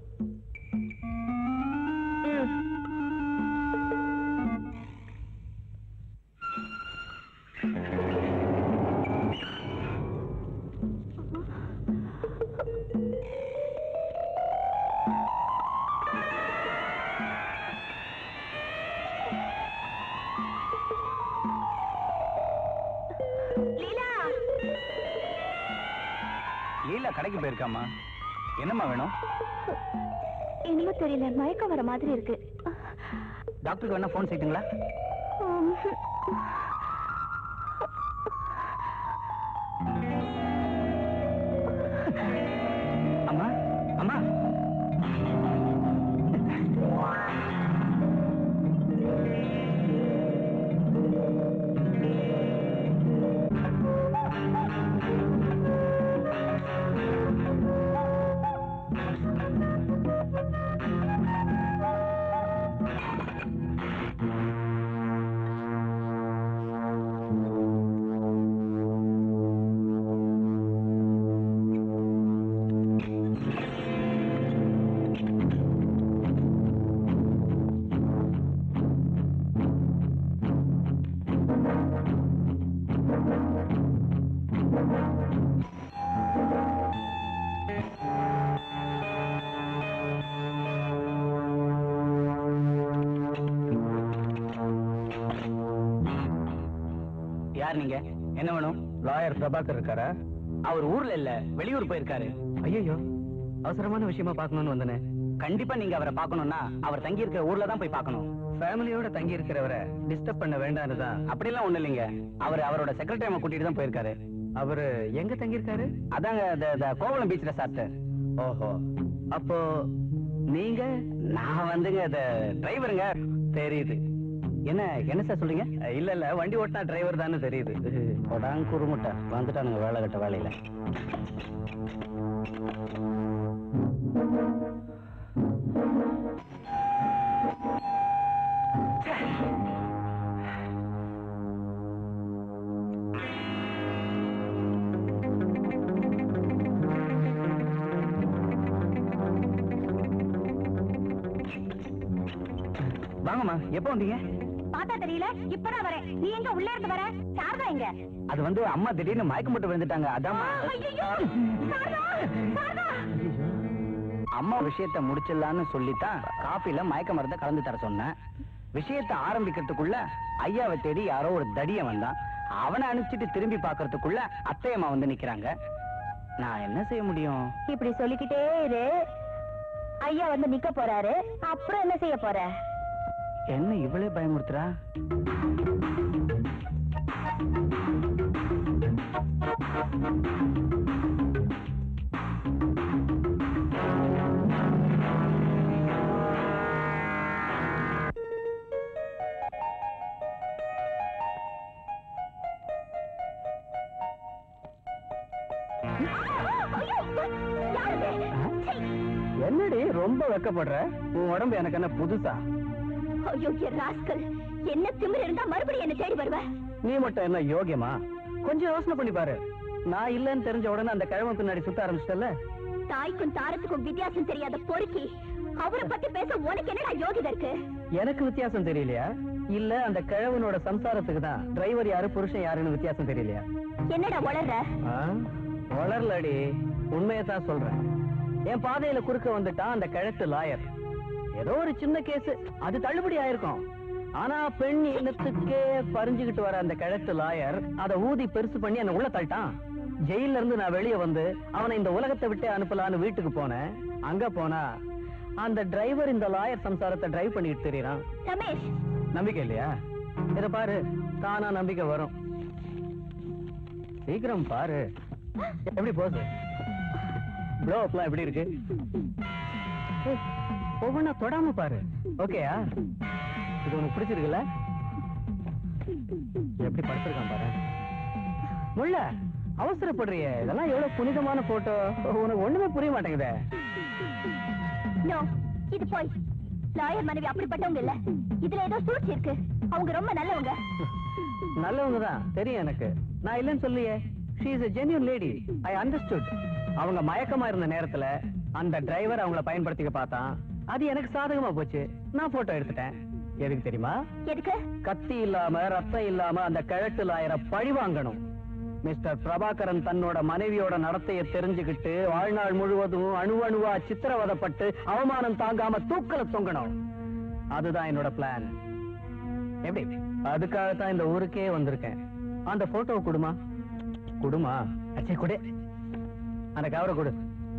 லீலா கடைக்கு போயிருக்காமா? என்னம்மா வேணும்? என்னமோ தெரியல, மயக்கம் வர மாதிரி இருக்கு. டாக்டருக்கு வேணா போன் செய்யுங்களா? அம்மா, அம்மா, யார் நீங்க? என்ன வேணும்? லாயர் பிரபாகர் இருக்காரா? அவர் ஊர்ல இல்ல, வெளியூர் போயிருக்காரு. ஐயோ, அவசரமான விஷயமா பார்க்கணும்னு வந்தனே. கண்டிப்பா நீங்க அவரை பார்க்கணும்னா அவர் தங்கி இருக்கிற ஊர்ல தான் போய் பார்க்கணும். ஃபேமிலியோட தங்கி இருக்கிறவரை டிஸ்டர்ப் பண்ண வேண்டாம்னு தான். அப்படிலாம் ஒண்ணு இல்லைங்க. அவர் அவரோட செக்ரட்டரி அம்மா கூட்டிட்டு தான் போயிருக்காரு. அவரு எங்க தங்கி இருக்காரு? அதாங்க கோவளம் பீச்ல சாப்பிட்டார். ஓஹோ, அப்போ நீங்க? நான் வந்துங்க டிரைவருங்க. தெரியுது. என்ன என்ன சார் சொல்றீங்க? இல்ல இல்ல, வண்டி ஓட்டினா டிரைவர் தானே தெரியுது. குறுமுட்டை வந்துட்டானுங்க வேலை கட்ட வேலையில. வாங்கம்மா, எப்ப வந்தீங்க? பார்த்தா தெரியல, இப்பதான் வரேன். நீ எங்க உள்ள இருந்து வர? சாரதா எங்க? அது வந்து அம்மா திடீர்னு மயக்கம் போட்டு விழுந்துட்டாங்க. அதான் அம்மா விஷயத்தை முடிச்சிடலான்னு சொல்லித்தான் காஃபில மயக்க மருந்த கலந்து தர சொன்னேன். விஷயத்தை ஆரம்பிக்கிறதுக்குள்ள ஐயாவை தேடி யாரோ ஒரு தடியன் வந்தான். அவனை அனுப்பிச்சிட்டு திரும்பி பாக்குறதுக்குள்ள அத்தையம்மா வந்து நிக்கிறாங்க. நான் என்ன செய்ய முடியும்? இப்படி சொல்லிக்கிட்டே இரு. ஐயா வந்து நிக்க போறாரு, அப்புறம் என்ன செய்ய போற? என்ன இவளே பயமுறுத்துறா? என்னடி ரொம்ப வெக்கப்படுற? உன் உடம்பு எனக்கு என்ன புதுசா? ஐயோ ராஸ்கல், என்ன திமிரு இருந்தா மறுபடியும் என்ன தேடி வருவ? நீ மட்டும் என்ன யோகியமா? கொஞ்சம் யோசனை பண்ணி பாரு. நான் இல்லன்னு தெரிஞ்ச உடனே அந்த கிழமை பின்னாடி சுத்த ஆரம்பிச்சிட்டல. தாய்க்கும் தாரத்துக்கும் வித்தியாசம் தெரியாத பொறுக்கி அவரை பத்தி பேச உனக்கு என்னடா யோகிதை இருக்கு? எனக்கு வித்தியாசம் தெரியலையா? இல்ல அந்த கிழவனோட சம்சாரத்துக்கு தான் டிரைவர் யாரு புருஷன் யாருன்னு வித்தியாசம் தெரியலையா? என்னடா வளர்ற? வளரலடி, உண்மையதான் சொல்றேன். என் பாதையில குறுக்க வந்துட்டான் அந்த கிழட்டு லாயர். ஏதோ ஒரு சின்ன கேஸ், அது தள்ளுபடி ஆயிருக்கும். ஆனா பெண் இனத்துக்கே பறிஞ்சுகிட்டு வர அந்த கிழட்டு லாயர் அதை ஊதி பெருசு பண்ணி என்ன உள்ள தள்ளிட்டான். ஜெயில இருந்து நான் வெளியே வந்து அவனை இந்த உலகத்தை விட்டு அனுப்பலான்னு வீட்டுக்கு போனேன். அங்க போனா அந்த டிரைவர் இந்த லாயர் சம்சாரத்தை டிரைவ் பண்ணிட்டு தெரியறான். ரமேஷ், நம்பிக்கை இல்லையா? இத பாரு, தானா நம்பிக்கை வரும். சீக்கிரம் பாரு. எப்படி போகுது? ப்ளோ அப்லாம் எப்படி இருக்கு? ஒவ்வொன்னா தொடாம பாரு. ஓகேயா? இது உனக்கு பிடிச்சிருக்குல்ல? எப்படி படுத்திருக்கான் பாரு. முள்ள அவசரப்படுறிய, இதெல்லாம் எவ்வளவு புனிதமான போட்டோ. உனக்கு ஒண்ணுமே புரிய மாட்டேங்குதே. நோ, இது போய் லாயர் மனைவி அப்படிப்பட்டவங்க இல்ல. இதுல ஏதோ சூழ்ச்சி இருக்கு. அவங்க ரொம்ப நல்லவங்க. நல்லவங்க தான் தெரியும் எனக்கு. நான் இல்லன்னு சொல்லியே. she is a genuine lady. I understood. அவங்க மயக்கமா இருந்த நேரத்துல அந்த டிரைவர் அவங்கள பயன்படுத்திக்க பார்த்தான். அது எனக்கு சாதகமா போச்சு. நான் போட்டோ எடுத்துட்டேன். எதுக்கு தெரியுமா? எதுக்கு? கத்தி இல்லாம ரத்தம் இல்லாம அந்த கிழட்டு லாயரை பழி வாங்கணும். மிஸ்டர் பிரபாகரன் தன்னோட மனைவியோட நடத்தையை தெரிஞ்சுக்கிட்டு வாழ்நாள் முழுவதும் அணு அணுவா சித்திரவதப்பட்டு அவமானம் தாங்காம தூக்கல தொங்கணும். அதுதான் என்னோட பிளான். எப்படி? அதுக்காகத்தான் இந்த ஊருக்கே வந்திருக்கேன். அந்த போட்டோ குடுமா குடுமா அச்சே கொடு. அந்த கவரை கொடு.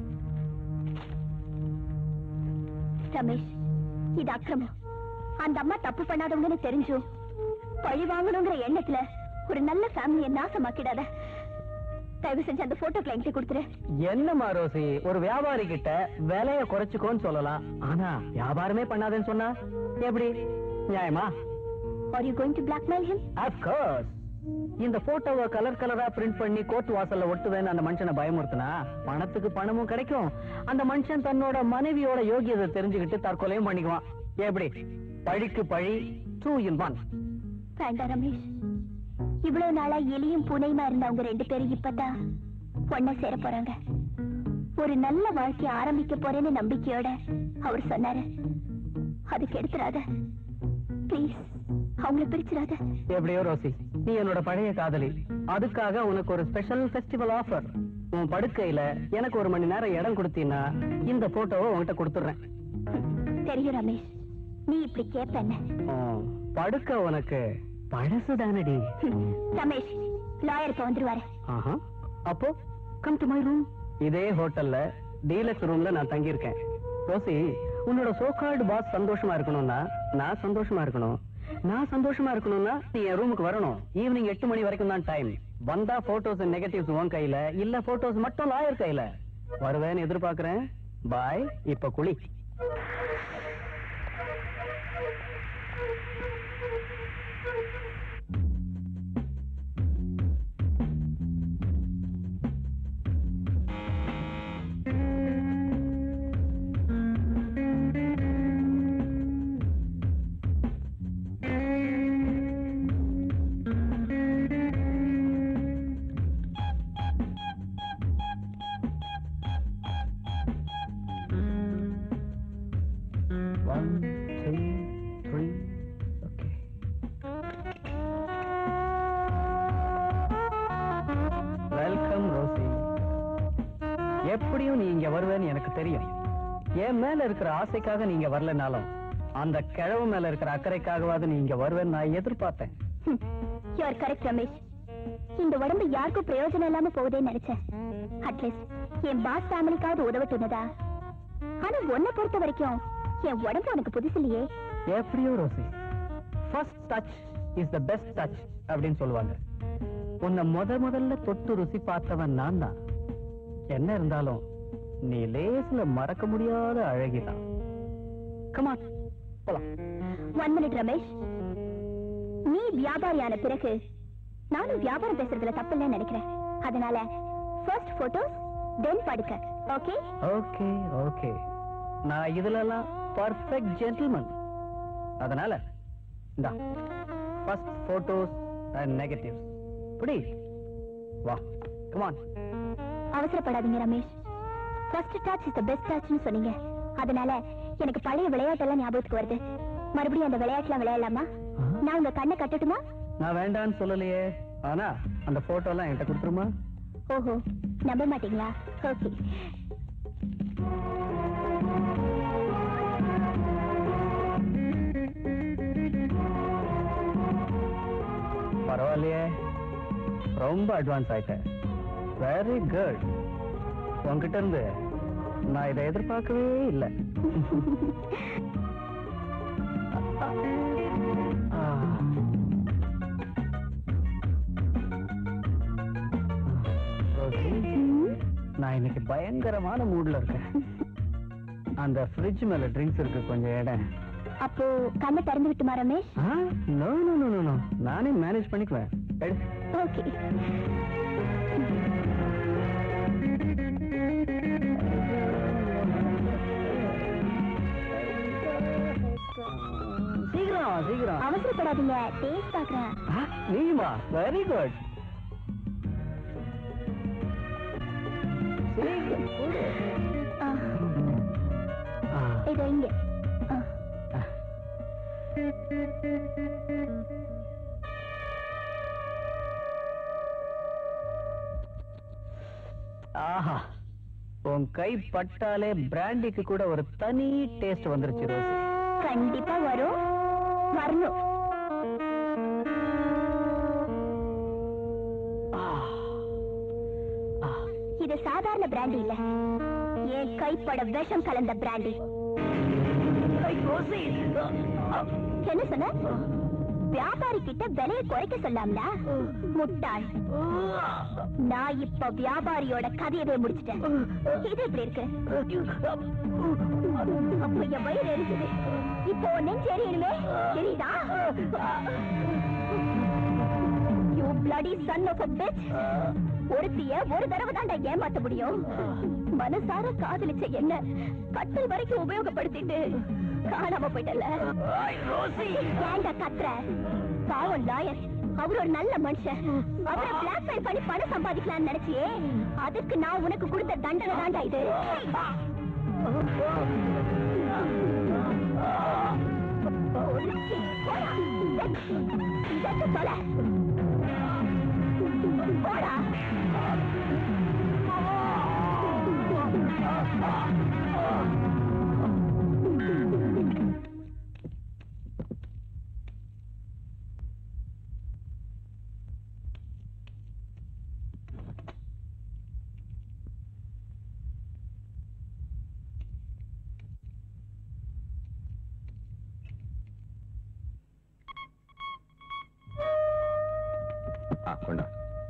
ரமேஷ், இது அக்கிரமம். அந்த அம்மா தப்பு பண்ணாதவங்கன்னு தெரிஞ்சும் பழி வாங்கணுங்கிற எண்ணத்துல ஒரு நல்ல ஃபேமிலியை நாசமாக்கிடாத. தயவு செஞ்சு அந்த போட்டோ கிளைண்ட் கொடுத்துரு. என்னமா ரோசி, ஒரு வியாபாரி கிட்ட விலைய குறைச்சுக்கோன்னு சொல்லலாம். ஆனா வியாபாரமே பண்ணாதேன்னு சொன்னா எப்படி நியாயமா? Are you going to blackmail him? Of course. இந்த போட்டோவை கலர் கலரா பிரிண்ட் பண்ணி கோர்ட் வாசல்ல ஒட்டுவேன்னு அந்த மனுஷனை பயமுறுத்தினா பணத்துக்கு பணமும் கிடைக்கும். அந்த மனுஷன் தன்னோட மனைவியோட யோகியதை தெரிஞ்சுக்கிட்டு தற்கொலையும் பண்ணிக்குவான். எப்படி? பழிக்கு பழி, டூ இன் ஒன். வேண்டாம் ரமேஷ், இவ்வளவு நாளா எலியும் பூனையுமா இருந்தவங்க ரெண்டு பேரும் இப்பதான் ஒண்ணா சேர போறாங்க. ஒரு நல்ல வாழ்க்கைய ஆரம்பிக்க போறேன்னு நம்பிக்கையோட அவர் சொன்னாரு. அதுக்கு எடுத்துறாத ப்ளீஸ், அவங்கள பிரிச்சிடாத. எப்படியோ ரோசி, நீ என்னோட பழைய காதலி. அதுக்காக உனக்கு ஒரு ஸ்பெஷல் ஃபெஸ்டிவல் ஆஃபர். உன் படுக்கையில எனக்கு ஒரு மணி நேரம் இடம் கொடுத்தீன்னா இந்த போட்டோவை உன்கிட்ட கொடுத்துறேன். தெரியும் ரமேஷ், நீ இப்படி கேப்ப. படுக்க உனக்கு பழசுதானடி. ரமேஷ் லாயர் இப்ப வந்துருவாரு. ஆஹா, அப்போ கம் டு மை ரூம். இதே ஹோட்டல்ல டீலக்ஸ் ரூம்ல நான் தங்கி இருக்கேன். ரோசி, உன்னோட சோகால்டு பாஸ் சந்தோஷமா இருக்கணும்னா நான் சந்தோஷமா இருக்கணும். நான் சந்தோஷமா இருக்கணும்னா நீ என் ரூமுக்கு வரணும். ஈவினிங் எட்டு மணி வரைக்கும் தான் டைம். வந்தா போட்டோஸ் நெகட்டிவ்ஸ் உன் கையில, இல்ல போட்டோஸ் மட்டும் லாயர் கையில. வருவேன்னு எதிர்பார்க்கிறேன். பாய். இப்ப குளி. எப்படியும் நீ இங்க வருவேன்னு எனக்கு தெரியும். என் மேல இருக்கிற ஆசைக்காக நீங்க வரலனாலும் அந்த கிழவு மேல இருக்கிற அக்கறைக்காகவாது நீ இங்க வருவேன்னு நான் எதிர்பார்த்தேன். You are correct Ramesh. இந்த உடம்பு யாருக்கும் பிரயோஜனம் இல்லாம போகுதேன்னு நினைச்சேன். அட்லீஸ்ட் என் பாஸ் ஃபேமிலிக்காவது உதவட்டுனதா. ஆனா உன்னை பொறுத்த வரைக்கும் என் உடம்பு உனக்கு புதுசு இல்லையே. எப்படியோ Rosy, first touch is the best touch அப்படின்னு சொல்லுவாங்க. உன்னை முத முதல்ல தொட்டு ருசி பார்த்தவன் நான் தான். என்ன இருந்தாலும் நீ லேஸ்ல மறக்க முடியாத அழகிதான். Come on, போலாம். One minute Ramesh. நீ வியாபாரியான பிறகு நானும் வியாபாரம் பேசுறதுல தப்பு இல்லைன்னு நினைக்கிறேன். அதனால ஃபர்ஸ்ட் போட்டோஸ் தென் படுக்க. Okay okay okay. நான் இதுலலாம் பர்ஃபெக்ட் ஜென்டில்மேன். அதனால இந்தா first photos and negatives. Please வா. Come on. அவசரப்படாதீங்க Ramesh. First touch is the best டச்னு சொன்னீங்க. அதனால எனக்கு பழைய விளையாட்டெல்லாம் ஞாபகத்துக்கு வருது. மறுபடியும் அந்த விளையாட்டுலாம் விளையாடலாமா? நான் உங்க கண்ணை கட்டட்டுமா? நான் வேண்டான்னு சொல்லலையே. ஆனா அந்த போட்டோ எல்லாம் என்கிட்ட கொடுத்துருமா? ஓஹோ, நம்ப மாட்டீங்களா? ஓகே. பரவாயில்லையே, ரொம்ப அட்வான்ஸ் ஆயிட்டேன். Very good. உன்கிட்ட இருந்து நான் இதை எதிர்பார்க்கவே இல்லை. நான் இன்னைக்கு பயங்கரமான மூட்ல இருக்கேன். அந்த ஃப்ரிட்ஜ் மேல ட்ரிங்க்ஸ் இருக்கு, கொஞ்சம் இடம். அப்போ கண்ணை திறந்து விட்டுமா Ramesh? No no no no, நானே மேனேஜ் பண்ணிக்குவேன். ஓகே. சீக்கிரம் சீக்கிரம். அவசரப்படாதீங்க, டேஸ்ட் பார்க்கறேன். நீமா? Very good. இது இங்க. ஆஹா, உன் கை பட்டாலே பிராண்டிக்கு கூட ஒரு தனி டேஸ்ட் வந்துருச்சு ரோசி. கண்டிப்பா வரும், வரணும். இது சாதாரண பிராண்டி இல்ல, என் கைப்பட விஷம் கலந்த பிராண்டி. என்ன சொன்ன? வியாபாரி கிட்ட விலையை குறைக்க சொல்லாம்ல, முட்டாள். நான் இப்ப வியாபாரியோட கதையவே முடிச்சிட்டேன். இது எப்படி இருக்கு? அப்ப என் வயிறு இருக்குது, இப்போ நெஞ்சு எரியணுமே, தெரியுதா? You bloody son of a bitch. ஒருத்திய ஒரு தடவை தான்டா ஏமாத்த முடியும். மனசார காதலிச்ச என்ன கட்டல் வரைக்கும் உபயோகப்படுத்திட்டு காணாம போயிட்டல. ஏன்டா கத்துற? பாவம் லாயர், அவர் ஒரு நல்ல மனுஷன். அவரை பிளாக்மெயில் பண்ணி பணம் சம்பாதிக்கலாம்னு நினைச்சியே, அதுக்கு நான் உனக்கு கொடுத்த தண்டனை தான்டா இது. போடா. கொண்டா.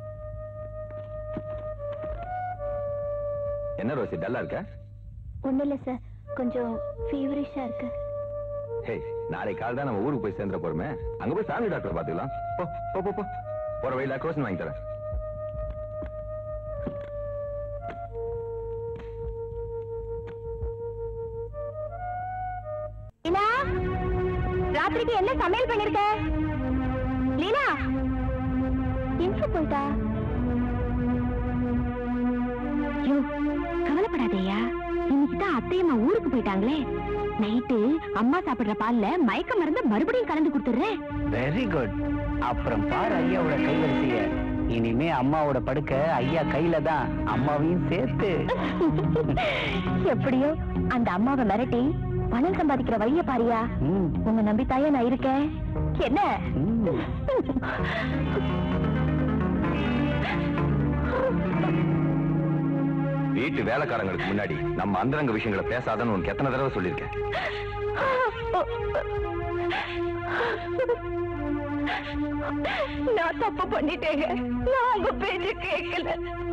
என்ன ரோசி டல்லா இருக்க? ஒண்ணு இல்ல சார், கொஞ்சம் ஃபீவரிஷா இருக்கு. ஹே, நாளை காலை தான் நம்ம ஊருக்கு போய் சேர்ந்துட போறோமே, அங்க போய் ஃபேமிலி டாக்டர் பாத்துக்கலாம். போ போ போ போ. போற வழியில குரோசன் வாங்கி தரேன். லீலா, ராத்திரிக்கு என்ன சமையல் பண்ணிருக்க? லீலா எங்க போயிட்டா? ஐயோ, கவலைப்படாதேயா, இன்னைக்குதான் அத்தையம்மா ஊருக்கு போயிட்டாங்களே. நைட்டு அம்மா சாப்பிடுற பால்ல மயக்க மருந்து மறுபடியும் கலந்து கொடுத்துடுறேன். Very good. அப்புறம் பாரு ஐயாவோட கைவரிசைய. இனிமே அம்மாவோட படுக்க ஐயா கையில தான், அம்மாவையும் சேர்த்து. எப்படியோ அந்த அம்மாவை மிரட்டி பணம் சம்பாதிக்கிற வழிய பாரியா. உங்க நம்பித்தாயே நான் இருக்கேன். என்ன வீட்டு வேலைக்காரங்களுக்கு முன்னாடி நம்ம அந்தரங்க விஷயங்களை பேசாதன்னு உனக்கு எத்தனை தடவை சொல்லியிருக்கேன்? நான் தப்பு பண்ணிட்டேங்க. நான் உங்க பேச்சு கேட்கல.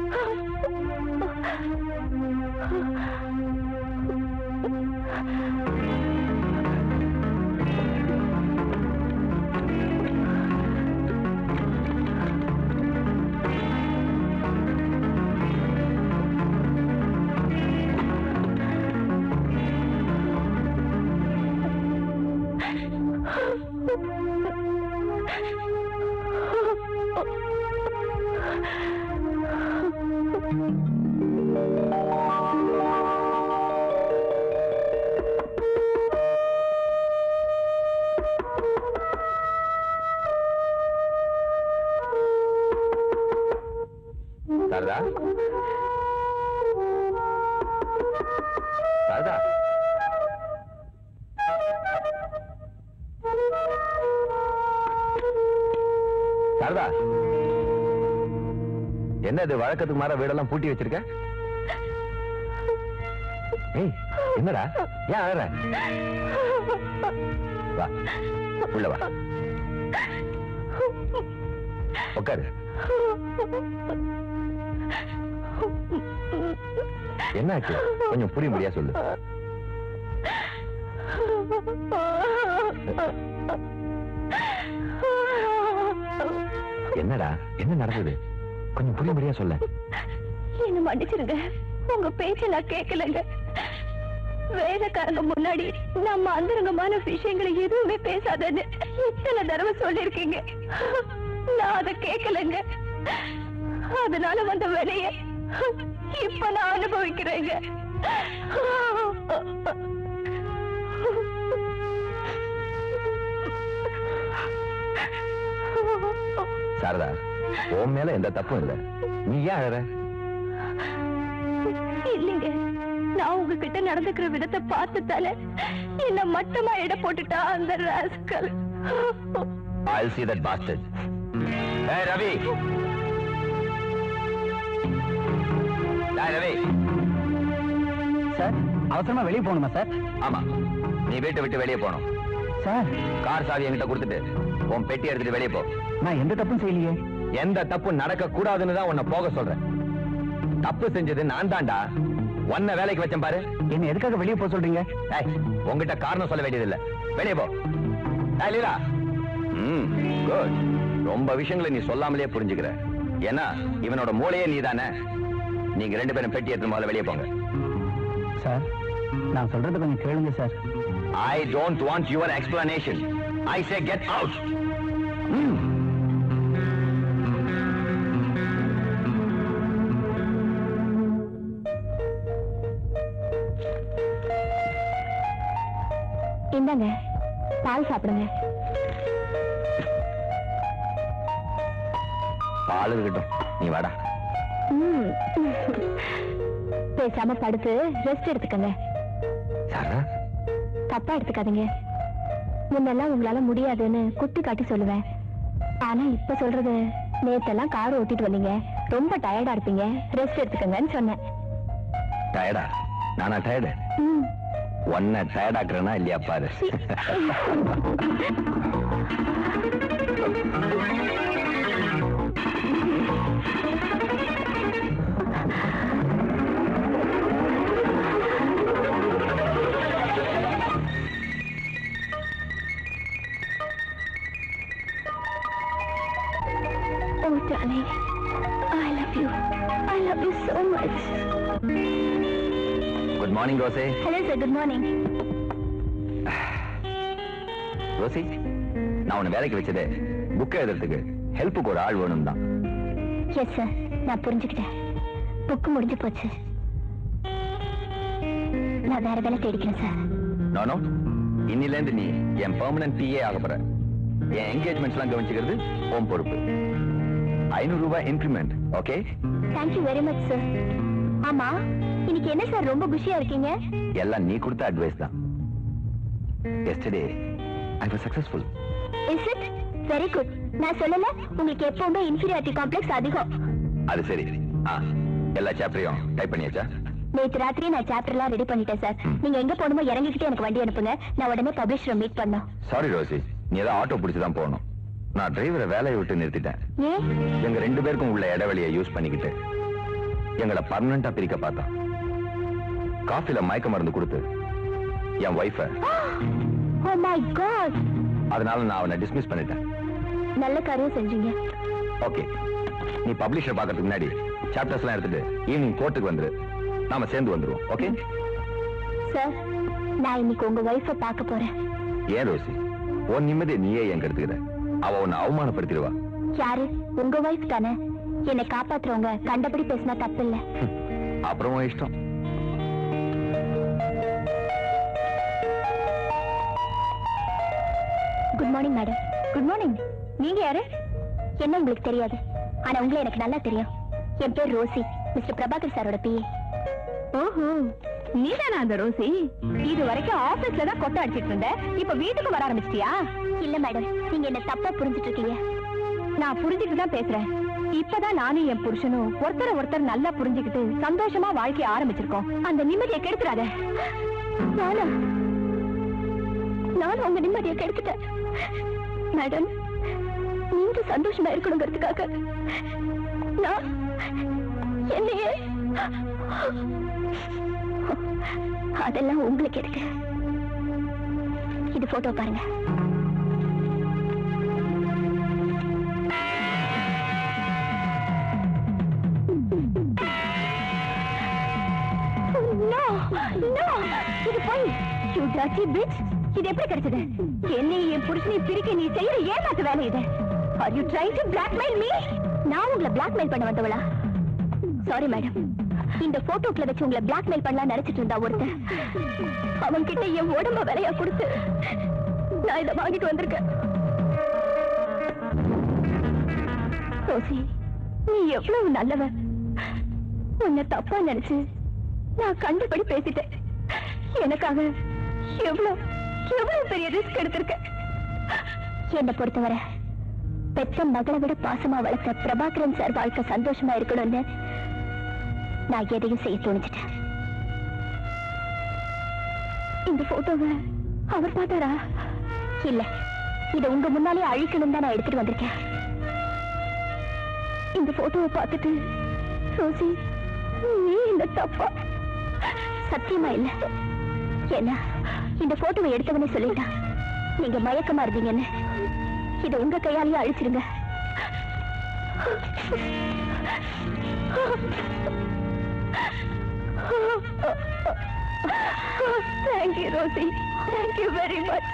சாரதா, சாரதா, சாரதா, என்ன இது வழக்கத்துக்கு மாற வீடெல்லாம் பூட்டி வச்சிருக்க? ஏய், என்னடா ஏன் அழற? வா உள்ள வா, உட்காரு. என்னாச்சு? கொஞ்சம் புரியும்படியா சொல்லு. என்னடா, என்ன நடந்தது? கொஞ்சம் புரியும்படியா சொல்ல. என்ன மன்னிச்சிருங்க, உங்க பேச்ச நான் கேட்கலங்க. வேலைக்காரங்க முன்னாடி நம்ம அந்தரங்கமான விஷயங்களை எதுவுமே பேசாதன்னு இத்தனை தடவை சொல்லிருக்கீங்க. நான் அதை கேட்கலங்க. அதனால வந்த வேலைய இப்ப நான் அனுபவிக்கிறேங்க. சாரதா, உன் மேல எந்த தப்பும் இல்ல, நீ ஏன் அழற? இல்லைங்க, நான் உங்ககிட்ட நடந்துக்கிற விதத்தை பார்த்துட்டால என்ன மட்டமா எடை போட்டுட்டா அந்த rascal. I'll see that bastard. Hey Ravi, Ravi. Sir, அவசரமா வெளியே போகணுமா சார்? ஆமா, நீ வீட்டை விட்டு வெளியே போகணும். சார், கார் சாவி என்கிட்ட கொடுத்துட்டு உன் பெட்டி எடுத்துட்டு வெளியே போ. நான் எந்த தப்பும் செய்யலையே. எந்த தப்பு நடக்க கூடாதுன்னு தான் உன்னை போக சொல்றேன். தப்பு செஞ்சது நான் தான்டா. உன்னை வேலைக்கு வச்சேன் பாரு. என்ன எதுக்காக வெளியே போக சொல்றீங்க? உங்ககிட்ட காரணம் சொல்ல வேண்டியதில்லை, வெளியே போ. லீலா, ம் குட். ரொம்ப விஷயங்களை நீ சொல்லாமலே புரிஞ்சுக்கிற. ஏன்னா இவனோட மூளையே நீ தானே. நீங்க ரெண்டு பேரும் பெட்டி எடுத்து முதல்ல வெளியே போங்க. சார், நான் சொல்றது கொஞ்சம் கேளுங்க sir. I don't want your explanation. I say get out. Hmm. இந்தாங்க, பால் சாப்பிடுங்க. பால் இருக்கட்டும், நீ வாடா. பேசாம படுத்து ரெஸ்ட் எடுத்துக்கங்க. சாரா, தப்பா எடுத்துக்காதீங்க. முன்னெல்லாம் உங்களால முடியாதுன்னு குத்தி காட்டி சொல்லுவேன். ஆனா இப்ப சொல்றது, நேத்தெல்லாம் கார் ஓட்டிட்டு வந்தீங்க, ரொம்ப டயர்டா இருப்பீங்க, ரெஸ்ட் எடுத்துக்கங்கன்னு சொன்னேன். டயர்டா? நானா டயர்டு? ஒன்ன டயர்டாக்குறேனா இல்லையா பாரு. Darling, I love you. I love you so much. Good morning Rosy. Hello sir, good morning. Rosy, நான் உன்னை வேலைக்கு வச்சதே புக் எழுதுறதுக்கு ஹெல்ப்புக்கு ஒரு ஆள் வேணும் தான். எஸ் சார், நான் புரிஞ்சுக்கிட்டேன். புக்கு முடிஞ்சு போச்சு. நான் வேற வேலை தேடிக்கிறேன் சார். நானோ இன்னில இருந்து நீ என் பெர்மனன்ட் பிஏ ஆக போற. என் என்கேஜ்மெண்ட்ஸ் எல்லாம் கவனிச்சுக்கிறது உன் பொறுப்பு. ஐநூறு ரூபாய் increment. Okay? Thank you very much sir. ஆமா, இன்னைக்கு என்ன சார் ரொம்ப குஷியா இருக்கீங்க? எல்லாம் நீ கொடுத்த அட்வைஸ் தான். Yesterday I was successful. Is it? Very good. நான் சொல்லல உங்களுக்கு எப்பவுமே இன்ஃபீரியாரிட்டி காம்ப்ளெக்ஸ் அதிகம். அது சரி. ஆ, எல்லா சாப்டரையும் டைப் பண்ணியாச்சா? நேத்து ராத்திரி நான் சாப்டர் எல்லாம் ரெடி பண்ணிட்டேன் சார். நீங்க எங்க போகணுமோ இறங்கிக்கிட்டே எனக்கு வண்டி அனுப்புங்க. நான் உடனே பப்ளிஷரை மீட் பண்ணோம். சாரி ரோசி, நீ ஏதாவது ஆட்டோ பிடிச்சு தான் போகணும். நான் டிரைவரை வேலையை விட்டு நிறுத்திட்டேன். ஏன்? எங்க ரெண்டு பேருக்கும் உள்ள இடைவெளியை யூஸ் பண்ணிக்கிட்டு எங்களை பர்மனண்டா பிரிக்க பார்த்தான். காஃபில மயக்க மருந்து கொடுத்து என் வைஃப. Oh my God. அதனால நான் அவனை டிஸ்மிஸ் பண்ணிட்டேன். நல்ல காரியம் செஞ்சீங்க. ஓகே, நீ பப்ளிஷர் பார்க்கறதுக்கு முன்னாடி சாப்டர்ஸ் எல்லாம் எடுத்துட்டு ஈவினிங் கோர்ட்டுக்கு வந்துரு. நாம சேர்ந்து வந்துருவோம். Okay sir? நான் இன்னைக்கு உங்க வைஃபை பார்க்க போறேன். ஏன் ரோசி, உன் நிம்மதி நீயே எங்க எடுத்துக்கிற? அவ உன்னை அவமானப்படுத்திடுவா. யாரு? உங்க வைஃப் தானே. என்னை காப்பாத்துறவங்க கண்டபடி பேசினா தப்பு இல்ல. அப்புறம் உன் இஷ்டம். Good morning madam. Good morning. நீங்க யாரு? என்ன உங்களுக்கு தெரியாது, ஆனா உங்களை எனக்கு நல்லா தெரியும். என் பேர் ரோசி, மிஸ்டர் பிரபாகர் சாரோட பிஏ. ஓஹோ, நீதானா அந்த ரோசி? இது வரைக்கும் ஆபீஸ்ல தான் கொட்டை அடிச்சிட்டு இருந்த, இப்ப வீட்டுக்கு வர ஆரம்பிச்சிட்டியா? இல்ல மேடம், நீங்க என்ன தப்பா புரிஞ்சிட்டு இருக்கீங்க. நான் புரிஞ்சுட்டு தான் பேசுறேன். இப்பதான் நானும் என் புருஷனும் ஒருத்தர ஒருத்தர் நல்லா புரிஞ்சுக்கிட்டு சந்தோஷமா வாழ்க்கைய ஆரம்பிச்சிருக்கோம். அந்த நிம்மதியை கெடுத்துறாத. நானும் நானும் உங்க நிம்மதியை கெடுத்துட்டேன் மேடம். நீங்க சந்தோஷமா இருக்கணுங்கிறதுக்காக நான் என்னையே. அதெல்லாம் உங்களுக்கு இருக்கு. இது போட்டோ பாருங்க. இது போய் you dirty bitch. இது எப்படி கிடைச்சது? என்னை என் புருஷனை பிரிக்க நீ செய்யற ஏமாத்து வேலை இது. Are you trying to blackmail me? நான் உங்களை blackmail பண்ண வந்தவளா? சாரி மேடம், இந்த போட்டோக்களை வச்சு உங்களை blackmail பண்ணலாம் நினைச்சிட்டு இருந்தா ஒருத்தன். அவன் கிட்ட என் உடம்ப விலையா கொடுத்து நான் இதை வாங்கிட்டு வந்திருக்கேன். ரோசி, நீ எவ்வளவு நல்லவ. உன்னை தப்பா நினைச்சு நான் கண்டபடி பேசிட்டேன். எனக்காக எவ்வளவு எவ்வளவு பெரிய ரிஸ்க் எடுத்திருக்கேன். என்னை பொறுத்தவரை பெத்த மகளை விட பாசமா வளர்த்த பிரபாகரன் சார் வாழ்க்கை சந்தோஷமா இருக்கணும்னு நான் எதையும் செய்ய தோணிச்சிட்டேன். இந்த போட்டோவை அவர் பார்த்தாரா? இல்ல, இதை உங்க முன்னாலே அழிக்கணும் தான் நான் எடுத்துட்டு வந்திருக்கேன். இந்த போட்டோவை பார்த்துட்டு ரோசி, நீ இந்த தப்பா? சத்தியமா இல்ல. என்ன, இந்த போட்டோவை எடுத்தவனே சொல்லிட்டான் நீங்க மயக்கமா இருந்தீங்கன்னு. இதை உங்க கையாலேயே அழிச்சிருங்க. Thank you, Rosie. Thank you very much.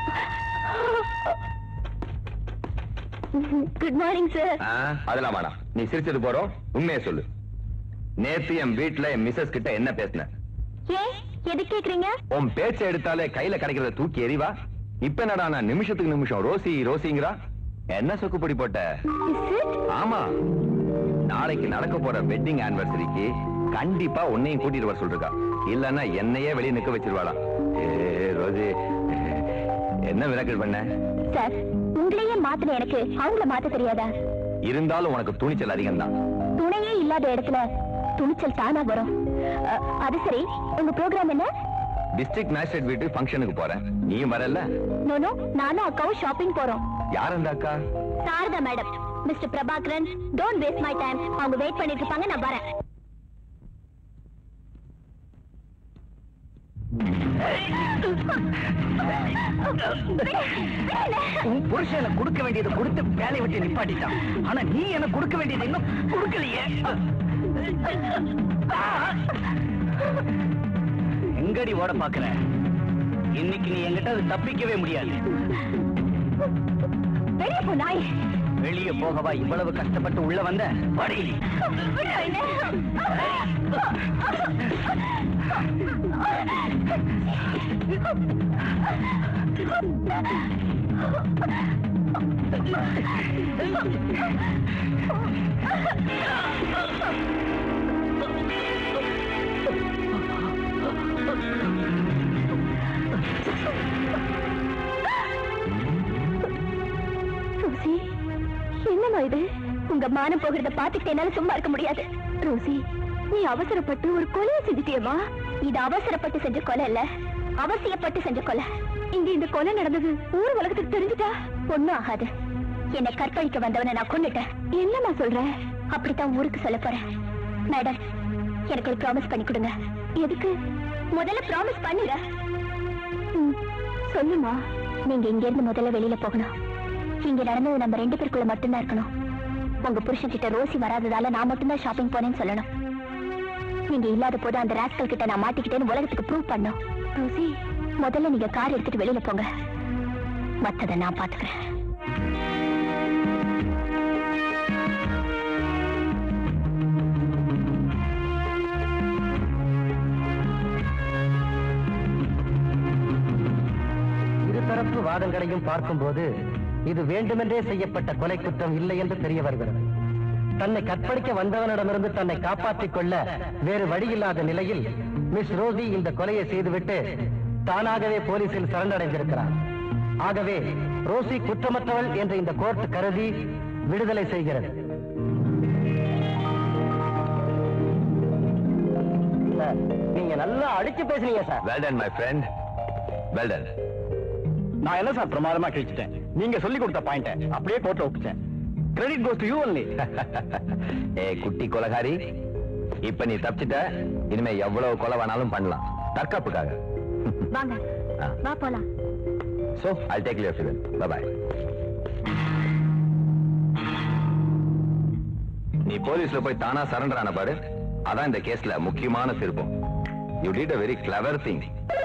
Good morning, sir. அதெல்லாம் வேணாம், நீ சிரிச்சது போறோம். உண்மையை சொல்லு. நேத்து என் வீட்டுல என் மிஸ்ஸஸ் கிட்ட என்ன பேசின? ஏன் எது கேக்குறீங்க? உன் பேச்சை எடுத்தாலே கையில கிடைக்கிறத தூக்கி எறிவா. இப்ப என்னடா நான் நிமிஷத்துக்கு நிமிஷம் ரோசி ரோசிங்கிறா? என்ன சொக்குப்பொடி போட்ட? ஆமா, நாளைக்கு நடக்க போற வெட்டிங் ஆனிவர்சரிக்கு கண்டிப்பா உன்னையும் கூட்டிட்டு வர சொல்றா. இல்லன்னா என்னையே வெளியே நிக்க வச்சிருவாளா? ஏ ரோசி, என்ன மிராக்கிள் பண்ண? சார், உங்களையே மாத்தின எனக்கு அவங்கள மாத்த தெரியாதா? இருந்தாலும் உனக்கு துணிச்சல் அதிகம் தான். துணையே இல்லாத இடத்துல துணிச்சல் தானா வரும். அது சரி, உங்க ப்ரோக்ராம் என்ன? டிஸ்ட்ரிக்ட் மேஜிஸ்ட்ரேட் வீட்டு ஃபங்க்ஷனுக்கு போறேன். நீயும் வரல? நோ நோ, நானும் அக்காவும் ஷாப்பிங் போறோம். யார் அந்த அக்கா? Sarada madam. Mister Prabhakaran, don't waste my time. அவங்க வெயிட் பண்ணிட்டு இருப்பாங்க, நான் வரேன். உன் புருஷனை கொடுக்க வேண்டியதை கொடுத்து வேலையை விட்டு நிப்பாட்டிட்டான். ஆனா நீ எனக்கு கொடுக்க வேண்டியது இன்னும் கொடுக்கலையே. எங்கடி ஓட பாக்குற? இன்னைக்கு நீ என்கிட்ட அது தப்பிக்கவே முடியாது. வெளியே போ நாய். வெளியே போகவா இவ்வளவு கஷ்டப்பட்டு உள்ள வந்த? படி. ரோசி, என்னமா இது? உங்க மானம் போகிறத பாத்துக்கிட்டு என்னால சும்மா இருக்க முடியாது. ரோசி, நீ அவசரப்பட்டு ஒரு கொலையை செஞ்சுட்டியம்மா. இது அவசரப்பட்டு செஞ்ச கொலை இல்ல, அவசியப்பட்டு செஞ்ச கொலை. இங்க இந்த கொலை நடந்தது ஊர் உலகத்துக்கு தெரிஞ்சுட்டா ஒண்ணும் ஆகாது. என்னை கற்பழிக்க வந்தவனை நான் கொன்னுட்டேன். என்னம்மா சொல்ற? அப்படித்தான் ஊருக்கு சொல்ல போறேன். மேடம், எனக்கு ஒரு ப்ராமிஸ் பண்ணி கொடுங்க. எதுக்கு? முதல்ல ப்ராமிஸ் பண்ணுங்க. சொல்லுமா. நீங்க இங்க இருந்து முதல்ல வெளியில போகணும். இங்க நடந்தது நம்ம ரெண்டு பேருக்குள்ள மட்டும்தான் இருக்கணும். உங்க புருஷன் கிட்ட ரோசி வராததால நான் மட்டும்தான் ஷாப்பிங் போனேன்னு சொல்லணும். நீங்க இல்லாத போது அந்த ராஸ்கல் கிட்ட நான் மாட்டிக்கிட்டேன்னு உலகத்துக்கு ப்ரூவ் பண்ணணும். ரோசி, முதல்ல நீங்க கார் எடுத்துட்டு வெளியில போங்க. மத்ததை நான் பாத்துக்கிறேன். இருதரப்பு வாதங்களையும் பார்க்கும்போது இது வேண்டுமென்றே செய்யப்பட்ட கொலை குற்றம் இல்லை என்று தெரிய வருகிறது. தன்னை கற்பழிக்க வந்தவனிடமிருந்து தன்னை காப்பாற்றிக் கொள்ள வேறு வழியில்லாத நிலையில் மிஸ் ரோசி இந்த கொலையை செய்துவிட்டு தானாகவே போலீசில் சரணடைந்திருக்கிறார். ஆகவே ரோசி குற்றமற்றவள் என்று இந்த கோர்ட் கருதி விடுதலை செய்கிறது. நீங்க நல்லா அடிச்சு பேசுறீங்க sir. Well done, my friend. Well done. நான் என்ன சார் பிரமாதமா கிழிச்சிட்டேன். நீங்க சொல்லி கொடுத்த பாயிண்ட் அப்படியே கோர்ட்ல ஒப்பிச்சேன். Credit goes to you only. ஏ குட்டி கொலகாரி, இப்ப நீ தப்பிச்சிட்ட. இனிமே எவ்வளவு கொலை வேணாலும் பண்ணலாம் தற்காப்புக்காக. வாங்க, வா போலாம். So I'll take your film. Bye bye. நீ போலீஸ்ல போய் தானா சரண்டர் ஆன பாரு. அதான் இந்த கேஸ்ல முக்கியமான திருப்பம். You did a very clever thing.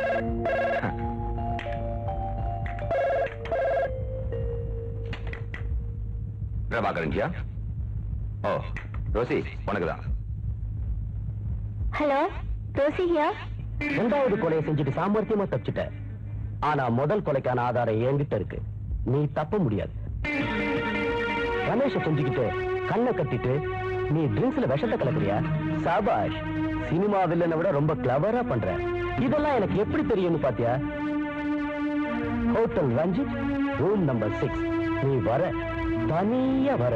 Prabhakaran கியா? ஓ, ரோசி, உனக்குதான். Hello, Rosy here. இரண்டாவது கொலையை செஞ்சுட்டு சாமர்த்தியமா தப்பிச்சிட்ட. ஆனா முதல் கொலைக்கான ஆதாரம் என்கிட்ட இருக்கு. நீ தப்ப முடியாது. ரமேஷ செஞ்சுக்கிட்டு கண்ணை கட்டிட்டு நீ ட்ரிங்க்ஸ்ல விஷத்தை கலக்குறியா? சாபாஷ். சினிமா வில்லனை விட ரொம்ப கிளவரா பண்ற. இதெல்லாம் எனக்கு எப்படி தெரியும்னு பாத்தியா? Hotel Ranjith, room number six. நீ வர, தனியா வர.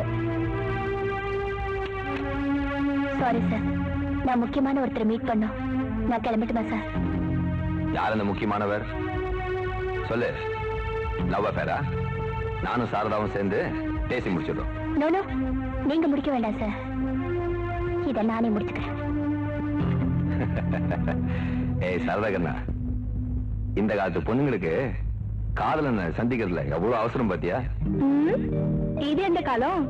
சாரி சார், நான் முக்கியமான ஒருத்தரை மீட் பண்ணோம். நான் கிளம்பிட்டுமா சார்? யார் அந்த முக்கியமானவர்? சொல்லு. லவ் அஃபேரா? நானும் சாரதாவும் சேர்ந்து பேசி முடிச்சிடுறோம். நோ நோ, நீங்க முடிக்க வேண்டாம் சார். இதை நானே முடிச்சுக்கிறேன். ஏய் சாரதாகண்ணா, இந்த காலத்து பொண்ணுங்களுக்கு காதலனை சந்திக்கிறதுல எவ்வளவு அவசரம் பாத்தியா? இது எந்த காலம்?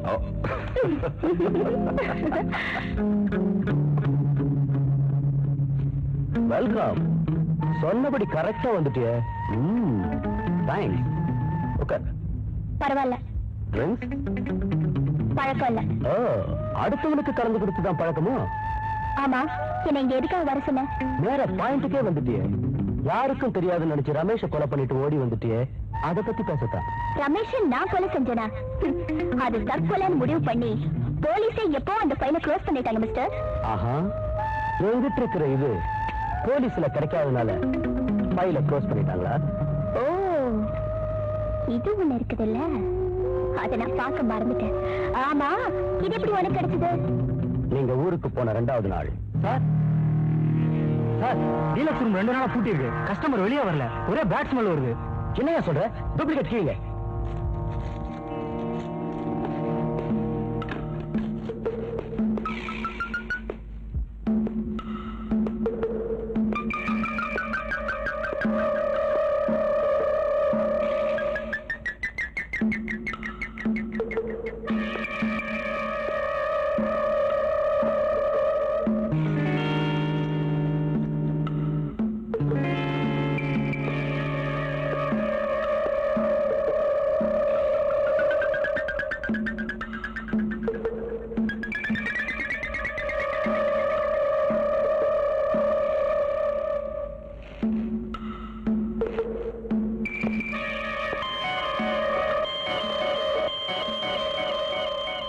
வெல்கம். சொன்னபடி கரெக்டா வந்துட்டிய. பரவாயில்ல. ட்ரிங்க்ஸ் பழக்கம் இல்ல. அடுத்தவனுக்கு கலந்து கொடுத்துதான் பழக்கமோ? ஆமா, என்ன இங்க எதுக்காக வர சொன்ன? நேர பாயிண்ட்டுக்கே வந்துட்டியே. யாருக்கும் தெரியாதுன்னு நினைச்சு ரமேஷ கொலை பண்ணிட்டு ஓடி வந்துட்டியே. அத பத்தி பேசத்தான். ரமேஷ் நான் கொலை செஞ்சனா? அது தற்கொலைன்னு முடிவு பண்ணி போலீஸே எப்போ அந்த ஃபைலை க்ளோஸ் பண்ணிட்டாங்க மிஸ்டர். ஆஹா, எங்கிட்ட இருக்கிற இது போலீஸ்ல கிடைக்காதனால ஃபைலை க்ளோஸ் பண்ணிட்டாங்களா? ஓ, இது ஒண்ணு இருக்குதுல்ல, அதை நான் பார்க்க மறந்துட்டேன். ஆமா, இது எப்படி உனக்கு கிடைச்சது? நீங்க ஊருக்கு போன ரெண்டாவது நாள். சார் சார், டீலக்ஸ் ரூம் ரெண்டு நாளா பூட்டி இருக்கு. கஸ்டமர் வெளியே வரல. ஒரே பேட் ஸ்மெல் வருது. என்னையா சொல்ற? டூப்ளிகேட் கீழே.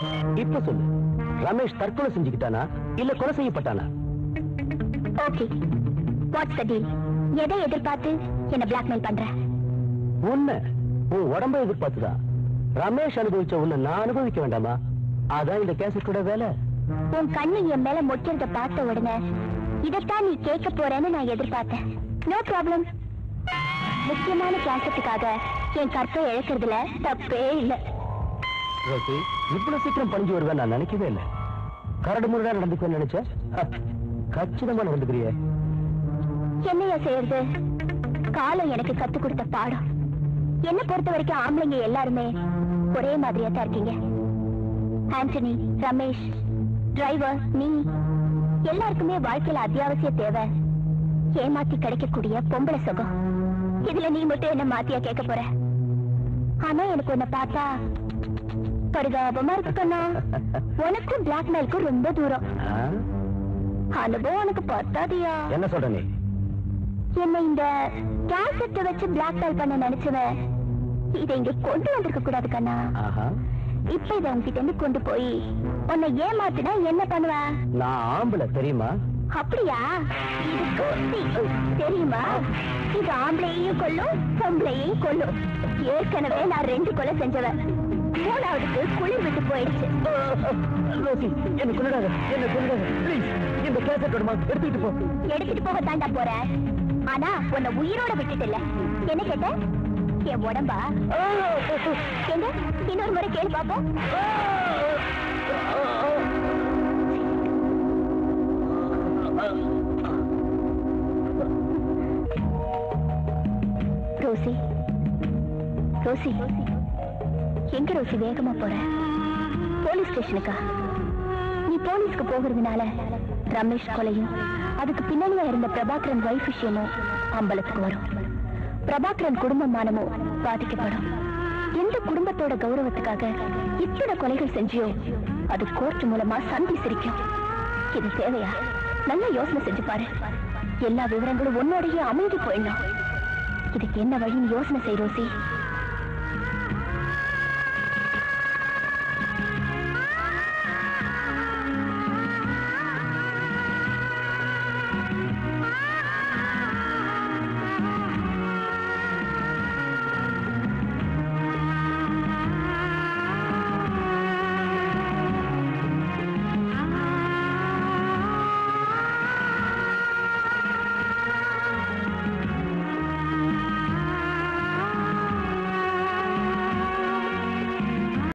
இப்ப சொல்லு, ரமேஷ் தற்கொலை செஞ்சுக்கிட்டானா இல்ல கொலை செய்யப்பட்டானா? Okay, what's the deal? எதை எதிர்பார்த்து என்ன பிளாக்மெயில் பண்ற? உன்னை உன் உடம்ப எதிர்பார்த்துதான். ரமேஷ் அனுபவிச்ச உன்னை நான் அனுபவிக்க வேண்டாமா? அதான் இந்த கேசட்டோட வேலை. உன் கண்ணு என் மேல முக்கிறத பார்த்த உடனே இதைத்தான் நீ கேட்க போறேன்னு நான் எதிர்பார்த்தேன். No problem. முக்கியமான கேசட்டுக்காக என் கற்பை இழக்கிறதுல தப்பே இல்லை. ரோசி, இவ்வளவு சீக்கிரம் பணிஞ்சு வருவேன் நான் நினைக்கவே இல்லை. கரடு முரடா நடந்துக்குவேன்னு நினைச்சேன். கச்சிதமா நடந்துக்கிறிய. என்னையா செய்யறது? காலம் எனக்கு கத்து கொடுத்த பாடம். என்ன பொறுத்த வரைக்கும் ஆம்பளைங்க எல்லாருமே ஒரே மாதிரியா தான் இருக்கீங்க. ஆண்டனி, ரமேஷ், டிரைவர், நீ எல்லாருக்குமே வாழ்க்கையில அத்தியாவசிய தேவை ஏமாத்தி கிடைக்கக்கூடிய பொம்பளை சுகம். இதுல நீ மட்டும் என்ன மாத்தியா கேட்க போற? ஆனா எனக்கு உன்னை பார்த்தா பரிதாபமா இருக்குன்னா, உனக்கும் பிளாக்மெயிலுக்கும் ரொம்ப தூரம். அனுபவம் உனக்கு பத்தாதியா? என்ன சொல்ற நீ? என்ன இந்த கேசட்டை வச்சு பிளாக்மெயில் பண்ண நினைச்சவன் இதை இங்க கொண்டு வந்திருக்க கூடாது கண்ணா. இப்ப இதை உங்ககிட்ட இருந்து கொண்டு போய் உன்னை ஏமாத்தினா என்ன பண்ணுவ? நான் ஆம்பளை தெரியுமா? அப்படியா? இது கொத்தி தெரியுமா? இது ஆம்பளையையும் கொல்லும் பொம்பளையையும் கொல்லும். ஏற்கனவே நான் ரெண்டு கொலை செஞ்சவன். மூணாவதுக்கு குளிர் விட்டு போயிடுச்சு. என்ன கொண்டாத, என்ன கொண்டாத ப்ளீஸ். இந்த கேசட்டோட எடுத்துட்டு போ. எடுத்துட்டு போக தாண்டா போறேன். ஆனா உன்னை உயிரோட விட்டுட்டு இல்ல. என்ன கேட்ட? என் உடம்பா? எங்க இன்னொரு முறை கேள்வி பாப்போம். ரோசி, ரோசி, எங்க ரோசி வேகமா போற? போலீஸ் ஸ்டேஷனுக்கா? நீ போலீஸ்க்கு போகிறதுனால ரமேஷ் கொலையும் அதுக்கு பின்னணியா இருந்த பிரபாகரன் வைஃப் விஷயமும் அம்பலத்துக்கு வரும். பிரபாகரன் குடும்ப மானமும் பாதிக்கப்படும். எந்த குடும்பத்தோட கௌரவத்துக்காக இத்தனை கொலைகள் செஞ்சியோ அது கோர்ட் மூலமா சந்தி சிரிக்கும். இது தேவையா? நல்ல யோசனை செஞ்சு பாரு. எல்லா விவரங்களும் உன்னோடையே அமைதி போயிடணும். இதுக்கு என்ன வழின்னு யோசனை செய் ரோசி.